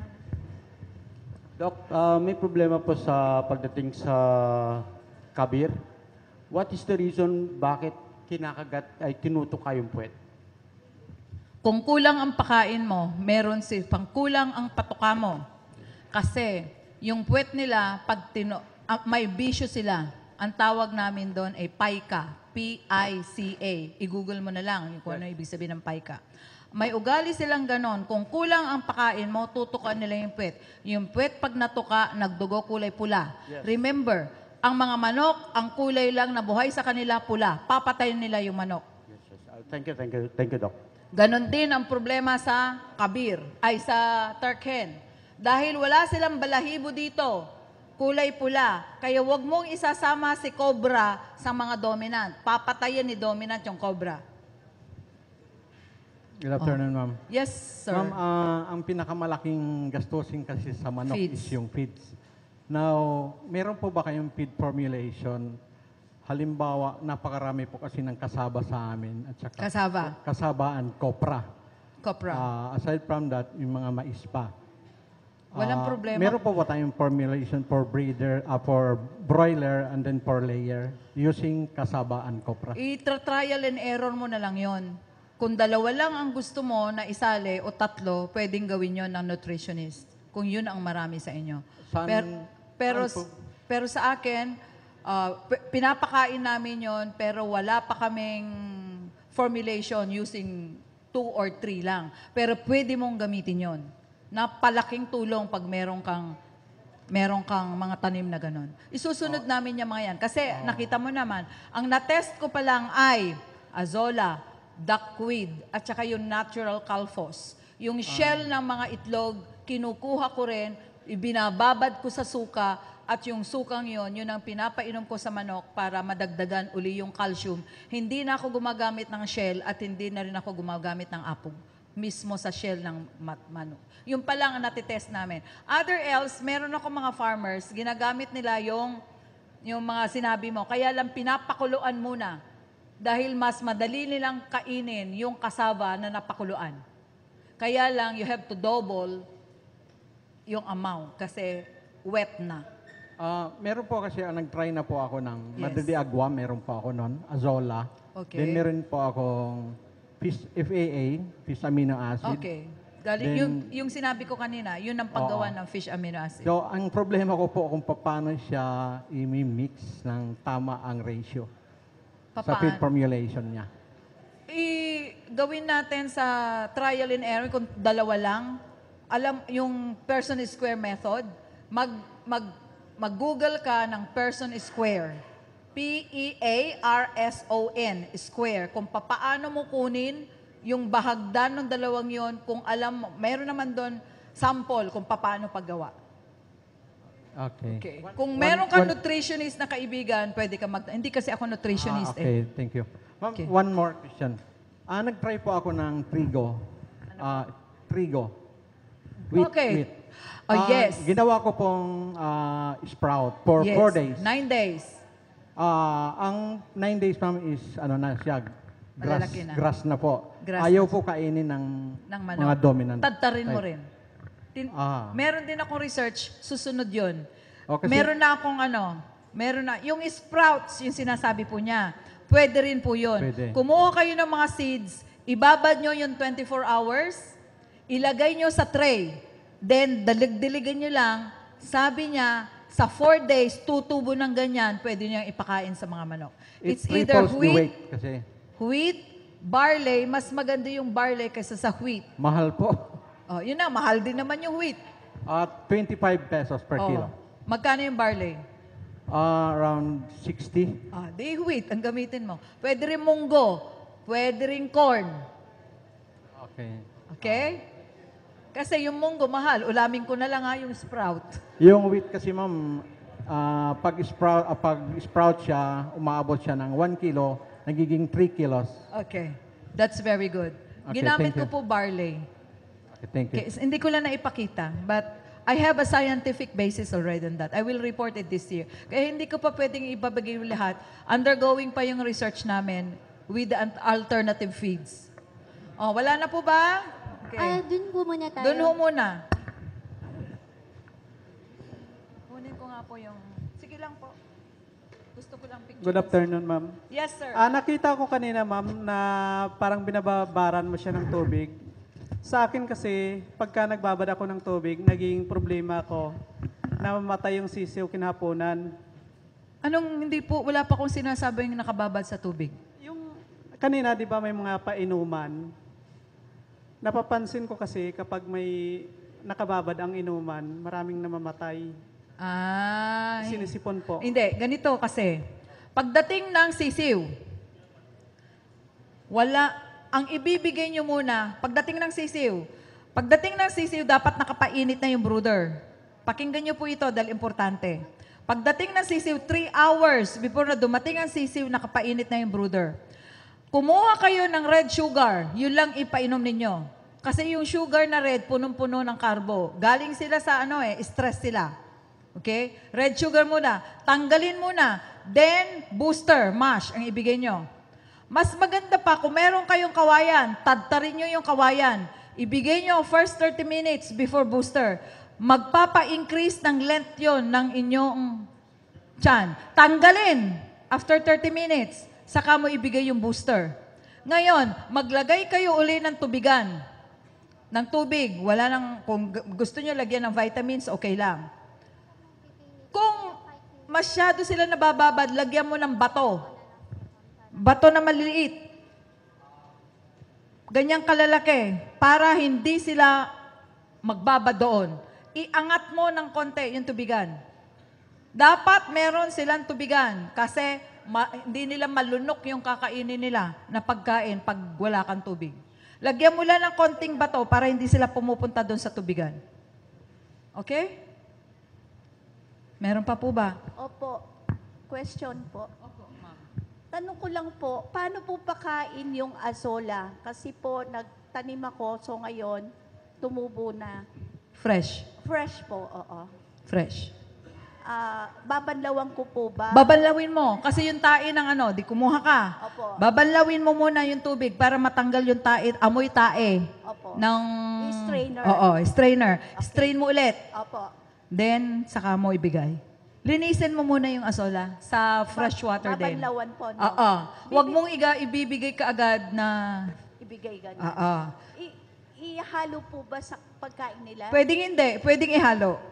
Doc, may problema po sa pagdating sa kabir. What is the reason bakit tinutuka yung puwet? Kung kulang ang pakain mo, meron pang kulang ang patuka mo. Kasi yung puwet nila, may bisyo sila. Ang tawag namin doon ay PICA. P-I-C-A. I-google mo na lang kung ano ibig sabihin ng PICA. May ugali silang ganon. Kung kulang ang pakain mo, tutukan nila yung puwet. Yung puwet pag natuka, nagdugo kulay pula. Yes. Remember, ang mga manok, ang kulay lang na buhay sa kanila pula. Papatayin nila yung manok. Yes. Thank you, Doc. Ganon din ang problema sa kabir, sa Turk hen. Dahil wala silang balahibo dito, kulay pula. Kaya wag mong isasama si cobra sa mga dominant. Papatayin ni dominant yung cobra. Good afternoon, ma'am. Yes, sir. Ma'am, ang pinakamalaking gastusin kasi sa manok Feeds. is yung feeds. Now, meron po ba kayong feed formulation? Halimbawa, napakarami po kasi ng kasaba sa amin. At saka Kasaba. Kasabaan, kopra. Copra. Aside from that, yung mga mais pa. Walang problema. Meron po ba tayong formulation for for broiler and then for layer using kasaba and kopra? I-trial and error mo na lang yon. Kung 2 lang ang gusto mo na isali o 3, pwedeng gawin yon ng nutritionist. Kung yun ang marami sa inyo. Pero sa akin, pinapakain namin yon pero wala pa kaming formulation using 2 or 3 lang. Pero pwede mong gamitin yon. Napalaking tulong pag meron kang mga tanim na ganon. Isusunod namin yung mga yan. Kasi nakita mo naman, ang na-test ko pa lang ay azola, duckweed, at saka yung natural calphos. Yung shell ng mga itlog, kinukuha ko rin, ibinababad ko sa suka, at yung sukang yun ang pinapainom ko sa manok para madagdagan uli yung calcium. Hindi na ako gumagamit ng shell at hindi na rin ako gumagamit ng apog mismo sa shell ng manok. Yung pa lang ang natitest namin. Other else, meron ako mga farmers, ginagamit nila yung mga sinabi mo, kaya lang pinapakuluan muna. Dahil mas madali nilang kainin yung kasaba na napakuluan. Kaya lang, you have to double yung amount kasi wet na. Meron po kasi, nag-try na po ako ng Yes. Madali Agwa, meron po ako nun, azola. Okay. Then meron po akong FAA, fish amino acid. Okay. Galing, yung sinabi ko kanina, yun ang paggawa ng fish amino acid. So, ang problema ko po kung paano siya i-mix ng tama ang ratio sa feed formulation niya. gawin natin sa trial and error kung dalawa lang. Alam yung person is square method. Mag-Google ka ng person is square. P-E-A-R-S-O-N, square. Kung papaano mo kunin yung bahagdan ng dalawang yon, kung alam mo, meron naman doon sample kung papaano paggawa. Okay. Okay. Kung meron kang nutritionist na kaibigan, pwede ka hindi kasi ako nutritionist Okay, thank you. Ma'am, Okay. one more question. Nag-try po ako ng trigo. Trigo. Okay. Wheat. Oh, yes. Ginawa ko pong sprout for Yes. 4 days. 9 days. Ang 9 days, ma'am, is ano na siya, Malalaki na. grass na po. Grass Ayaw po kainin ng Ng manok. mga dominant. Tadtarin mo type. rin. Ah. Meron din akong research, susunod yun. O, kasi- Meron na akong yung sprouts, yung sinasabi po niya, pwede rin po yun. Pwede. Kumuha kayo ng mga seeds, ibabad nyo yung 24 hours, ilagay nyo sa tray, then dalig-diligan nyo lang, sabi niya, sa 4 days, 2 tubo ng ganyan, pwede nyo ipakain sa mga manok. It It's either triples the weight kasi wheat, barley, mas maganda yung barley kaysa sa wheat. mahal po. Oh, yun na, mahal din naman yung wheat. 25 pesos per Oh. kilo. Magkano yung barley? Around 60. Di wheat ang gamitin mo. Pwede rin munggo, pwede rin corn. Okay. Okay? Kasi yung munggo mahal, ulamin ko na lang yung sprout. Yung wheat kasi, ma'am, pag sprout siya, umaabot siya ng 1 kilo, nagiging 3 kilos. Okay. That's very good. Okay, Ginamit thank ko you. po barley. Okay, thank you. Okay, hindi ko lang naipakita, but I have a scientific basis already on that. I will report it this year. Kaya hindi ko pa pwedeng ibabagay yung lahat. Undergoing pa yung research namin with the alternative feeds. Oh, wala na po ba? Okay. Dun po muna tayo. Doon ho muna. Kunin ko nga po yung... Sige lang po. Gusto ko lang picture. Good afternoon, ma'am. Yes, sir. Nakita ko kanina, ma'am, na parang binababaran mo siya ng tubig. Sa akin kasi, pagka nagbabad ako ng tubig, naging problema ko na mamatay yung sisiw kinahaponan. Anong hindi po, wala pa akong sinasabing nakababad sa tubig. Yung kanina, di ba, may mga painuman. Napapansin ko kasi kapag may nakababad ang inuman, maraming namamatay. Sinisipon po. Hindi, ganito kasi. Pagdating ng sisiw, ang ibibigay nyo muna, pagdating ng sisiw, dapat nakapainit na yung brooder. Pakinggan nyo po ito dahil importante. Pagdating ng sisiw, 3 hours before na dumating ang sisiw, nakapainit na yung brooder. Kumuha kayo ng red sugar, yun lang ipainom ninyo. Kasi yung sugar na red, punong-puno ng carbo. Galing sila sa stress sila. Okay? Red sugar muna. Tanggalin muna. Then, booster, mash, ang ibigay nyo. Mas maganda pa, kung meron kayong kawayan, tadtarin nyo yung kawayan. Ibigay nyo first 30 minutes before booster. Magpapa-increase ng length yon ng inyong tiyan. Tanggalin after 30 minutes. Saka mo ibigay yung booster. Ngayon, maglagay kayo uli ng tubigan. Ng tubig. Kung gusto nyo lagyan ng vitamins, okay lang. Kung masyado sila nabababad, lagyan mo ng bato. Bato na maliliit. Ganyang kalalaki. Para hindi sila magbaba doon. Iangat mo ng konti yung tubigan. Dapat meron silang tubigan kasi hindi nila malunok yung kakainin nila na pagkain pag wala kang tubig. Lagyan mo lang ng konting bato para hindi sila pumupunta doon sa tubigan. Okay? Meron pa po ba? Opo. Question po. Tanong ko lang po, paano po pakain yung azola? Kasi po, nagtanim ako, so ngayon, tumubo na. Fresh. Fresh po, oo. Fresh. Babanlawan ko po ba? Babanlawin mo. Kasi yung tae ng di kumuha ka. Opo. Babanlawin mo muna yung tubig para matanggal yung tae, amoy tae. Opo. Ng... Strainer. Oo, strainer. Okay. Strain mo ulit. Opo. Then, saka mo ibigay. Linisin mo muna yung azola sa fresh water din. Babanlawan po, no? Oo. Huwag mong ibibigay ka agad na... Ibigay ganun. Oo. Ihalo po ba sa pagkain nila? Pwedeng hindi. Pwedeng ihalo.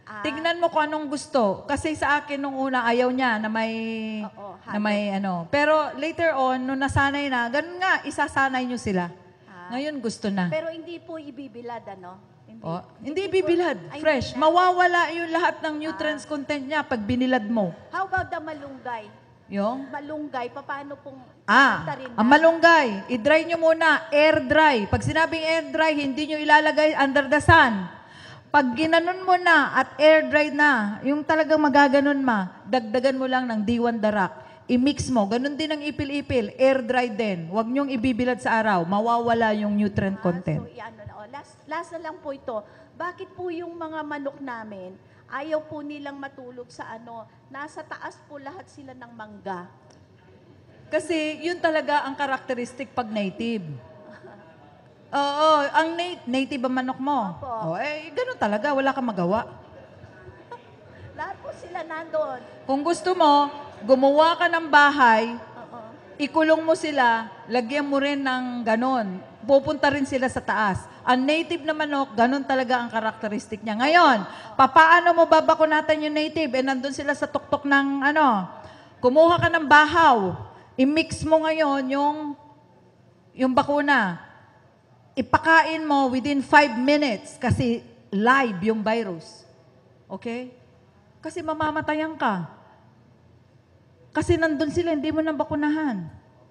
Tignan mo kung anong gusto. Kasi sa akin nung una, ayaw niya na may, Oo, na may ano. Pero later on, nung nasanay na, ganun nga, isasanay niyo sila. Ngayon gusto na. Pero hindi po ibibilad, ano? Hindi bibilad. Fresh. Mawawala yung lahat ng nutrients content niya pag binilad mo. How about the malunggay? Yung? Malunggay, paano pong rin Ang malunggay, i-dry nyo muna, air dry. Pag sinabing air dry, hindi nyo ilalagay under the sun. Pag ginanon mo na at air dry na, yung talagang magaganon dagdagan mo lang ng D1 darak. I-mix mo. Ganon din ang ipil-ipil. Air dry din. Huwag nyong ibibilad sa araw. Mawawala yung nutrient content. So, ano na. Last na lang po ito. Bakit po yung mga manok namin, ayaw po nilang matulog sa ano, nasa taas po lahat sila ng mangga. Kasi yun talaga ang karakteristik pag native. Oo, ang native ang manok mo. Opo. Ganun talaga. Wala kang magawa. Lahat po sila nandoon. Kung gusto mo, gumawa ka ng bahay, Oo. ikulong mo sila, lagyan mo rin ng ganon. Pupunta rin sila sa taas. Ang native na manok, ganon talaga ang karakteristik niya. Ngayon, papaano mo babakunatan yung native? Nandun sila sa tuktok ng kumuha ka ng bahaw. I-mix mo ngayon yung bakuna. Ipakain mo within 5 minutes kasi live yung virus. Okay? Kasi mamamatayan ka. Kasi nandun sila, hindi mo nang bakunahan.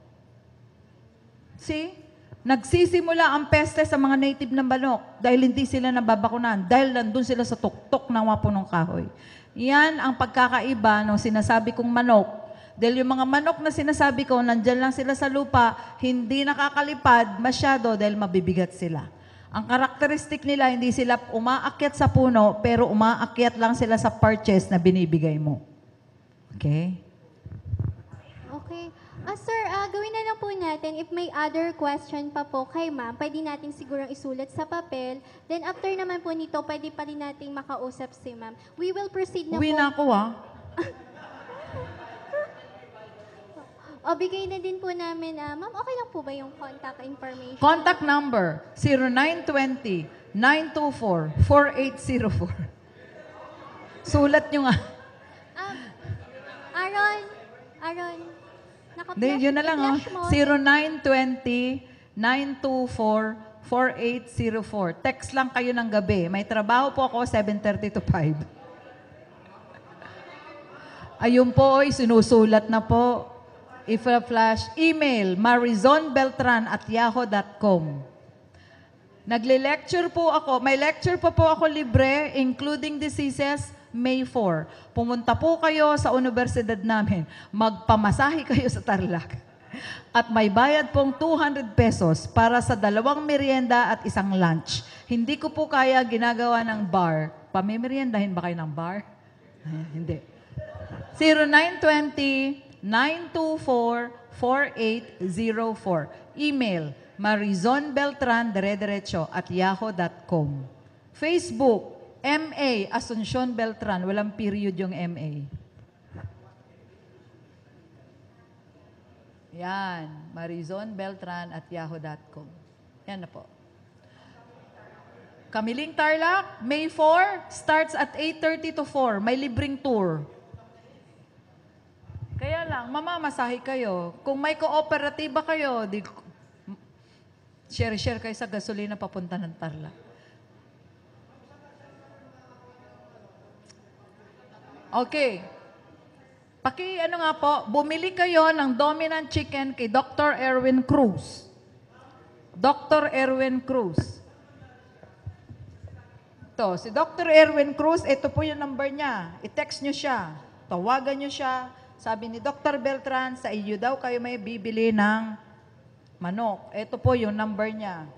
See? Nagsisimula ang peste sa mga native na manok dahil hindi sila nababakunahan, dahil nandun sila sa tuktok ng mga punong kahoy. Yan ang pagkakaiba ng sinasabi kong manok. Dahil yung mga manok na sinasabi ko, nandyan lang sila sa lupa, hindi nakakalipad masyado dahil mabibigat sila. Ang karakteristik nila, hindi sila umaakyat sa puno, pero umaakyat lang sila sa perches na binibigay mo. Okay? Okay. Sir, gawin na lang po natin. If may other question pa po kay ma'am, pwede natin sigurong isulat sa papel. Then after naman po nito, pwede pa rin nating makausap si ma'am. We will proceed na Uwi po. na ako O, bigay na din po namin. Ma'am, okay lang po ba yung contact information? Contact number, 0920-924-4804. Sulat nyo nga. Aaron, Hindi, yun na lang. i-flash mo. 0920-924-4804. Text lang kayo ng gabi. May trabaho po ako, 7:30 to 5. Ayun po, sinusulat na po. If a flash, email marizonbeltran@yahoo.com. Nagle-lecture po ako. May lecture pa po ako libre, including diseases, May 4. Pumunta po kayo sa universidad namin. Magpamasahe kayo sa Tarlac. At may bayad pong 200 pesos para sa 2 merienda at 1 lunch. Hindi ko po kaya ginagawa ng bar. Pamimeriendahin ba kayo ng bar? Hindi. 0920-924-4804. Email marizonbeltran, dire-diretso, @yahoo.com. Facebook, MA, Asuncion Beltran. Walang period yung MA. Yan. marizonbeltran@yahoo.com. Yan na po. Kamiling Tarlac, May 4, starts at 8:30 to 4. May libreng tour. Kaya lang, mamamasahe kayo. Kung may kooperatiba kayo, share kayo sa gasolina papunta ng Tarlac. Okay. Bumili kayo ng dominant chicken kay Dr. Erwin Cruz. Dr. Erwin Cruz. Si Dr. Erwin Cruz, ito po yung number niya. I-text nyo siya. Tawagan nyo siya. Sabi ni Dr. Beltran, sa iyo daw kayo may bibili ng manok. Ito po yung number niya.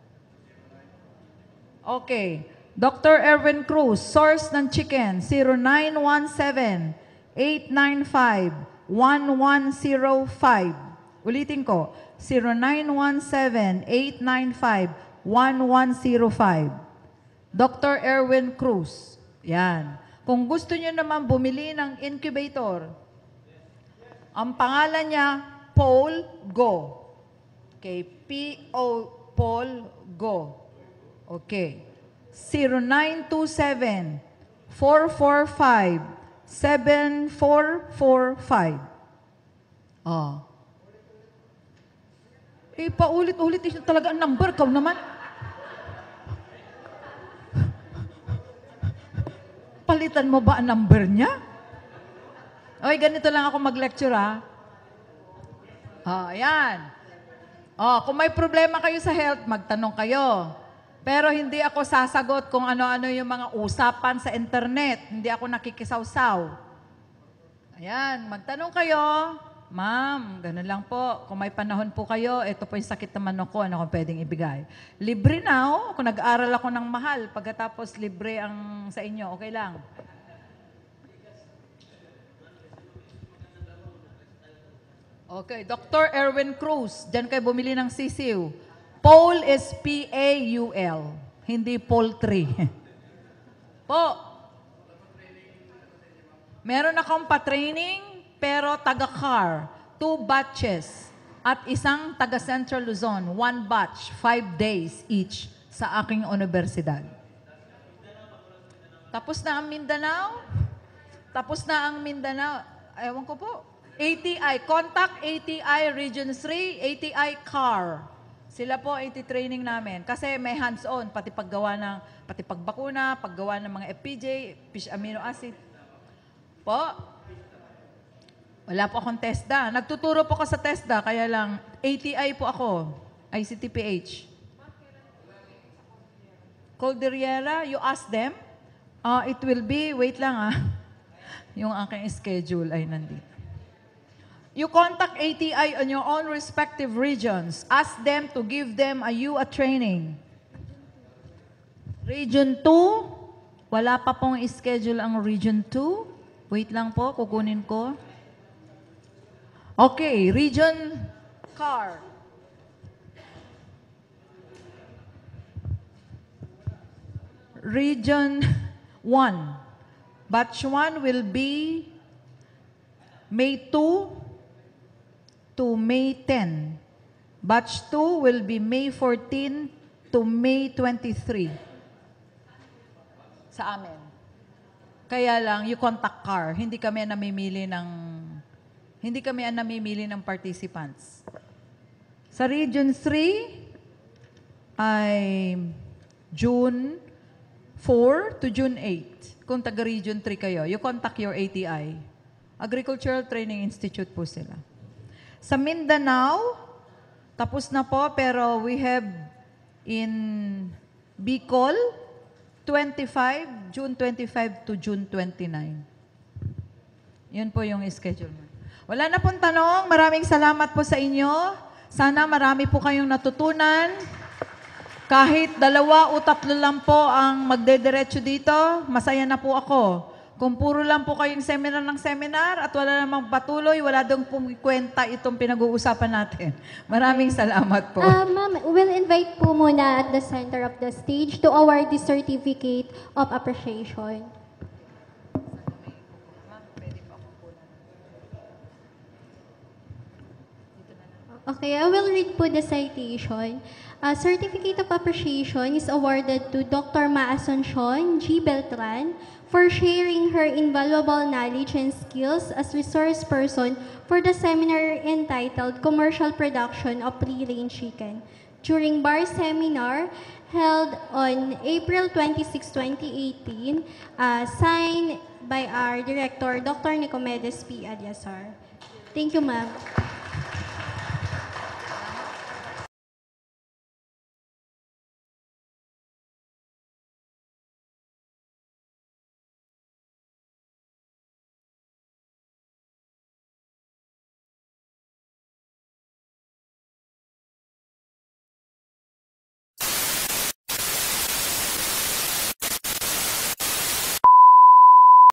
Okay. Dr. Erwin Cruz, source ng chicken, 0917-895-1105. Ulitin ko, 0917-895-1105. Dr. Erwin Cruz. Yan. Kung gusto nyo naman bumili ng incubator, ang pangalan niya, Paul Go. Okay, P-O, Paul Go. Okay. 445 7445. Oh. Paulit-ulit ito talaga ang number. Kau naman. Palitan mo ba ang number niya? Oy, ganito lang ako mag-lecture, ha? Ayan. Kung may problema kayo sa health, magtanong kayo. Pero hindi ako sasagot kung ano-ano yung mga usapan sa internet. Hindi ako nakikisawsaw. Ayan, magtanong kayo. Ma'am, ganun lang po. Kung may panahon po kayo, ito po yung sakit naman ako, ano kung pwedeng ibigay. Libre na, oh. Kung nag-aaral ako ng mahal, pagkatapos libre ang sa inyo, okay lang. Okay, Dr. Erwin Cruz, dyan kayo bumili ng sisiw. Paul is P-A-U-L, hindi poultry. Po. Meron akong pa-training, pero taga-car, 2 batches, at isang taga-Central Luzon, 1 batch, 5 days each sa aking universidad. Tapos na ang Mindanao? Tapos na ang Mindanao. Ewan ko po. ATI, contact ATI Region 3, ATI CAR. Sila po training namin. Kasi may hands-on, pati pagbakuna, paggawa ng mga FPJ, fish amino acid. Po, wala po akong TESDA. Nagtuturo po ako sa TESDA, kaya lang ATI po ako, ICTPH. Calderiera, you ask them? It will be, wait lang yung aking schedule ay nandito. You contact ATI on your own respective regions. Ask them to give them you a training. Region 2, wala pa pong schedule ang Region 2. Wait lang po, kukunin ko. Okay, Region CAR. Region 1. Batch 1 will be May 2 to May 10. Batch 2 will be May 14 to May 23. Sa amin. Kaya lang, you contact CAR. Hindi kami ang namimili ng participants. Sa Region 3 ay June 4 to June 8. Kung taga Region 3 kayo, you contact your ATI. Agricultural Training Institute po sila. Sa Mindanao, tapos na po, pero we have in Bicol, June 25 to June 29. Yun po yung schedule mo. Wala na pong tanong. Maraming salamat po sa inyo. Sana marami po kayong natutunan. Kahit 2 o 3 lang po ang magdediretso dito, masaya na po ako. Kung puro lang po kayong seminar ng seminar at wala namang patuloy, wala dong pumikwenta itong pinag-uusapan natin. Maraming salamat po. Ma'am, we'll invite po muna at the center of the stage to award the Certificate of Appreciation. Okay, I will read po the citation. A Certificate of Appreciation is awarded to Dr. Ma Asuncion G. Beltran for sharing her invaluable knowledge and skills as resource person for the seminar entitled Commercial Production of Free-Range Chicken during BAR seminar held on April 26, 2018, signed by our director, Dr. Nicomedes P. Adyasar. Thank you, ma'am.